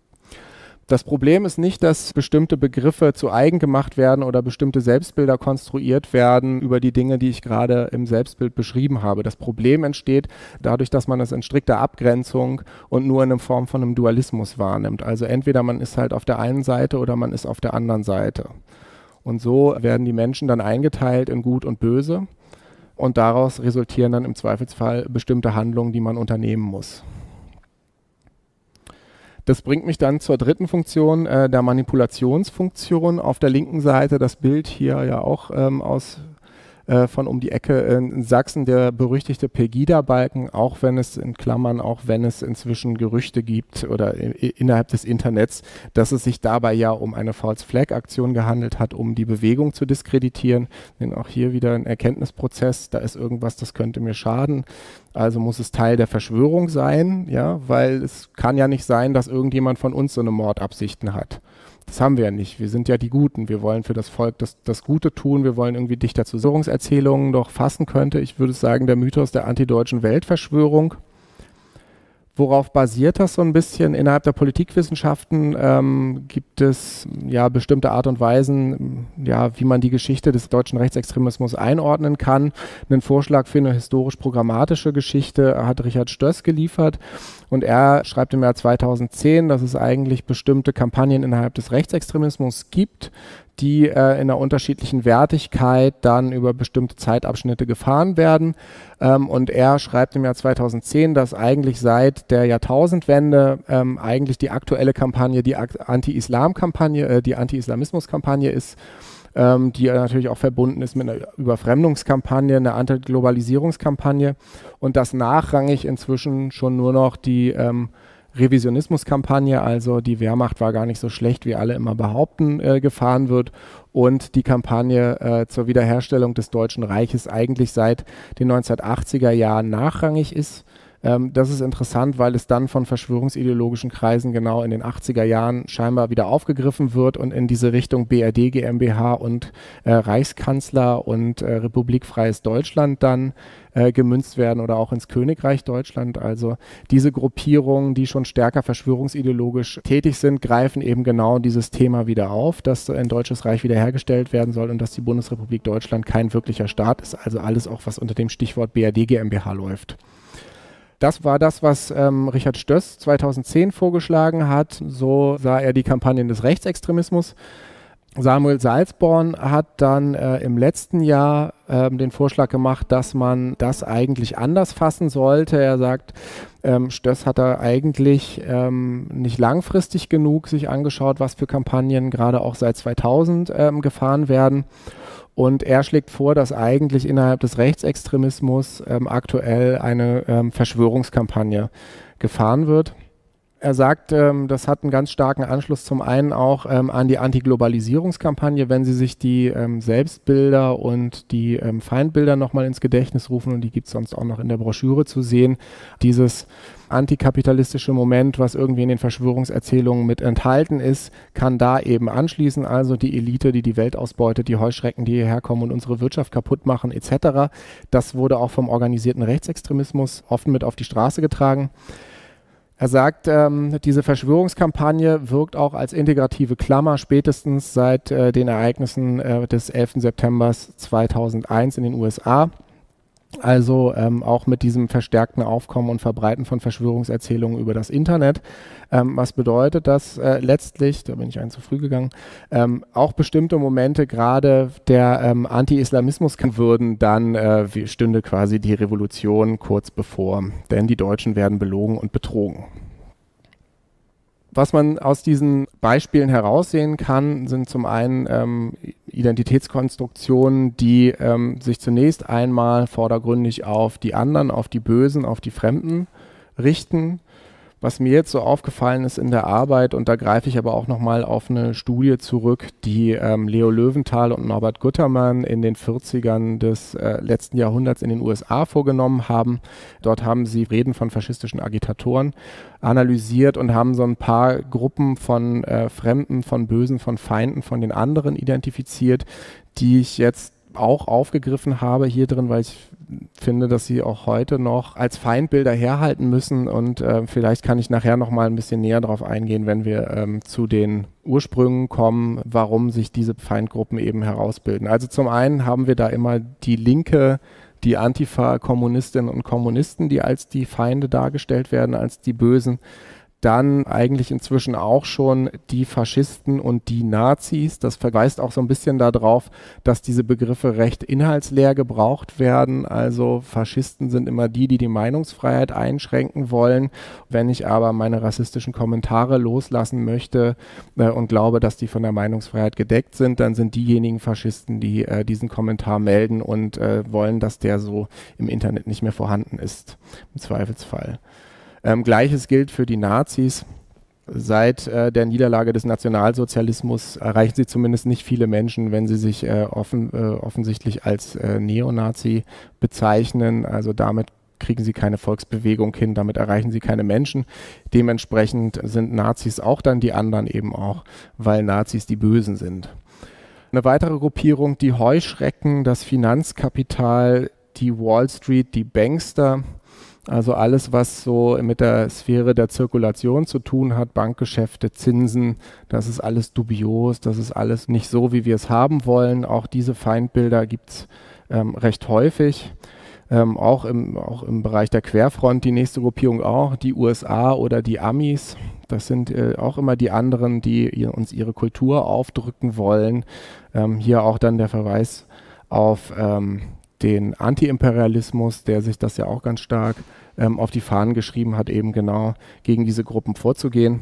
Das Problem ist nicht, dass bestimmte Begriffe zu eigen gemacht werden oder bestimmte Selbstbilder konstruiert werden über die Dinge, die ich gerade im Selbstbild beschrieben habe. Das Problem entsteht dadurch, dass man es in strikter Abgrenzung und nur in einer Form von einem Dualismus wahrnimmt. Also entweder man ist halt auf der einen Seite oder man ist auf der anderen Seite. Und so werden die Menschen dann eingeteilt in Gut und Böse, und daraus resultieren dann im Zweifelsfall bestimmte Handlungen, die man unternehmen muss. Das bringt mich dann zur dritten Funktion, äh, der Manipulationsfunktion. Auf der linken Seite das Bild hier ja auch ähm, aus äh, von um die Ecke in Sachsen, der berüchtigte Pegida-Balken, auch wenn es in Klammern, auch wenn es inzwischen Gerüchte gibt oder in, innerhalb des Internets, dass es sich dabei ja um eine False-Flag-Aktion gehandelt hat, um die Bewegung zu diskreditieren. Denn auch hier wieder ein Erkenntnisprozess, da ist irgendwas, das könnte mir schaden. Also muss es Teil der Verschwörung sein, ja, weil es kann ja nicht sein, dass irgendjemand von uns so eine Mordabsichten hat. Das haben wir ja nicht. Wir sind ja die Guten. Wir wollen für das Volk das, das Gute tun. Wir wollen irgendwie Dichter zu Erzählungen doch fassen könnte. Ich würde sagen, der Mythos der antideutschen Weltverschwörung. Worauf basiert das so ein bisschen? Innerhalb der Politikwissenschaften ähm, gibt es ja bestimmte Art und Weisen, ja, wie man die Geschichte des deutschen Rechtsextremismus einordnen kann. Einen Vorschlag für eine historisch-programmatische Geschichte hat Richard Stöss geliefert, und er schreibt im Jahr zweitausendzehn, dass es eigentlich bestimmte Kampagnen innerhalb des Rechtsextremismus gibt, die äh, in einer unterschiedlichen Wertigkeit dann über bestimmte Zeitabschnitte gefahren werden. Ähm, und er schreibt im Jahr zweitausendzehn, dass eigentlich seit der Jahrtausendwende ähm, eigentlich die aktuelle Kampagne die Anti-Islam-Kampagne, äh, die Anti-Islamismus-Kampagne ist, ähm, die natürlich auch verbunden ist mit einer Überfremdungskampagne, einer Antiglobalisierungskampagne und dass nachrangig inzwischen schon nur noch die ähm, Revisionismuskampagne, also die Wehrmacht war gar nicht so schlecht, wie alle immer behaupten, äh, gefahren wird und die Kampagne äh, zur Wiederherstellung des Deutschen Reiches eigentlich seit den neunzehnhundertachtziger Jahren nachrangig ist. Ähm, das ist interessant, weil es dann von verschwörungsideologischen Kreisen genau in den achtziger Jahren scheinbar wieder aufgegriffen wird und in diese Richtung B R D GmbH und äh, Reichskanzler und äh, Republikfreies Deutschland dann äh, gemünzt werden oder auch ins Königreich Deutschland. Also diese Gruppierungen, die schon stärker verschwörungsideologisch tätig sind, greifen eben genau dieses Thema wieder auf, dass ein deutsches Reich wiederhergestellt werden soll und dass die Bundesrepublik Deutschland kein wirklicher Staat ist. Also alles auch, was unter dem Stichwort B R D GmbH läuft. Das war das, was ähm, Richard Stöss zweitausendzehn vorgeschlagen hat. So sah er die Kampagnen des Rechtsextremismus. Samuel Salzborn hat dann äh, im letzten Jahr äh, den Vorschlag gemacht, dass man das eigentlich anders fassen sollte. Er sagt, ähm, Stöss hat da eigentlich ähm, nicht langfristig genug sich angeschaut, was für Kampagnen gerade auch seit zweitausend ähm, gefahren werden. Und er schlägt vor, dass eigentlich innerhalb des Rechtsextremismus ähm, aktuell eine ähm, Verschwörungskampagne gefahren wird. Er sagt, ähm, das hat einen ganz starken Anschluss zum einen auch ähm, an die Antiglobalisierungskampagne, wenn Sie sich die ähm, Selbstbilder und die ähm, Feindbilder nochmal ins Gedächtnis rufen, und die gibt es sonst auch noch in der Broschüre zu sehen. Dieses antikapitalistische Moment, was irgendwie in den Verschwörungserzählungen mit enthalten ist, kann da eben anschließen. Also die Elite, die die Welt ausbeutet, die Heuschrecken, die hierher kommen und unsere Wirtschaft kaputt machen et cetera. Das wurde auch vom organisierten Rechtsextremismus oft mit auf die Straße getragen. Er sagt, ähm, diese Verschwörungskampagne wirkt auch als integrative Klammer spätestens seit äh, den Ereignissen äh, des elften September zweitausendeins in den U S A. Also ähm, auch mit diesem verstärkten Aufkommen und Verbreiten von Verschwörungserzählungen über das Internet. Ähm, was bedeutet das äh, letztlich, da bin ich ein zu früh gegangen, ähm, auch bestimmte Momente gerade der ähm, Anti-Islamismus würden dann, äh, wie stünde quasi die Revolution kurz bevor, denn die Deutschen werden belogen und betrogen. Was man aus diesen Beispielen heraussehen kann, sind zum einen ähm, Identitätskonstruktionen, die ähm, sich zunächst einmal vordergründig auf die anderen, auf die Bösen, auf die Fremden richten. Was mir jetzt so aufgefallen ist in der Arbeit, und da greife ich aber auch nochmal auf eine Studie zurück, die ähm, Leo Löwenthal und Norbert Guttermann in den vierzigern des äh, letzten Jahrhunderts in den U S A vorgenommen haben. Dort haben sie Reden von faschistischen Agitatoren analysiert und haben so ein paar Gruppen von äh, Fremden, von Bösen, von Feinden, von den anderen identifiziert, die ich jetzt auch aufgegriffen habe hier drin, weil ich finde, dass sie auch heute noch als Feindbilder herhalten müssen, und äh, vielleicht kann ich nachher noch mal ein bisschen näher darauf eingehen, wenn wir ähm, zu den Ursprüngen kommen, warum sich diese Feindgruppen eben herausbilden. Also zum einen haben wir da immer die Linke, die Antifa-Kommunistinnen und Kommunisten, die als die Feinde dargestellt werden, als die Bösen. Dann eigentlich inzwischen auch schon die Faschisten und die Nazis. Das verweist auch so ein bisschen darauf, dass diese Begriffe recht inhaltsleer gebraucht werden. Also Faschisten sind immer die, die die Meinungsfreiheit einschränken wollen. Wenn ich aber meine rassistischen Kommentare loslassen möchte äh, und glaube, dass die von der Meinungsfreiheit gedeckt sind, dann sind diejenigen Faschisten, die äh, diesen Kommentar melden und äh, wollen, dass der so im Internet nicht mehr vorhanden ist, im Zweifelsfall. Ähm, Gleiches gilt für die Nazis. Seit äh, der Niederlage des Nationalsozialismus erreichen sie zumindest nicht viele Menschen, wenn sie sich äh, offen, äh, offensichtlich als äh, Neonazi bezeichnen. Also damit kriegen sie keine Volksbewegung hin, damit erreichen sie keine Menschen. Dementsprechend sind Nazis auch dann die anderen eben auch, weil Nazis die Bösen sind. Eine weitere Gruppierung, die Heuschrecken, das Finanzkapital, die Wall Street, die Bankster. Also alles, was so mit der Sphäre der Zirkulation zu tun hat, Bankgeschäfte, Zinsen, das ist alles dubios, das ist alles nicht so, wie wir es haben wollen. Auch diese Feindbilder gibt es ähm, recht häufig. ähm, auch, im, auch im Bereich der Querfront die nächste Gruppierung auch, die U S A oder die Amis. Das sind äh, auch immer die anderen, die ihr, uns ihre Kultur aufdrücken wollen. Ähm, hier auch dann der Verweis auf ähm, den Antiimperialismus, der sich das ja auch ganz stark ähm, auf die Fahnen geschrieben hat, eben genau gegen diese Gruppen vorzugehen.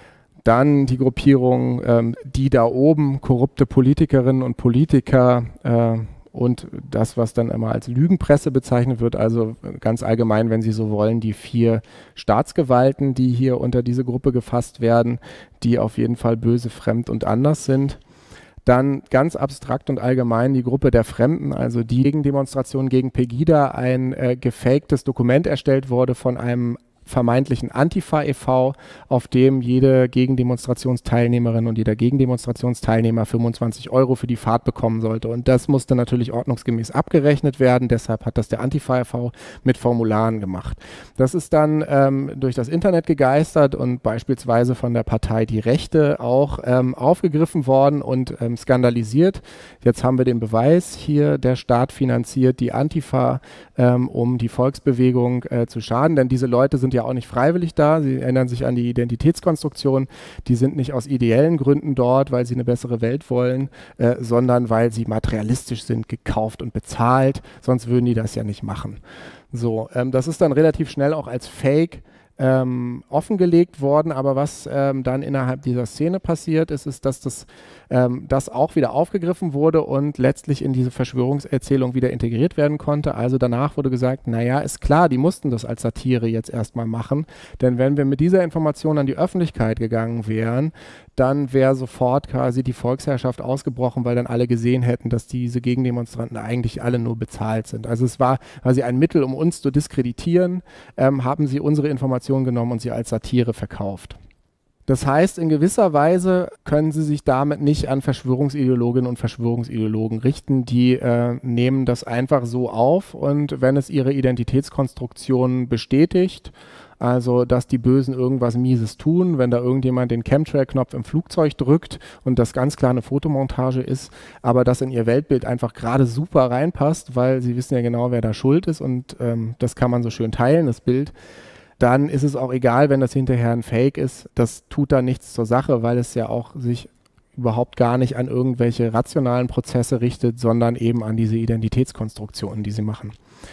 Dann die Gruppierung, ähm, die da oben, korrupte Politikerinnen und Politiker äh, und das, was dann immer als Lügenpresse bezeichnet wird, also ganz allgemein, wenn Sie so wollen, die vier Staatsgewalten, die hier unter diese Gruppe gefasst werden, die auf jeden Fall böse, fremd und anders sind. Dann ganz abstrakt und allgemein die Gruppe der Fremden, also die Gegendemonstration gegen Pegida, ein äh, gefaktes Dokument erstellt wurde von einem vermeintlichen Antifa e V, auf dem jede Gegendemonstrationsteilnehmerin und jeder Gegendemonstrationsteilnehmer fünfundzwanzig Euro für die Fahrt bekommen sollte. Und das musste natürlich ordnungsgemäß abgerechnet werden. Deshalb hat das der Antifa e V mit Formularen gemacht. Das ist dann ähm, durch das Internet gegeistert und beispielsweise von der Partei Die Rechte auch ähm, aufgegriffen worden und ähm, skandalisiert. Jetzt haben wir den Beweis hier, der Staat finanziert die Antifa, ähm, um die Volksbewegung äh, zu schaden, denn diese Leute sind ja auch nicht freiwillig da, sie erinnern sich an die Identitätskonstruktion, die sind nicht aus ideellen Gründen dort, weil sie eine bessere Welt wollen, äh, sondern weil sie materialistisch sind, gekauft und bezahlt, sonst würden die das ja nicht machen. So, ähm, das ist dann relativ schnell auch als Fake ähm, offengelegt worden, aber was ähm, dann innerhalb dieser Szene passiert ist, ist, dass das, ähm, das auch wieder aufgegriffen wurde und letztlich in diese Verschwörungserzählung wieder integriert werden konnte. Also danach wurde gesagt, naja, ist klar, die mussten das als Satire jetzt erstmal machen, denn wenn wir mit dieser Information an die Öffentlichkeit gegangen wären, dann wäre sofort quasi die Volksherrschaft ausgebrochen, weil dann alle gesehen hätten, dass diese Gegendemonstranten eigentlich alle nur bezahlt sind. Also es war quasi ein Mittel, um uns zu diskreditieren, ähm, haben sie unsere Informationen genommen und sie als Satire verkauft. Das heißt, in gewisser Weise können sie sich damit nicht an Verschwörungsideologinnen und Verschwörungsideologen richten. Die äh, nehmen das einfach so auf und wenn es ihre Identitätskonstruktion bestätigt, also dass die Bösen irgendwas Mieses tun, wenn da irgendjemand den Chemtrail-Knopf im Flugzeug drückt und das ganz klar eine Fotomontage ist, aber das in ihr Weltbild einfach gerade super reinpasst, weil sie wissen ja genau, wer da schuld ist und ähm, das kann man so schön teilen, das Bild. Dann ist es auch egal, wenn das hinterher ein Fake ist. Das tut da nichts zur Sache, weil es ja auch sich überhaupt gar nicht an irgendwelche rationalen Prozesse richtet, sondern eben an diese Identitätskonstruktionen, die sie machen.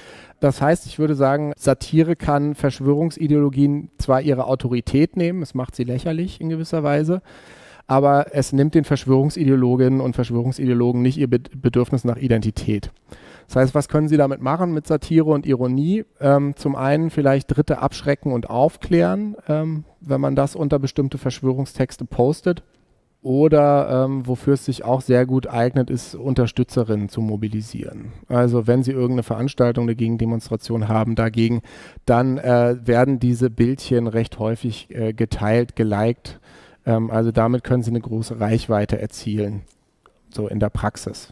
Das heißt, ich würde sagen, Satire kann Verschwörungsideologien zwar ihre Autorität nehmen, es macht sie lächerlich in gewisser Weise, aber es nimmt den Verschwörungsideologinnen und Verschwörungsideologen nicht ihr Bedürfnis nach Identität. Das heißt, was können sie damit machen mit Satire und Ironie? Ähm, zum einen vielleicht Dritte abschrecken und aufklären, ähm, wenn man das unter bestimmte Verschwörungstexte postet. Oder ähm, wofür es sich auch sehr gut eignet, ist Unterstützerinnen zu mobilisieren. Also wenn sie irgendeine Veranstaltung, eine Gegendemonstration haben dagegen, dann äh, werden diese Bildchen recht häufig äh, geteilt, geliked. Ähm, also damit können sie eine große Reichweite erzielen, so in der Praxis.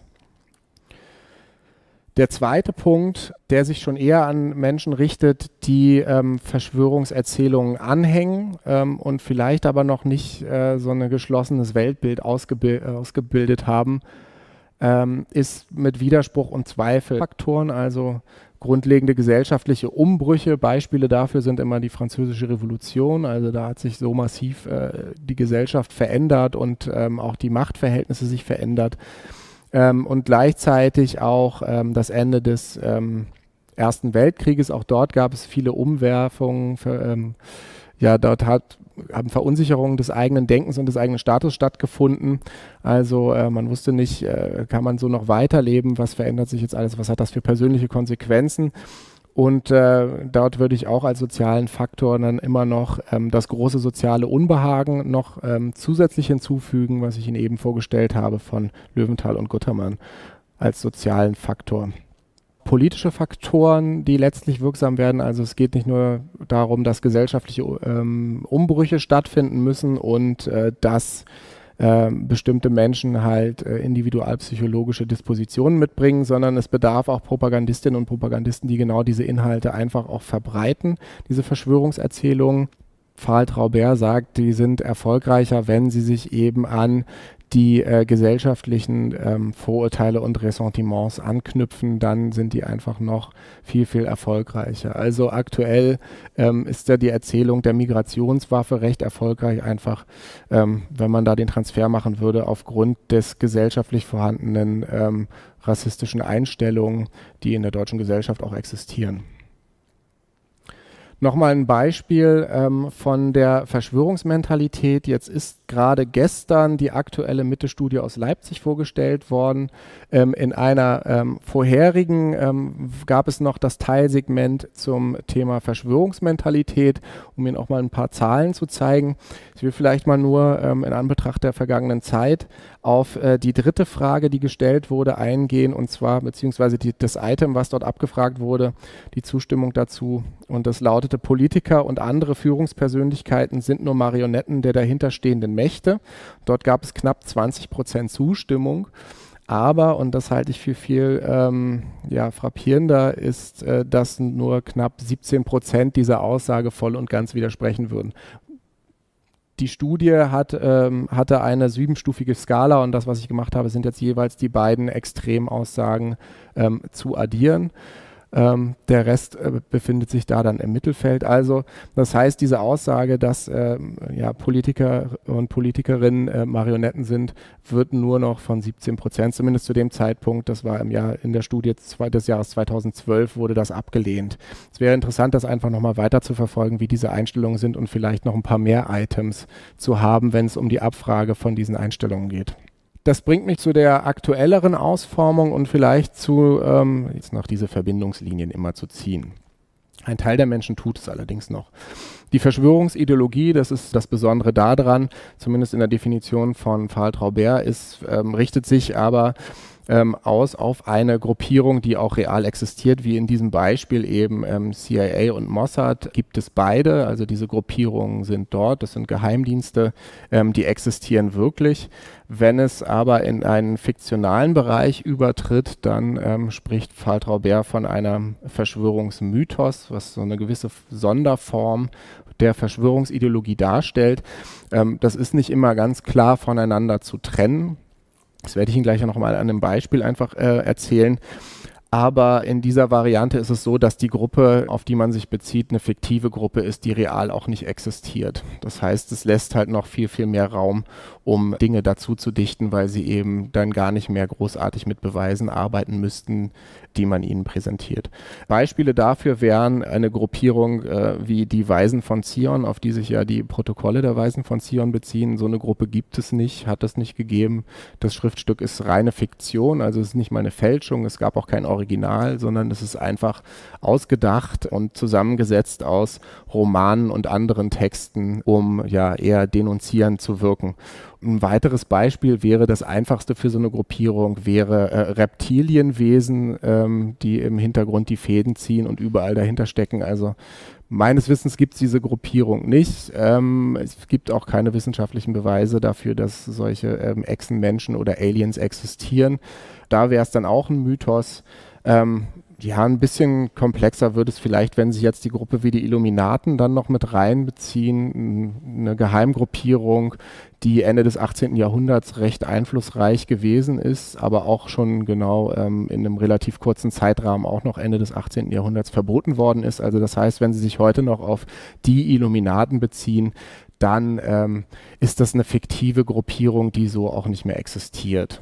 Der zweite Punkt, der sich schon eher an Menschen richtet, die ähm, Verschwörungserzählungen anhängen ähm, und vielleicht aber noch nicht äh, so ein geschlossenes Weltbild ausgebi ausgebildet haben, ähm, ist mit Widerspruch und Zweifelfaktoren, also grundlegende gesellschaftliche Umbrüche. Beispiele dafür sind immer die Französische Revolution, also da hat sich so massiv äh, die Gesellschaft verändert und ähm, auch die Machtverhältnisse sich verändert. Ähm, und gleichzeitig auch ähm, das Ende des ähm, Ersten Weltkrieges. Auch dort gab es viele Umwerfungen. Für, ähm, ja, dort hat, haben Verunsicherungen des eigenen Denkens und des eigenen Status stattgefunden. Also äh, man wusste nicht, äh, kann man so noch weiterleben? Was verändert sich jetzt alles? Was hat das für persönliche Konsequenzen? Und äh, dort würde ich auch als sozialen Faktor dann immer noch ähm, das große soziale Unbehagen noch ähm, zusätzlich hinzufügen, was ich Ihnen eben vorgestellt habe von Löwenthal und Guttermann als sozialen Faktor. Politische Faktoren, die letztlich wirksam werden, also es geht nicht nur darum, dass gesellschaftliche ähm, Umbrüche stattfinden müssen und äh, dass Äh, bestimmte Menschen halt äh, individualpsychologische Dispositionen mitbringen, sondern es bedarf auch Propagandistinnen und Propagandisten, die genau diese Inhalte einfach auch verbreiten, diese Verschwörungserzählungen. Farl Traubert sagt, die sind erfolgreicher, wenn sie sich eben an die äh, gesellschaftlichen ähm, Vorurteile und Ressentiments anknüpfen, dann sind die einfach noch viel, viel erfolgreicher. Also aktuell ähm, ist ja die Erzählung der Migrationswaffe recht erfolgreich, einfach ähm, wenn man da den Transfer machen würde aufgrund des gesellschaftlich vorhandenen ähm, rassistischen Einstellungen, die in der deutschen Gesellschaft auch existieren. Nochmal ein Beispiel ähm, von der Verschwörungsmentalität. Jetzt ist gerade gestern die aktuelle Mitte-Studie aus Leipzig vorgestellt worden. Ähm, in einer ähm, vorherigen ähm, gab es noch das Teilsegment zum Thema Verschwörungsmentalität, um Ihnen auch mal ein paar Zahlen zu zeigen. Ich will vielleicht mal nur ähm, in Anbetracht der vergangenen Zeit auf äh, die dritte Frage, die gestellt wurde, eingehen, und zwar beziehungsweise die, das Item, was dort abgefragt wurde, die Zustimmung dazu. Und das lautete: Politiker und andere Führungspersönlichkeiten sind nur Marionetten der dahinterstehenden Mächte. Dort gab es knapp zwanzig Prozent Zustimmung. Aber, und das halte ich für viel ähm, ja, frappierender, ist, äh, dass nur knapp siebzehn Prozent dieser Aussage voll und ganz widersprechen würden. Die Studie hat, ähm, hatte eine siebenstufige Skala, und das, was ich gemacht habe, sind jetzt jeweils die beiden Extremaussagen ähm, zu addieren. Ähm, der Rest äh, befindet sich da dann im Mittelfeld. Also das heißt, diese Aussage, dass ähm, ja, Politiker und Politikerinnen äh, Marionetten sind, wird nur noch von siebzehn Prozent, zumindest zu dem Zeitpunkt, das war im Jahr in der Studie des Jahres zweitausendzwölf, wurde das abgelehnt. Es wäre interessant, das einfach nochmal weiter zu verfolgen, wie diese Einstellungen sind, und vielleicht noch ein paar mehr Items zu haben, wenn es um die Abfrage von diesen Einstellungen geht. Das bringt mich zu der aktuelleren Ausformung und vielleicht zu, ähm, jetzt noch diese Verbindungslinien immer zu ziehen. Ein Teil der Menschen tut es allerdings noch. Die Verschwörungsideologie, das ist das Besondere daran, zumindest in der Definition von Farel-Traubert, ist, ähm, richtet sich aber ähm, aus auf eine Gruppierung, die auch real existiert, wie in diesem Beispiel eben ähm, C I A und Mossad gibt es beide, also diese Gruppierungen sind dort, das sind Geheimdienste, ähm, die existieren wirklich. Wenn es aber in einen fiktionalen Bereich übertritt, dann ähm, spricht Farel-Traubert von einem Verschwörungsmythos, was so eine gewisse Sonderform der Verschwörungsideologie darstellt. Ähm, das ist nicht immer ganz klar voneinander zu trennen. Das werde ich Ihnen gleich noch mal an einem Beispiel einfach äh, erzählen. Aber in dieser Variante ist es so, dass die Gruppe, auf die man sich bezieht, eine fiktive Gruppe ist, die real auch nicht existiert. Das heißt, es lässt halt noch viel, viel mehr Raum, um Dinge dazu zu dichten, weil sie eben dann gar nicht mehr großartig mit Beweisen arbeiten müssten, die man ihnen präsentiert. Beispiele dafür wären eine Gruppierung äh, wie die Weisen von Zion, auf die sich ja die Protokolle der Weisen von Zion beziehen. So eine Gruppe gibt es nicht, hat es nicht gegeben. Das Schriftstück ist reine Fiktion, also es ist nicht mal eine Fälschung, es gab auch kein Original, sondern es ist einfach ausgedacht und zusammengesetzt aus Romanen und anderen Texten, um ja eher denunzierend zu wirken. Ein weiteres Beispiel wäre, das einfachste für so eine Gruppierung wäre äh, Reptilienwesen, ähm, die im Hintergrund die Fäden ziehen und überall dahinter stecken. Also meines Wissens gibt es diese Gruppierung nicht. Ähm, es gibt auch keine wissenschaftlichen Beweise dafür, dass solche ähm, Echsenmenschen oder Aliens existieren. Da wäre es dann auch ein Mythos. Ähm, Ja, ein bisschen komplexer wird es vielleicht, wenn Sie jetzt die Gruppe wie die Illuminaten dann noch mit reinbeziehen, eine Geheimgruppierung, die Ende des achtzehnten Jahrhunderts recht einflussreich gewesen ist, aber auch schon genau ähm, in einem relativ kurzen Zeitrahmen auch noch Ende des achtzehnten Jahrhunderts verboten worden ist. Also das heißt, wenn Sie sich heute noch auf die Illuminaten beziehen, dann ähm, ist das eine fiktive Gruppierung, die so auch nicht mehr existiert.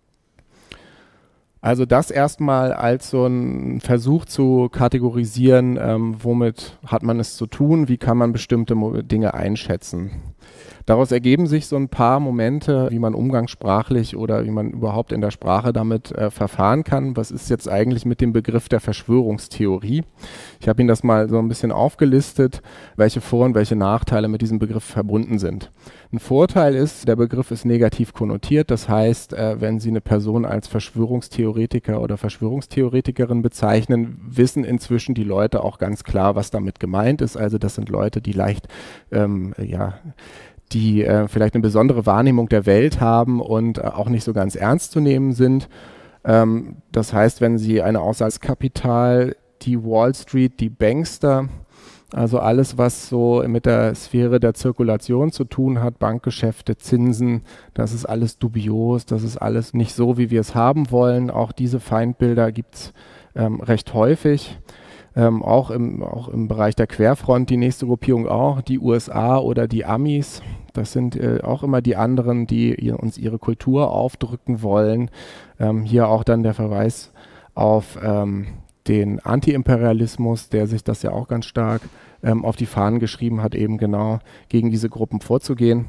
Also das erstmal als so ein Versuch zu kategorisieren, ähm, womit hat man es zu tun, wie kann man bestimmte Mo- Dinge einschätzen. Daraus ergeben sich so ein paar Momente, wie man umgangssprachlich oder wie man überhaupt in der Sprache damit äh, verfahren kann. Was ist jetzt eigentlich mit dem Begriff der Verschwörungstheorie? Ich habe Ihnen das mal so ein bisschen aufgelistet, welche Vor- und welche Nachteile mit diesem Begriff verbunden sind. Ein Vorteil ist, der Begriff ist negativ konnotiert. Das heißt, äh, wenn Sie eine Person als Verschwörungstheoretiker oder Verschwörungstheoretikerin bezeichnen, wissen inzwischen die Leute auch ganz klar, was damit gemeint ist. Also das sind Leute, die leicht, ähm, ja, die äh, vielleicht eine besondere Wahrnehmung der Welt haben und äh, auch nicht so ganz ernst zu nehmen sind. Ähm, das heißt, wenn Sie eine Aussage als Kapital, die Wall Street, die Bankster, Also alles, was so mit der Sphäre der Zirkulation zu tun hat, Bankgeschäfte, Zinsen, das ist alles dubios, das ist alles nicht so, wie wir es haben wollen. Auch diese Feindbilder gibt es ähm, recht häufig. Ähm, auch, im, auch im Bereich der Querfront, die nächste Gruppierung auch, die U S A oder die Amis. Das sind äh, auch immer die anderen, die ihr, uns ihre Kultur aufdrücken wollen. Ähm, hier auch dann der Verweis auf ähm, den Antiimperialismus, der sich das ja auch ganz stark ähm, auf die Fahnen geschrieben hat, eben genau gegen diese Gruppen vorzugehen.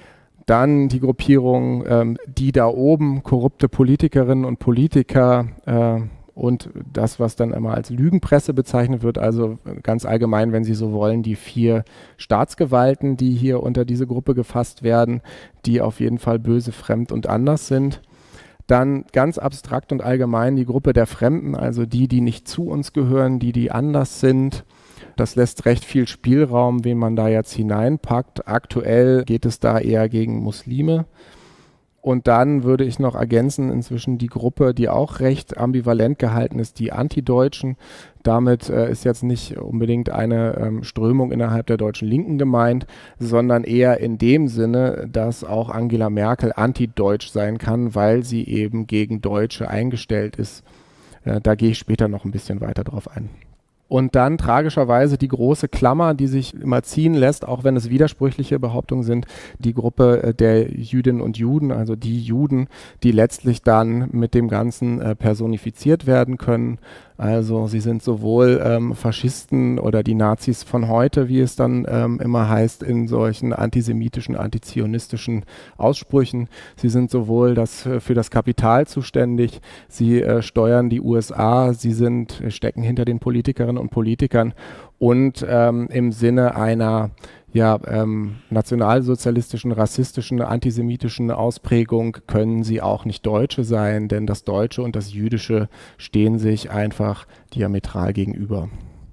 Dann die Gruppierung, ähm, die da oben, korrupte Politikerinnen und Politiker, äh, und das, was dann immer als Lügenpresse bezeichnet wird, also ganz allgemein, wenn Sie so wollen, die vier Staatsgewalten, die hier unter diese Gruppe gefasst werden, die auf jeden Fall böse, fremd und anders sind. Dann ganz abstrakt und allgemein die Gruppe der Fremden, also die, die nicht zu uns gehören, die, die anders sind. Das lässt recht viel Spielraum, wen man da jetzt hineinpackt. Aktuell geht es da eher gegen Muslime. Und dann würde ich noch ergänzen, inzwischen die Gruppe, die auch recht ambivalent gehalten ist, die Antideutschen. Damit äh, ist jetzt nicht unbedingt eine ähm, Strömung innerhalb der deutschen Linken gemeint, sondern eher in dem Sinne, dass auch Angela Merkel antideutsch sein kann, weil sie eben gegen Deutsche eingestellt ist. Äh, da gehe ich später noch ein bisschen weiter drauf ein. Und dann tragischerweise die große Klammer, die sich immer ziehen lässt, auch wenn es widersprüchliche Behauptungen sind, die Gruppe der Jüdinnen und Juden, also die Juden, die letztlich dann mit dem Ganzen äh, personifiziert werden können. Also sie sind sowohl ähm, Faschisten oder die Nazis von heute, wie es dann ähm, immer heißt, in solchen antisemitischen, antizionistischen Aussprüchen. Sie sind sowohl das, äh, für das Kapital zuständig, sie äh, steuern die U S A, sie sind, stecken hinter den Politikerinnen und Politikern und ähm, im Sinne einer ja, ähm, nationalsozialistischen, rassistischen, antisemitischen Ausprägung können sie auch nicht Deutsche sein, denn das Deutsche und das Jüdische stehen sich einfach diametral gegenüber.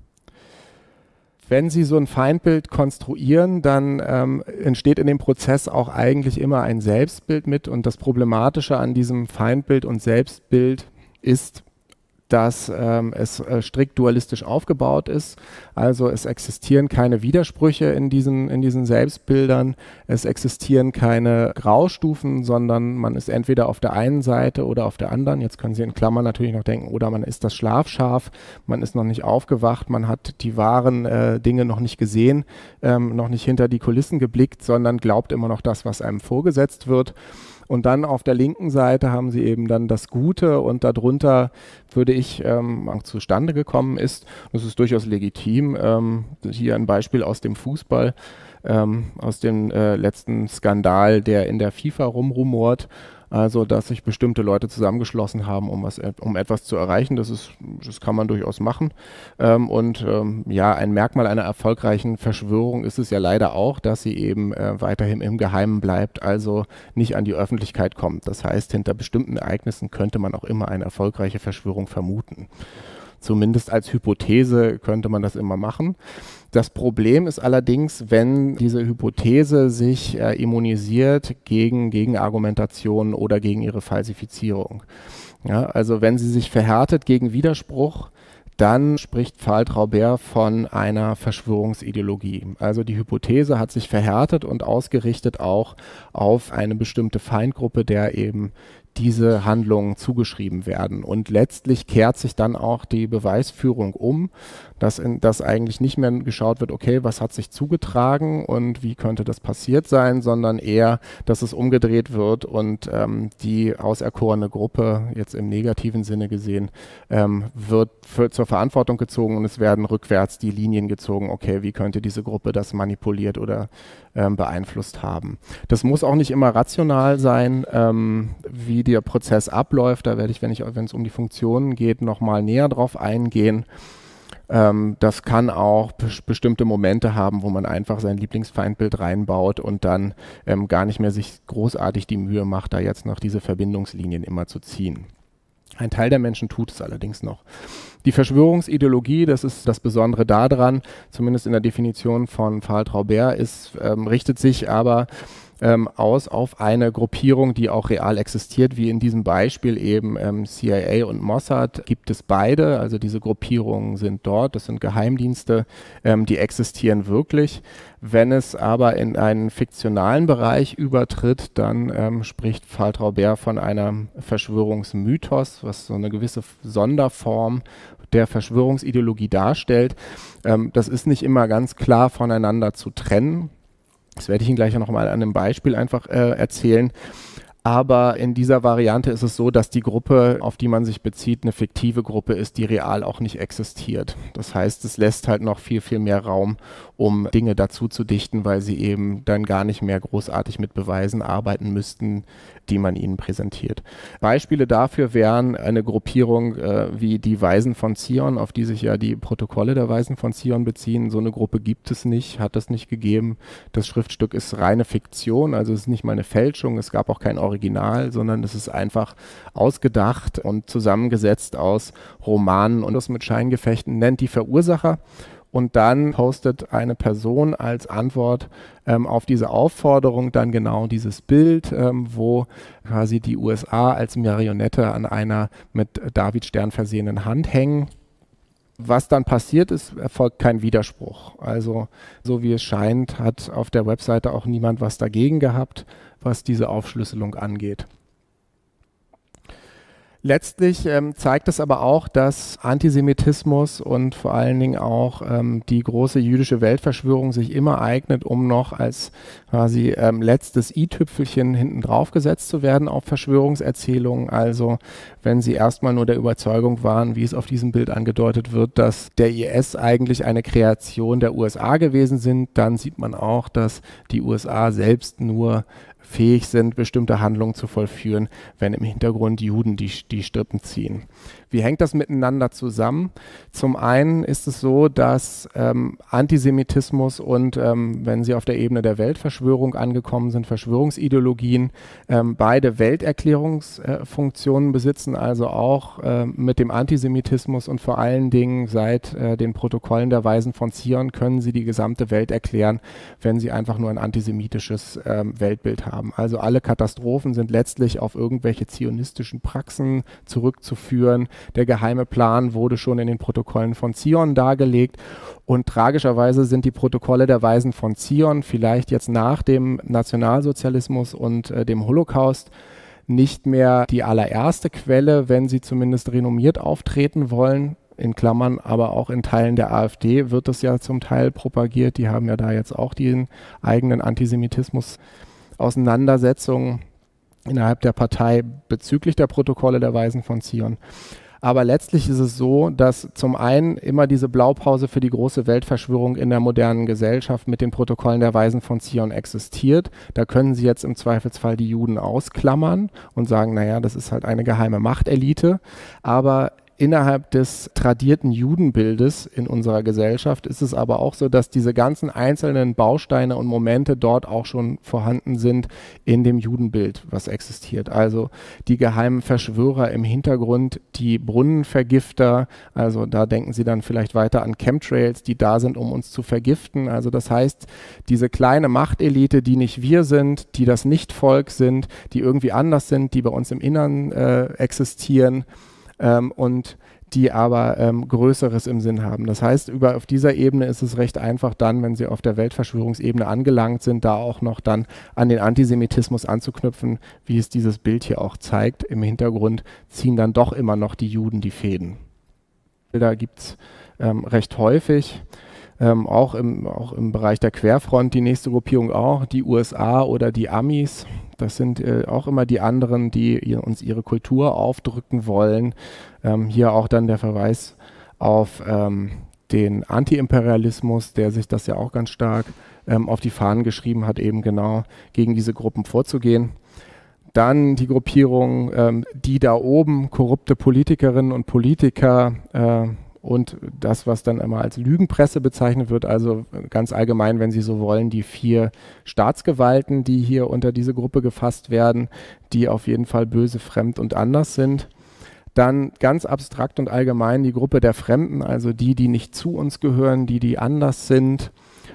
Wenn Sie so ein Feindbild konstruieren, dann ähm, entsteht in dem Prozess auch eigentlich immer ein Selbstbild mit, und das Problematische an diesem Feindbild und Selbstbild ist, dass ähm, es äh, strikt dualistisch aufgebaut ist. Also es existieren keine Widersprüche in diesen, in diesen Selbstbildern, es existieren keine Graustufen, sondern man ist entweder auf der einen Seite oder auf der anderen. Jetzt können Sie in Klammern natürlich noch denken, oder man ist das Schlafschaf, man ist noch nicht aufgewacht, man hat die wahren äh, Dinge noch nicht gesehen, ähm, noch nicht hinter die Kulissen geblickt, sondern glaubt immer noch das, was einem vorgesetzt wird. Und dann auf der linken Seite haben sie eben dann das Gute, und darunter würde ich ähm, zustande gekommen ist, das ist durchaus legitim, ähm, hier ein Beispiel aus dem Fußball, ähm, aus dem äh, letzten Skandal, der in der FIFA rumrumort. Also, dass sich bestimmte Leute zusammengeschlossen haben, um, was, um etwas zu erreichen, das, ist, das kann man durchaus machen. Ähm, und ähm, ja, ein Merkmal einer erfolgreichen Verschwörung ist es ja leider auch, dass sie eben äh, weiterhin im Geheimen bleibt, also nicht an die Öffentlichkeit kommt. Das heißt, hinter bestimmten Ereignissen könnte man auch immer eine erfolgreiche Verschwörung vermuten. Zumindest als Hypothese könnte man das immer machen. Das Problem ist allerdings, wenn diese Hypothese sich äh, immunisiert gegen Gegenargumentationen oder gegen ihre Falsifizierung. Ja, also wenn sie sich verhärtet gegen Widerspruch, dann spricht Pfahl-Traubert von einer Verschwörungsideologie. Also die Hypothese hat sich verhärtet und ausgerichtet auch auf eine bestimmte Feindgruppe, der eben diese Handlungen zugeschrieben werden. Und letztlich kehrt sich dann auch die Beweisführung um, dass, in, dass eigentlich nicht mehr geschaut wird, okay, was hat sich zugetragen und wie könnte das passiert sein, sondern eher, dass es umgedreht wird und ähm, die auserkorene Gruppe, jetzt im negativen Sinne gesehen, ähm, wird für, zur Verantwortung gezogen, und es werden rückwärts die Linien gezogen, okay, wie könnte diese Gruppe das manipuliert oder ähm, beeinflusst haben. Das muss auch nicht immer rational sein, ähm, wie der Prozess abläuft. Da werde ich, wenn ich, wenn es um die Funktionen geht, nochmal näher drauf eingehen. Ähm, das kann auch bestimmte Momente haben, wo man einfach sein Lieblingsfeindbild reinbaut und dann ähm, gar nicht mehr sich großartig die Mühe macht, da jetzt noch diese Verbindungslinien immer zu ziehen. Ein Teil der Menschen tut es allerdings noch. Die Verschwörungsideologie, das ist das Besondere daran, zumindest in der Definition von Pfahl-Traubert, ist, ähm, richtet sich aber ähm, aus auf eine Gruppierung, die auch real existiert, wie in diesem Beispiel eben ähm, C I A und Mossad gibt es beide, also diese Gruppierungen sind dort, das sind Geheimdienste, ähm, die existieren wirklich. Wenn es aber in einen fiktionalen Bereich übertritt, dann ähm, spricht Faltraubert von einem Verschwörungsmythos, was so eine gewisse Sonderform der Verschwörungsideologie darstellt. Ähm, das ist nicht immer ganz klar voneinander zu trennen. Das werde ich Ihnen gleich noch mal an einem Beispiel einfach äh, erzählen. Aber in dieser Variante ist es so, dass die Gruppe, auf die man sich bezieht, eine fiktive Gruppe ist, die real auch nicht existiert. Das heißt, es lässt halt noch viel, viel mehr Raum, um Dinge dazu zu dichten, weil sie eben dann gar nicht mehr großartig mit Beweisen arbeiten müssten, die man ihnen präsentiert. Beispiele dafür wären eine Gruppierung äh, wie die Weisen von Zion, auf die sich ja die Protokolle der Weisen von Zion beziehen. So eine Gruppe gibt es nicht, hat es nicht gegeben. Das Schriftstück ist reine Fiktion, also es ist nicht mal eine Fälschung, es gab auch kein Original, sondern es ist einfach ausgedacht und zusammengesetzt aus Romanen und das mit Scheingefechten, nennt die Verursacher. Und dann postet eine Person als Antwort ähm, auf diese Aufforderung dann genau dieses Bild, ähm, wo quasi die U S A als Marionette an einer mit Davidstern versehenen Hand hängen. Was dann passiert ist, erfolgt kein Widerspruch. Also so wie es scheint, hat auf der Webseite auch niemand was dagegen gehabt, was diese Aufschlüsselung angeht. Letztlich ähm, zeigt es aber auch, dass Antisemitismus und vor allen Dingen auch ähm, die große jüdische Weltverschwörung sich immer eignet, um noch als quasi ähm, letztes i-Tüpfelchen hinten drauf gesetzt zu werden auf Verschwörungserzählungen. Also wenn sie erstmal nur der Überzeugung waren, wie es auf diesem Bild angedeutet wird, dass der I S eigentlich eine Kreation der U S A gewesen sind, dann sieht man auch, dass die U S A selbst nur fähig sind, bestimmte Handlungen zu vollführen, wenn im Hintergrund Juden die, die Strippen ziehen. Wie hängt das miteinander zusammen? Zum einen ist es so, dass ähm, Antisemitismus und, ähm, wenn Sie auf der Ebene der Weltverschwörung angekommen sind, Verschwörungsideologien, ähm, beide Welterklärungsfunktionen äh, besitzen, also auch äh, mit dem Antisemitismus und vor allen Dingen seit äh, den Protokollen der Weisen von Zion können Sie die gesamte Welt erklären, wenn Sie einfach nur ein antisemitisches äh, Weltbild haben. Also alle Katastrophen sind letztlich auf irgendwelche zionistischen Praxen zurückzuführen. Der geheime Plan wurde schon in den Protokollen von Zion dargelegt und tragischerweise sind die Protokolle der Weisen von Zion vielleicht jetzt nach dem Nationalsozialismus und äh, dem Holocaust nicht mehr die allererste Quelle, wenn sie zumindest renommiert auftreten wollen. In Klammern, aber auch in Teilen der AfD wird es ja zum Teil propagiert. Die haben ja da jetzt auch den eigenen Antisemitismus-Auseinandersetzungen innerhalb der Partei bezüglich der Protokolle der Weisen von Zion. Aber letztlich ist es so, dass zum einen immer diese Blaupause für die große Weltverschwörung in der modernen Gesellschaft mit den Protokollen der Weisen von Zion existiert. Da können Sie jetzt im Zweifelsfall die Juden ausklammern und sagen, naja, das ist halt eine geheime Machtelite. Aber innerhalb des tradierten Judenbildes in unserer Gesellschaft ist es aber auch so, dass diese ganzen einzelnen Bausteine und Momente dort auch schon vorhanden sind in dem Judenbild, was existiert. Also die geheimen Verschwörer im Hintergrund, die Brunnenvergifter, also da denken Sie dann vielleicht weiter an Chemtrails, die da sind, um uns zu vergiften. Also das heißt, diese kleine Machtelite, die nicht wir sind, die das Nicht-Volk sind, die irgendwie anders sind, die bei uns im Innern äh, existieren, Ähm, und die aber ähm, Größeres im Sinn haben. Das heißt, über, auf dieser Ebene ist es recht einfach dann, wenn Sie auf der Weltverschwörungsebene angelangt sind, da auch noch dann an den Antisemitismus anzuknüpfen, wie es dieses Bild hier auch zeigt. Im Hintergrund ziehen dann doch immer noch die Juden die Fäden. Bilder gibt es ähm, recht häufig. Ähm, auch, im, auch im Bereich der Querfront, die nächste Gruppierung auch, die U S A oder die Amis. Das sind äh, auch immer die anderen, die ihr, uns ihre Kultur aufdrücken wollen. Ähm, hier auch dann der Verweis auf ähm, den Antiimperialismus, der sich das ja auch ganz stark ähm, auf die Fahnen geschrieben hat, eben genau gegen diese Gruppen vorzugehen. Dann die Gruppierung, ähm, die da oben, korrupte Politikerinnen und Politiker, äh, und das, was dann immer als Lügenpresse bezeichnet wird, also ganz allgemein, wenn Sie so wollen, die vier Staatsgewalten, die hier unter diese Gruppe gefasst werden, die auf jeden Fall böse, fremd und anders sind. Dann ganz abstrakt und allgemein die Gruppe der Fremden, also die, die nicht zu uns gehören, die, die anders sind.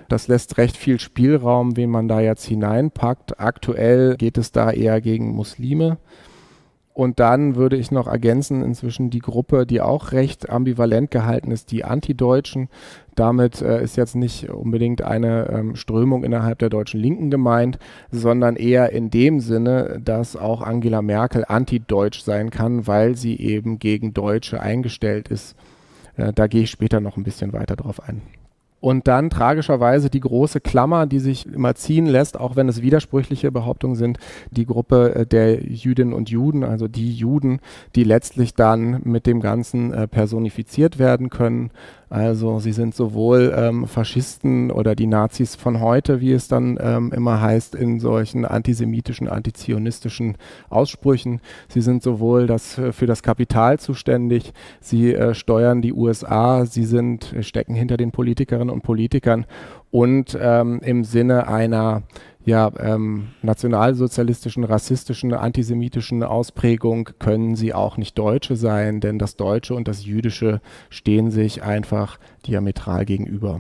Das lässt recht viel Spielraum, wen man da jetzt hineinpackt. Aktuell geht es da eher gegen Muslime. Und dann würde ich noch ergänzen, inzwischen die Gruppe, die auch recht ambivalent gehalten ist, die Antideutschen. Damit äh, ist jetzt nicht unbedingt eine ähm, Strömung innerhalb der deutschen Linken gemeint, sondern eher in dem Sinne, dass auch Angela Merkel antideutsch sein kann, weil sie eben gegen Deutsche eingestellt ist. Äh, da gehe ich später noch ein bisschen weiter drauf ein. Und dann tragischerweise die große Klammer, die sich immer ziehen lässt, auch wenn es widersprüchliche Behauptungen sind, die Gruppe der Jüdinnen und Juden, also die Juden, die letztlich dann mit dem Ganzen äh, personifiziert werden können. Also sie sind sowohl ähm, Faschisten oder die Nazis von heute, wie es dann ähm, immer heißt, in solchen antisemitischen, antizionistischen Aussprüchen. Sie sind sowohl das, äh, für das Kapital zuständig, sie äh, steuern die U S A, sie sind, stecken hinter den Politikerinnen und Politikern und ähm, im Sinne einer ja, ähm, nationalsozialistischen, rassistischen, antisemitischen Ausprägung können sie auch nicht Deutsche sein, denn das Deutsche und das Jüdische stehen sich einfach diametral gegenüber.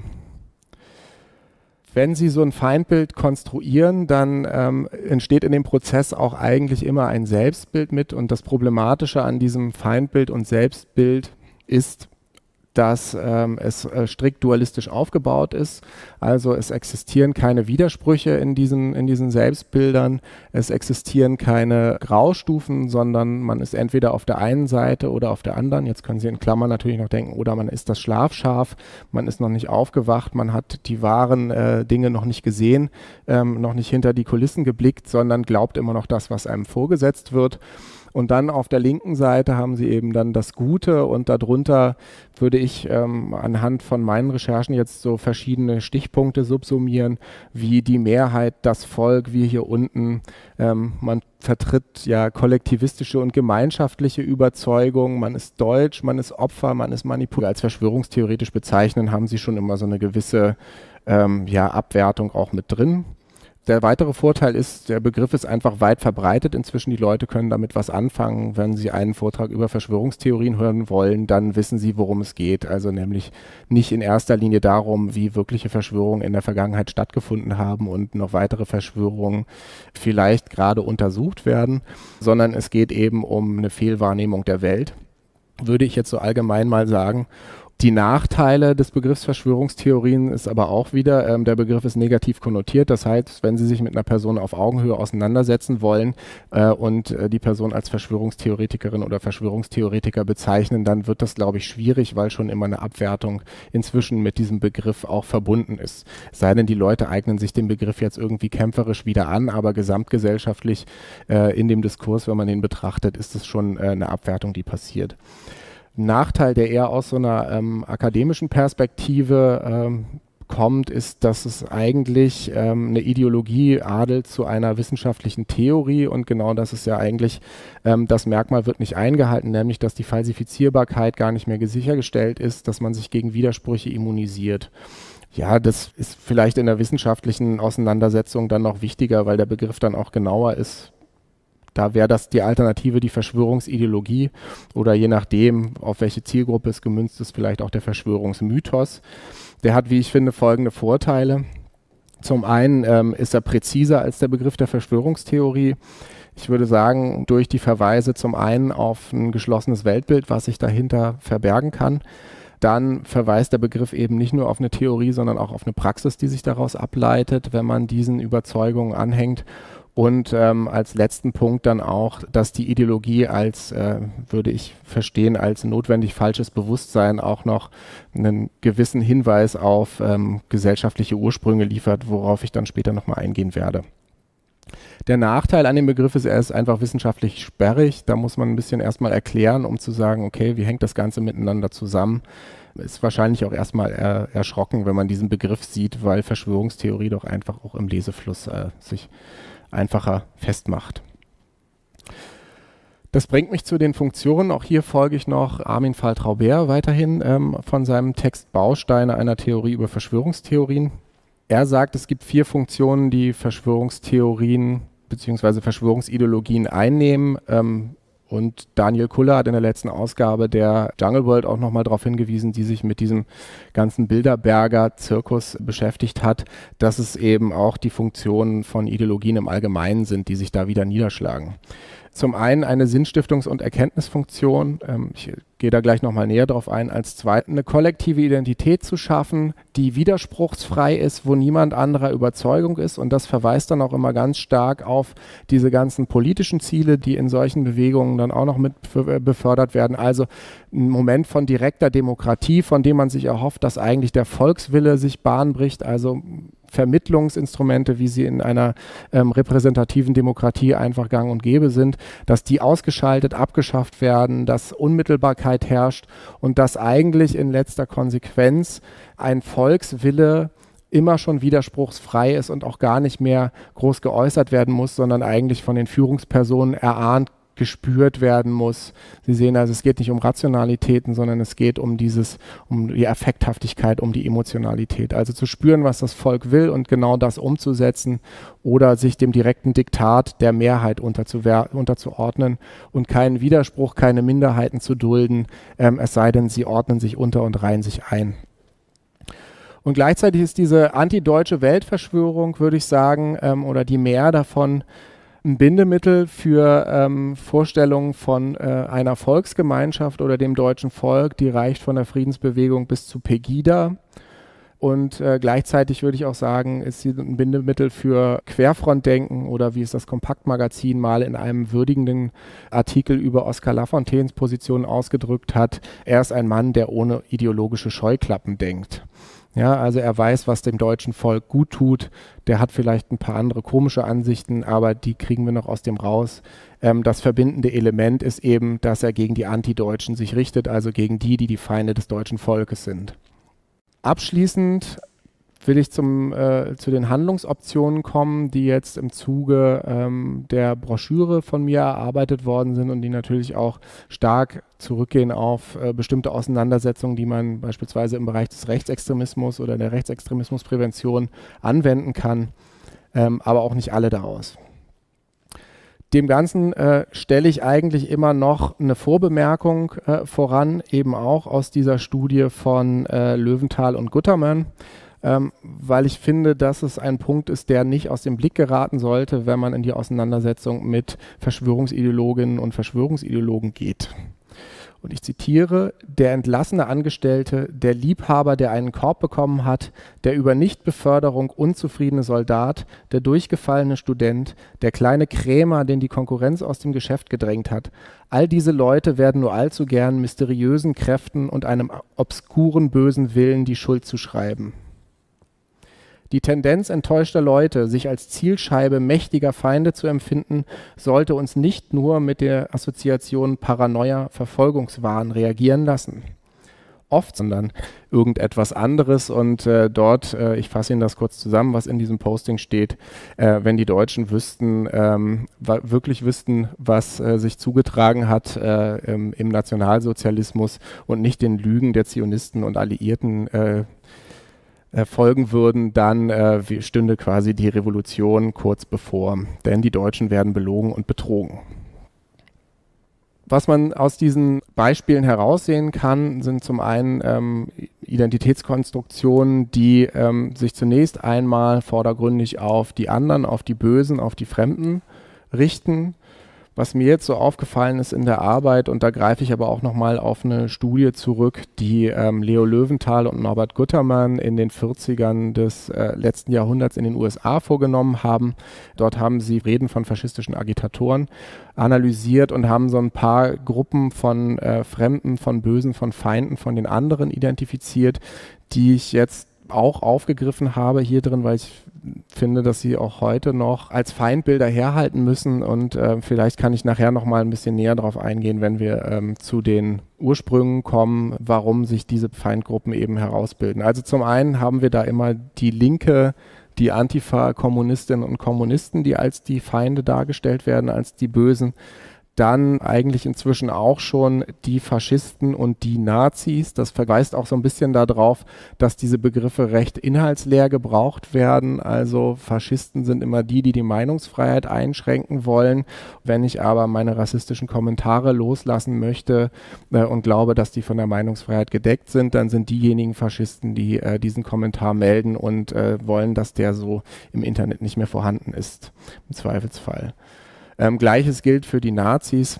Wenn Sie so ein Feindbild konstruieren, dann ähm, entsteht in dem Prozess auch eigentlich immer ein Selbstbild mit und das Problematische an diesem Feindbild und Selbstbild ist, dass ähm, es äh, strikt dualistisch aufgebaut ist. Also es existieren keine Widersprüche in diesen, in diesen Selbstbildern, es existieren keine Graustufen, sondern man ist entweder auf der einen Seite oder auf der anderen. Jetzt können Sie in Klammern natürlich noch denken, oder man ist das Schlafschaf, man ist noch nicht aufgewacht, man hat die wahren äh, Dinge noch nicht gesehen, ähm, noch nicht hinter die Kulissen geblickt, sondern glaubt immer noch das, was einem vorgesetzt wird. Und dann auf der linken Seite haben sie eben dann das Gute und darunter würde ich ähm, anhand von meinen Recherchen jetzt so verschiedene Stichpunkte subsumieren, wie die Mehrheit, das Volk, wir hier unten. Ähm, man vertritt ja kollektivistische und gemeinschaftliche Überzeugung, man ist deutsch, man ist Opfer, man ist manipuliert. Als verschwörungstheoretisch bezeichnen, haben sie schon immer so eine gewisse ähm, ja, Abwertung auch mit drin. Der weitere Vorteil ist, der Begriff ist einfach weit verbreitet. Inzwischen die Leute können damit was anfangen. Wenn sie einen Vortrag über Verschwörungstheorien hören wollen, dann wissen sie, worum es geht. Also nämlich nicht in erster Linie darum, wie wirkliche Verschwörungen in der Vergangenheit stattgefunden haben und noch weitere Verschwörungen vielleicht gerade untersucht werden, sondern es geht eben um eine Fehlwahrnehmung der Welt, würde ich jetzt so allgemein mal sagen. Die Nachteile des Begriffs Verschwörungstheorien ist aber auch wieder, ähm, der Begriff ist negativ konnotiert. Das heißt, wenn Sie sich mit einer Person auf Augenhöhe auseinandersetzen wollen äh, und äh, die Person als Verschwörungstheoretikerin oder Verschwörungstheoretiker bezeichnen, dann wird das, glaube ich, schwierig, weil schon immer eine Abwertung inzwischen mit diesem Begriff auch verbunden ist. Es sei denn, die Leute eignen sich den Begriff jetzt irgendwie kämpferisch wieder an, aber gesamtgesellschaftlich äh, in dem Diskurs, wenn man den betrachtet, ist es schon äh, eine Abwertung, die passiert. Nachteil, der eher aus so einer ähm, akademischen Perspektive ähm, kommt, ist, dass es eigentlich ähm, eine Ideologie adelt zu einer wissenschaftlichen Theorie und genau das ist ja eigentlich, ähm, das Merkmal wird nicht eingehalten, nämlich dass die Falsifizierbarkeit gar nicht mehr sichergestellt ist, dass man sich gegen Widersprüche immunisiert. Ja, das ist vielleicht in der wissenschaftlichen Auseinandersetzung dann noch wichtiger, weil der Begriff dann auch genauer ist. Da wäre das die Alternative, die Verschwörungsideologie oder je nachdem, auf welche Zielgruppe es gemünzt ist, vielleicht auch der Verschwörungsmythos. Der hat, wie ich finde, folgende Vorteile. Zum einen ähm, ist er präziser als der Begriff der Verschwörungstheorie. Ich würde sagen, durch die Verweise zum einen auf ein geschlossenes Weltbild, was sich dahinter verbergen kann. Dann verweist der Begriff eben nicht nur auf eine Theorie, sondern auch auf eine Praxis, die sich daraus ableitet, wenn man diesen Überzeugungen anhängt. Und ähm, als letzten Punkt dann auch, dass die Ideologie als, äh, würde ich verstehen, als notwendig falsches Bewusstsein auch noch einen gewissen Hinweis auf ähm, gesellschaftliche Ursprünge liefert, worauf ich dann später nochmal eingehen werde. Der Nachteil an dem Begriff ist, er ist einfach wissenschaftlich sperrig. Da muss man ein bisschen erstmal erklären, um zu sagen, okay, wie hängt das Ganze miteinander zusammen? Ist wahrscheinlich auch erstmal er, erschrocken, wenn man diesen Begriff sieht, weil Verschwörungstheorie doch einfach auch im Lesefluss äh, sich einfacher festmacht. Das bringt mich zu den Funktionen. Auch hier folge ich noch Armin Faltraubert weiterhin ähm, von seinem Text Bausteine einer Theorie über Verschwörungstheorien. Er sagt, es gibt vier Funktionen, die Verschwörungstheorien bzw. Verschwörungsideologien einnehmen. Ähm, Und Daniel Kuller hat in der letzten Ausgabe der Jungle World auch nochmal darauf hingewiesen, die sich mit diesem ganzen Bilderberger-Zirkus beschäftigt hat, dass es eben auch die Funktionen von Ideologien im Allgemeinen sind, die sich da wieder niederschlagen. Zum einen eine Sinnstiftungs- und Erkenntnisfunktion, ähm, ich gehe da gleich nochmal näher drauf ein, als zweiten eine kollektive Identität zu schaffen, die widerspruchsfrei ist, wo niemand anderer Überzeugung ist, und das verweist dann auch immer ganz stark auf diese ganzen politischen Ziele, die in solchen Bewegungen dann auch noch mit befördert werden, also ein Moment von direkter Demokratie, von dem man sich erhofft, dass eigentlich der Volkswille sich Bahn bricht, also Vermittlungsinstrumente, wie sie in einer ähm, repräsentativen Demokratie einfach gang und gäbe sind, dass die ausgeschaltet, abgeschafft werden, dass Unmittelbarkeit herrscht und dass eigentlich in letzter Konsequenz ein Volkswille immer schon widerspruchsfrei ist und auch gar nicht mehr groß geäußert werden muss, sondern eigentlich von den Führungspersonen erahnt, gespürt werden muss. Sie sehen also, es geht nicht um Rationalitäten, sondern es geht um dieses, um die Affekthaftigkeit, um die Emotionalität. Also zu spüren, was das Volk will und genau das umzusetzen oder sich dem direkten Diktat der Mehrheit unterzuordnen und keinen Widerspruch, keine Minderheiten zu dulden, ähm, es sei denn, sie ordnen sich unter und reihen sich ein. Und gleichzeitig ist diese antideutsche Weltverschwörung, würde ich sagen, ähm, oder die Mehr davon, ein Bindemittel für ähm, Vorstellungen von äh, einer Volksgemeinschaft oder dem deutschen Volk, die reicht von der Friedensbewegung bis zu Pegida. Und äh, gleichzeitig würde ich auch sagen, ist sie ein Bindemittel für Querfrontdenken oder wie es das Kompaktmagazin mal in einem würdigenden Artikel über Oskar Lafontaines Position ausgedrückt hat. Er ist ein Mann, der ohne ideologische Scheuklappen denkt. Ja, also er weiß, was dem deutschen Volk gut tut. Der hat vielleicht ein paar andere komische Ansichten, aber die kriegen wir noch aus dem raus. Ähm, das verbindende Element ist eben, dass er gegen die Antideutschen sich richtet, also gegen die, die die Feinde des deutschen Volkes sind. Abschließend will ich zum, äh, zu den Handlungsoptionen kommen, die jetzt im Zuge ähm, der Broschüre von mir erarbeitet worden sind und die natürlich auch stark zurückgehen auf äh, bestimmte Auseinandersetzungen, die man beispielsweise im Bereich des Rechtsextremismus oder der Rechtsextremismusprävention anwenden kann, ähm, aber auch nicht alle daraus. Dem Ganzen äh, stelle ich eigentlich immer noch eine Vorbemerkung äh, voran, eben auch aus dieser Studie von äh, Löwenthal und Guttermann, Ähm, weil ich finde, dass es ein Punkt ist, der nicht aus dem Blick geraten sollte, wenn man in die Auseinandersetzung mit Verschwörungsideologinnen und Verschwörungsideologen geht. Und ich zitiere: Der entlassene Angestellte, der Liebhaber, der einen Korb bekommen hat, der über Nichtbeförderung unzufriedene Soldat, der durchgefallene Student, der kleine Krämer, den die Konkurrenz aus dem Geschäft gedrängt hat, all diese Leute werden nur allzu gern mysteriösen Kräften und einem obskuren bösen Willen die Schuld zuschreiben. Die Tendenz enttäuschter Leute, sich als Zielscheibe mächtiger Feinde zu empfinden, sollte uns nicht nur mit der Assoziation Paranoia, Verfolgungswahn reagieren lassen. Oft, sondern irgendetwas anderes. Und äh, dort, äh, ich fasse Ihnen das kurz zusammen, was in diesem Posting steht, äh, wenn die Deutschen wüssten, ähm, wirklich wüssten, was äh, sich zugetragen hat äh, im, im Nationalsozialismus und nicht den Lügen der Zionisten und Alliierten äh, folgen würden, dann äh, stünde quasi die Revolution kurz bevor. Denn die Deutschen werden belogen und betrogen. Was man aus diesen Beispielen heraussehen kann, sind zum einen ähm, Identitätskonstruktionen, die ähm, sich zunächst einmal vordergründig auf die anderen, auf die Bösen, auf die Fremden richten. Was mir jetzt so aufgefallen ist in der Arbeit, und da greife ich aber auch nochmal auf eine Studie zurück, die ähm, Leo Löwenthal und Norbert Guttermann in den vierzigern des äh, letzten Jahrhunderts in den U S A vorgenommen haben. Dort haben sie Reden von faschistischen Agitatoren analysiert und haben so ein paar Gruppen von äh, Fremden, von Bösen, von Feinden, von den anderen identifiziert, die ich jetzt auch aufgegriffen habe hier drin, weil ich finde, dass sie auch heute noch als Feindbilder herhalten müssen, und äh, vielleicht kann ich nachher noch mal ein bisschen näher darauf eingehen, wenn wir ähm, zu den Ursprüngen kommen, warum sich diese Feindgruppen eben herausbilden. Also zum einen haben wir da immer die Linke, die Antifa-Kommunistinnen und Kommunisten, die als die Feinde dargestellt werden, als die Bösen. dann eigentlich inzwischen auch schon die Faschisten und die Nazis. Das verweist auch so ein bisschen darauf, dass diese Begriffe recht inhaltsleer gebraucht werden. Also Faschisten sind immer die, die die Meinungsfreiheit einschränken wollen. Wenn ich aber meine rassistischen Kommentare loslassen möchte äh, und glaube, dass die von der Meinungsfreiheit gedeckt sind, dann sind diejenigen Faschisten, die äh, diesen Kommentar melden und äh, wollen, dass der so im Internet nicht mehr vorhanden ist, im Zweifelsfall. Ähm, Gleiches gilt für die Nazis.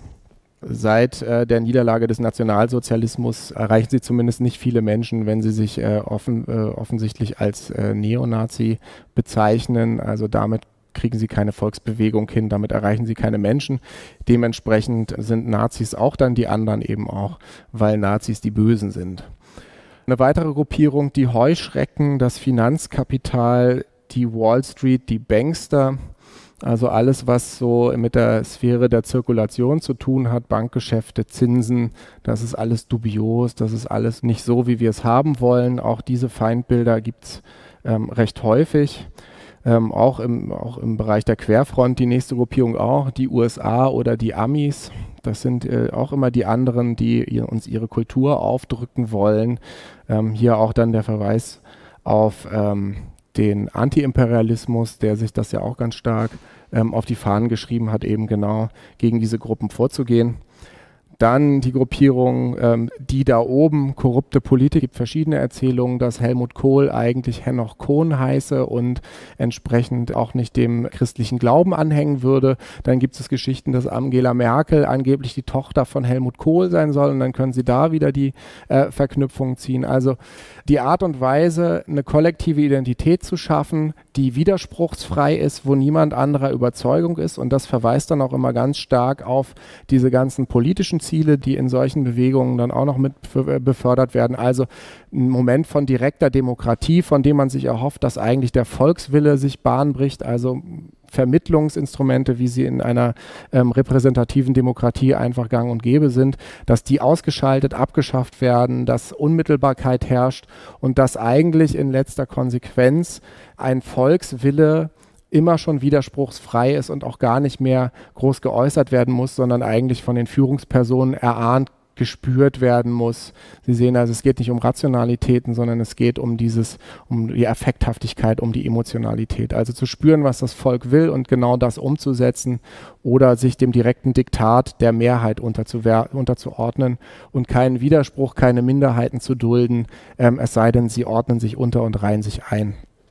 Seit äh, der Niederlage des Nationalsozialismus erreichen sie zumindest nicht viele Menschen, wenn sie sich äh, offen, äh, offensichtlich als äh, Neonazi bezeichnen. Also damit kriegen sie keine Volksbewegung hin, damit erreichen sie keine Menschen. Dementsprechend sind Nazis auch dann die anderen eben auch, weil Nazis die Bösen sind. Eine weitere Gruppierung, die Heuschrecken, das Finanzkapital, die Wall Street, die Bankster. Also alles, was so mit der Sphäre der Zirkulation zu tun hat, Bankgeschäfte, Zinsen, das ist alles dubios, das ist alles nicht so, wie wir es haben wollen. Auch diese Feindbilder gibt es ähm, recht häufig. Ähm, auch, im, auch im Bereich der Querfront, die nächste Gruppierung auch, die U S A oder die Amis. Das sind äh, auch immer die anderen, die ihr, uns ihre Kultur aufdrücken wollen. Ähm, hier auch dann der Verweis auf ähm, den Antiimperialismus, der sich das ja auch ganz stark ähm, auf die Fahnen geschrieben hat, eben genau gegen diese Gruppen vorzugehen. Dann die Gruppierung, ähm, die da oben, korrupte Politiker. Es gibt verschiedene Erzählungen, dass Helmut Kohl eigentlich Henoch Kohn heiße und entsprechend auch nicht dem christlichen Glauben anhängen würde. Dann gibt es Geschichten, dass Angela Merkel angeblich die Tochter von Helmut Kohl sein soll und dann können Sie da wieder die äh, Verknüpfung ziehen. Also die Art und Weise, eine kollektive Identität zu schaffen, die widerspruchsfrei ist, wo niemand anderer Überzeugung ist, und das verweist dann auch immer ganz stark auf diese ganzen politischen Ziele, die in solchen Bewegungen dann auch noch mit befördert werden. Also ein Moment von direkter Demokratie, von dem man sich erhofft, dass eigentlich der Volkswille sich Bahn bricht, also Vermittlungsinstrumente, wie sie in einer ähm, repräsentativen Demokratie einfach gang und gäbe sind, dass die ausgeschaltet, abgeschafft werden, dass Unmittelbarkeit herrscht und dass eigentlich in letzter Konsequenz ein Volkswille immer schon widerspruchsfrei ist und auch gar nicht mehr groß geäußert werden muss, sondern eigentlich von den Führungspersonen erahnt, gespürt werden muss. Sie sehen also, es geht nicht um Rationalitäten, sondern es geht um dieses, um die Affekthaftigkeit, um die Emotionalität. Also zu spüren, was das Volk will und genau das umzusetzen oder sich dem direkten Diktat der Mehrheit unterzuordnen und keinen Widerspruch, keine Minderheiten zu dulden, ähm, es sei denn, sie ordnen sich unter und reihen sich ein.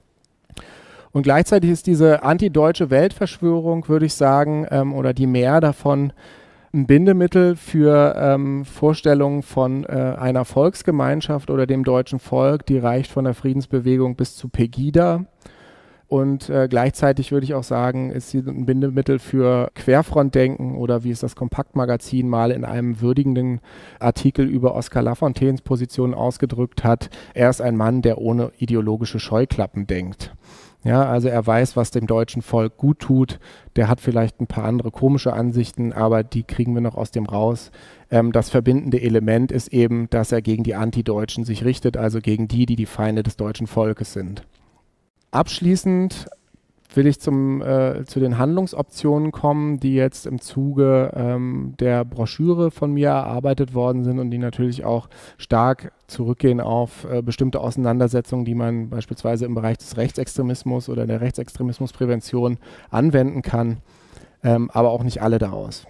Und gleichzeitig ist diese antideutsche Weltverschwörung, würde ich sagen, ähm, oder die Mehr davon, ein Bindemittel für ähm, Vorstellungen von äh, einer Volksgemeinschaft oder dem deutschen Volk, die reicht von der Friedensbewegung bis zu Pegida. Und äh, gleichzeitig würde ich auch sagen, ist sie ein Bindemittel für Querfrontdenken oder wie es das Kompaktmagazin mal in einem würdigenden Artikel über Oskar Lafontaines Position ausgedrückt hat. Er ist ein Mann, der ohne ideologische Scheuklappen denkt. Ja, also er weiß, was dem deutschen Volk gut tut. Der hat vielleicht ein paar andere komische Ansichten, aber die kriegen wir noch aus dem raus. Ähm, das verbindende Element ist eben, dass er gegen die Antideutschen sich richtet, also gegen die, die die Feinde des deutschen Volkes sind. Abschließend will ich zum, äh, zu den Handlungsoptionen kommen, die jetzt im Zuge ähm, der Broschüre von mir erarbeitet worden sind und die natürlich auch stark zurückgehen auf äh, bestimmte Auseinandersetzungen, die man beispielsweise im Bereich des Rechtsextremismus oder der Rechtsextremismusprävention anwenden kann, ähm, aber auch nicht alle daraus.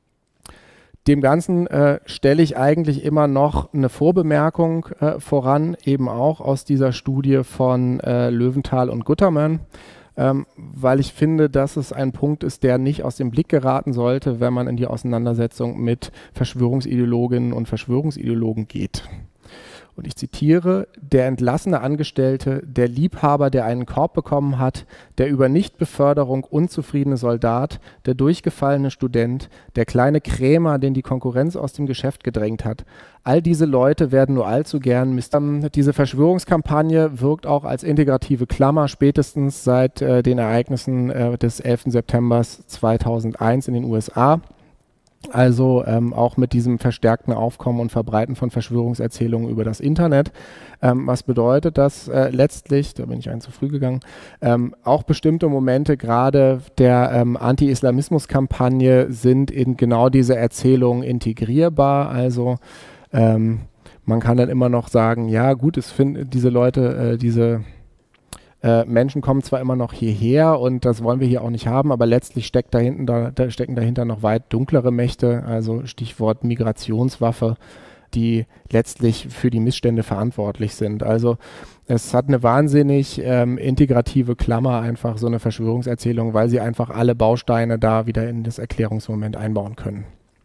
Dem Ganzen äh, stelle ich eigentlich immer noch eine Vorbemerkung äh, voran, eben auch aus dieser Studie von äh, Löwenthal und Guttermann, ähm, weil ich finde, dass es ein Punkt ist, der nicht aus dem Blick geraten sollte, wenn man in die Auseinandersetzung mit Verschwörungsideologinnen und Verschwörungsideologen geht. Und ich zitiere: Der entlassene Angestellte, der Liebhaber, der einen Korb bekommen hat, der über Nichtbeförderung unzufriedene Soldat, der durchgefallene Student, der kleine Krämer, den die Konkurrenz aus dem Geschäft gedrängt hat. All diese Leute werden nur allzu gern miss- Diese Verschwörungskampagne wirkt auch als integrative Klammer spätestens seit äh, den Ereignissen äh, des elften September zweitausendeins in den U S A. Also ähm, auch mit diesem verstärkten Aufkommen und Verbreiten von Verschwörungserzählungen über das Internet. Ähm, was bedeutet das äh, letztlich, da bin ich ein zu früh gegangen, ähm, auch bestimmte Momente gerade der ähm, Anti-Islamismus-Kampagne sind in genau diese Erzählungen integrierbar. Also ähm, man kann dann immer noch sagen, ja gut, es finden diese Leute, äh, diese Äh, Menschen kommen zwar immer noch hierher und das wollen wir hier auch nicht haben, aber letztlich steckt dahinten, da, da stecken dahinter noch weit dunklere Mächte, also Stichwort Migrationswaffe, die letztlich für die Missstände verantwortlich sind. Also es hat eine wahnsinnig ähm, integrative Klammer, einfach so eine Verschwörungserzählung, weil sie einfach alle Bausteine da wieder in das Erklärungsmoment einbauen können.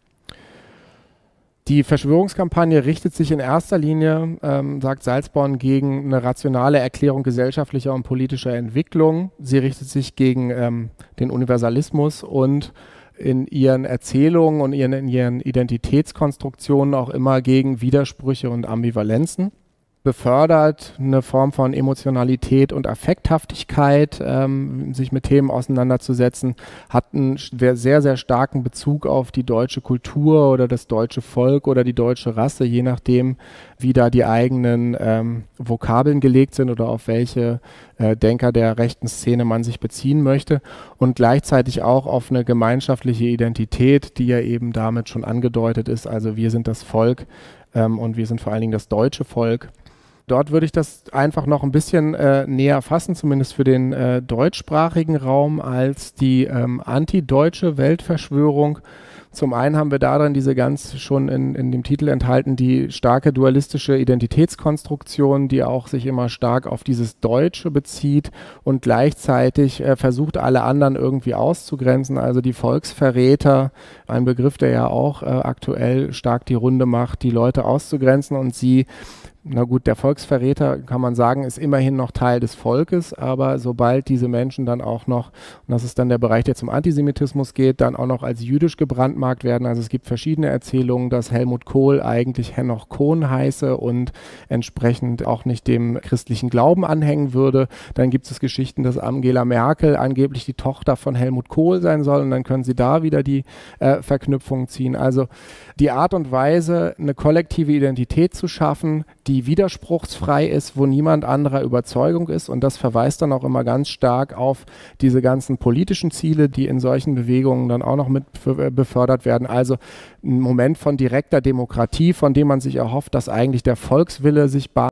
Die Verschwörungskampagne richtet sich in erster Linie, ähm, sagt Salzborn, gegen eine rationale Erklärung gesellschaftlicher und politischer Entwicklung. Sie richtet sich gegen ähm, den Universalismus und in ihren Erzählungen und ihren, in ihren Identitätskonstruktionen auch immer gegen Widersprüche und Ambivalenzen. Befördert eine Form von Emotionalität und Affekthaftigkeit, ähm, sich mit Themen auseinanderzusetzen, hat einen sehr, sehr starken Bezug auf die deutsche Kultur oder das deutsche Volk oder die deutsche Rasse, je nachdem, wie da die eigenen ähm, Vokabeln gelegt sind oder auf welche äh, Denker der rechten Szene man sich beziehen möchte und gleichzeitig auch auf eine gemeinschaftliche Identität, die ja eben damit schon angedeutet ist, also wir sind das Volk ähm, und wir sind vor allen Dingen das deutsche Volk. Dort würde ich das einfach noch ein bisschen äh, näher fassen, zumindest für den äh, deutschsprachigen Raum, als die ähm, antideutsche Weltverschwörung. Zum einen haben wir darin diese ganz schon in, in dem Titel enthalten, die starke dualistische Identitätskonstruktion, die auch sich immer stark auf dieses Deutsche bezieht und gleichzeitig äh, versucht, alle anderen irgendwie auszugrenzen. Also die Volksverräter, ein Begriff, der ja auch äh, aktuell stark die Runde macht, die Leute auszugrenzen und sie. Na gut, der Volksverräter, kann man sagen, ist immerhin noch Teil des Volkes, aber sobald diese Menschen dann auch noch, und das ist dann der Bereich, der zum Antisemitismus geht, dann auch noch als jüdisch gebrandmarkt werden. Also es gibt verschiedene Erzählungen, dass Helmut Kohl eigentlich Henoch Kohn heiße und entsprechend auch nicht dem christlichen Glauben anhängen würde. Dann gibt es Geschichten, dass Angela Merkel angeblich die Tochter von Helmut Kohl sein soll und dann können Sie da wieder die äh, Verknüpfung ziehen. Also die Art und Weise, eine kollektive Identität zu schaffen, die widerspruchsfrei ist, wo niemand anderer Überzeugung ist. Und das verweist dann auch immer ganz stark auf diese ganzen politischen Ziele, die in solchen Bewegungen dann auch noch mit befördert werden. Also ein Moment von direkter Demokratie, von dem man sich erhofft, dass eigentlich der Volkswille sich bahnt.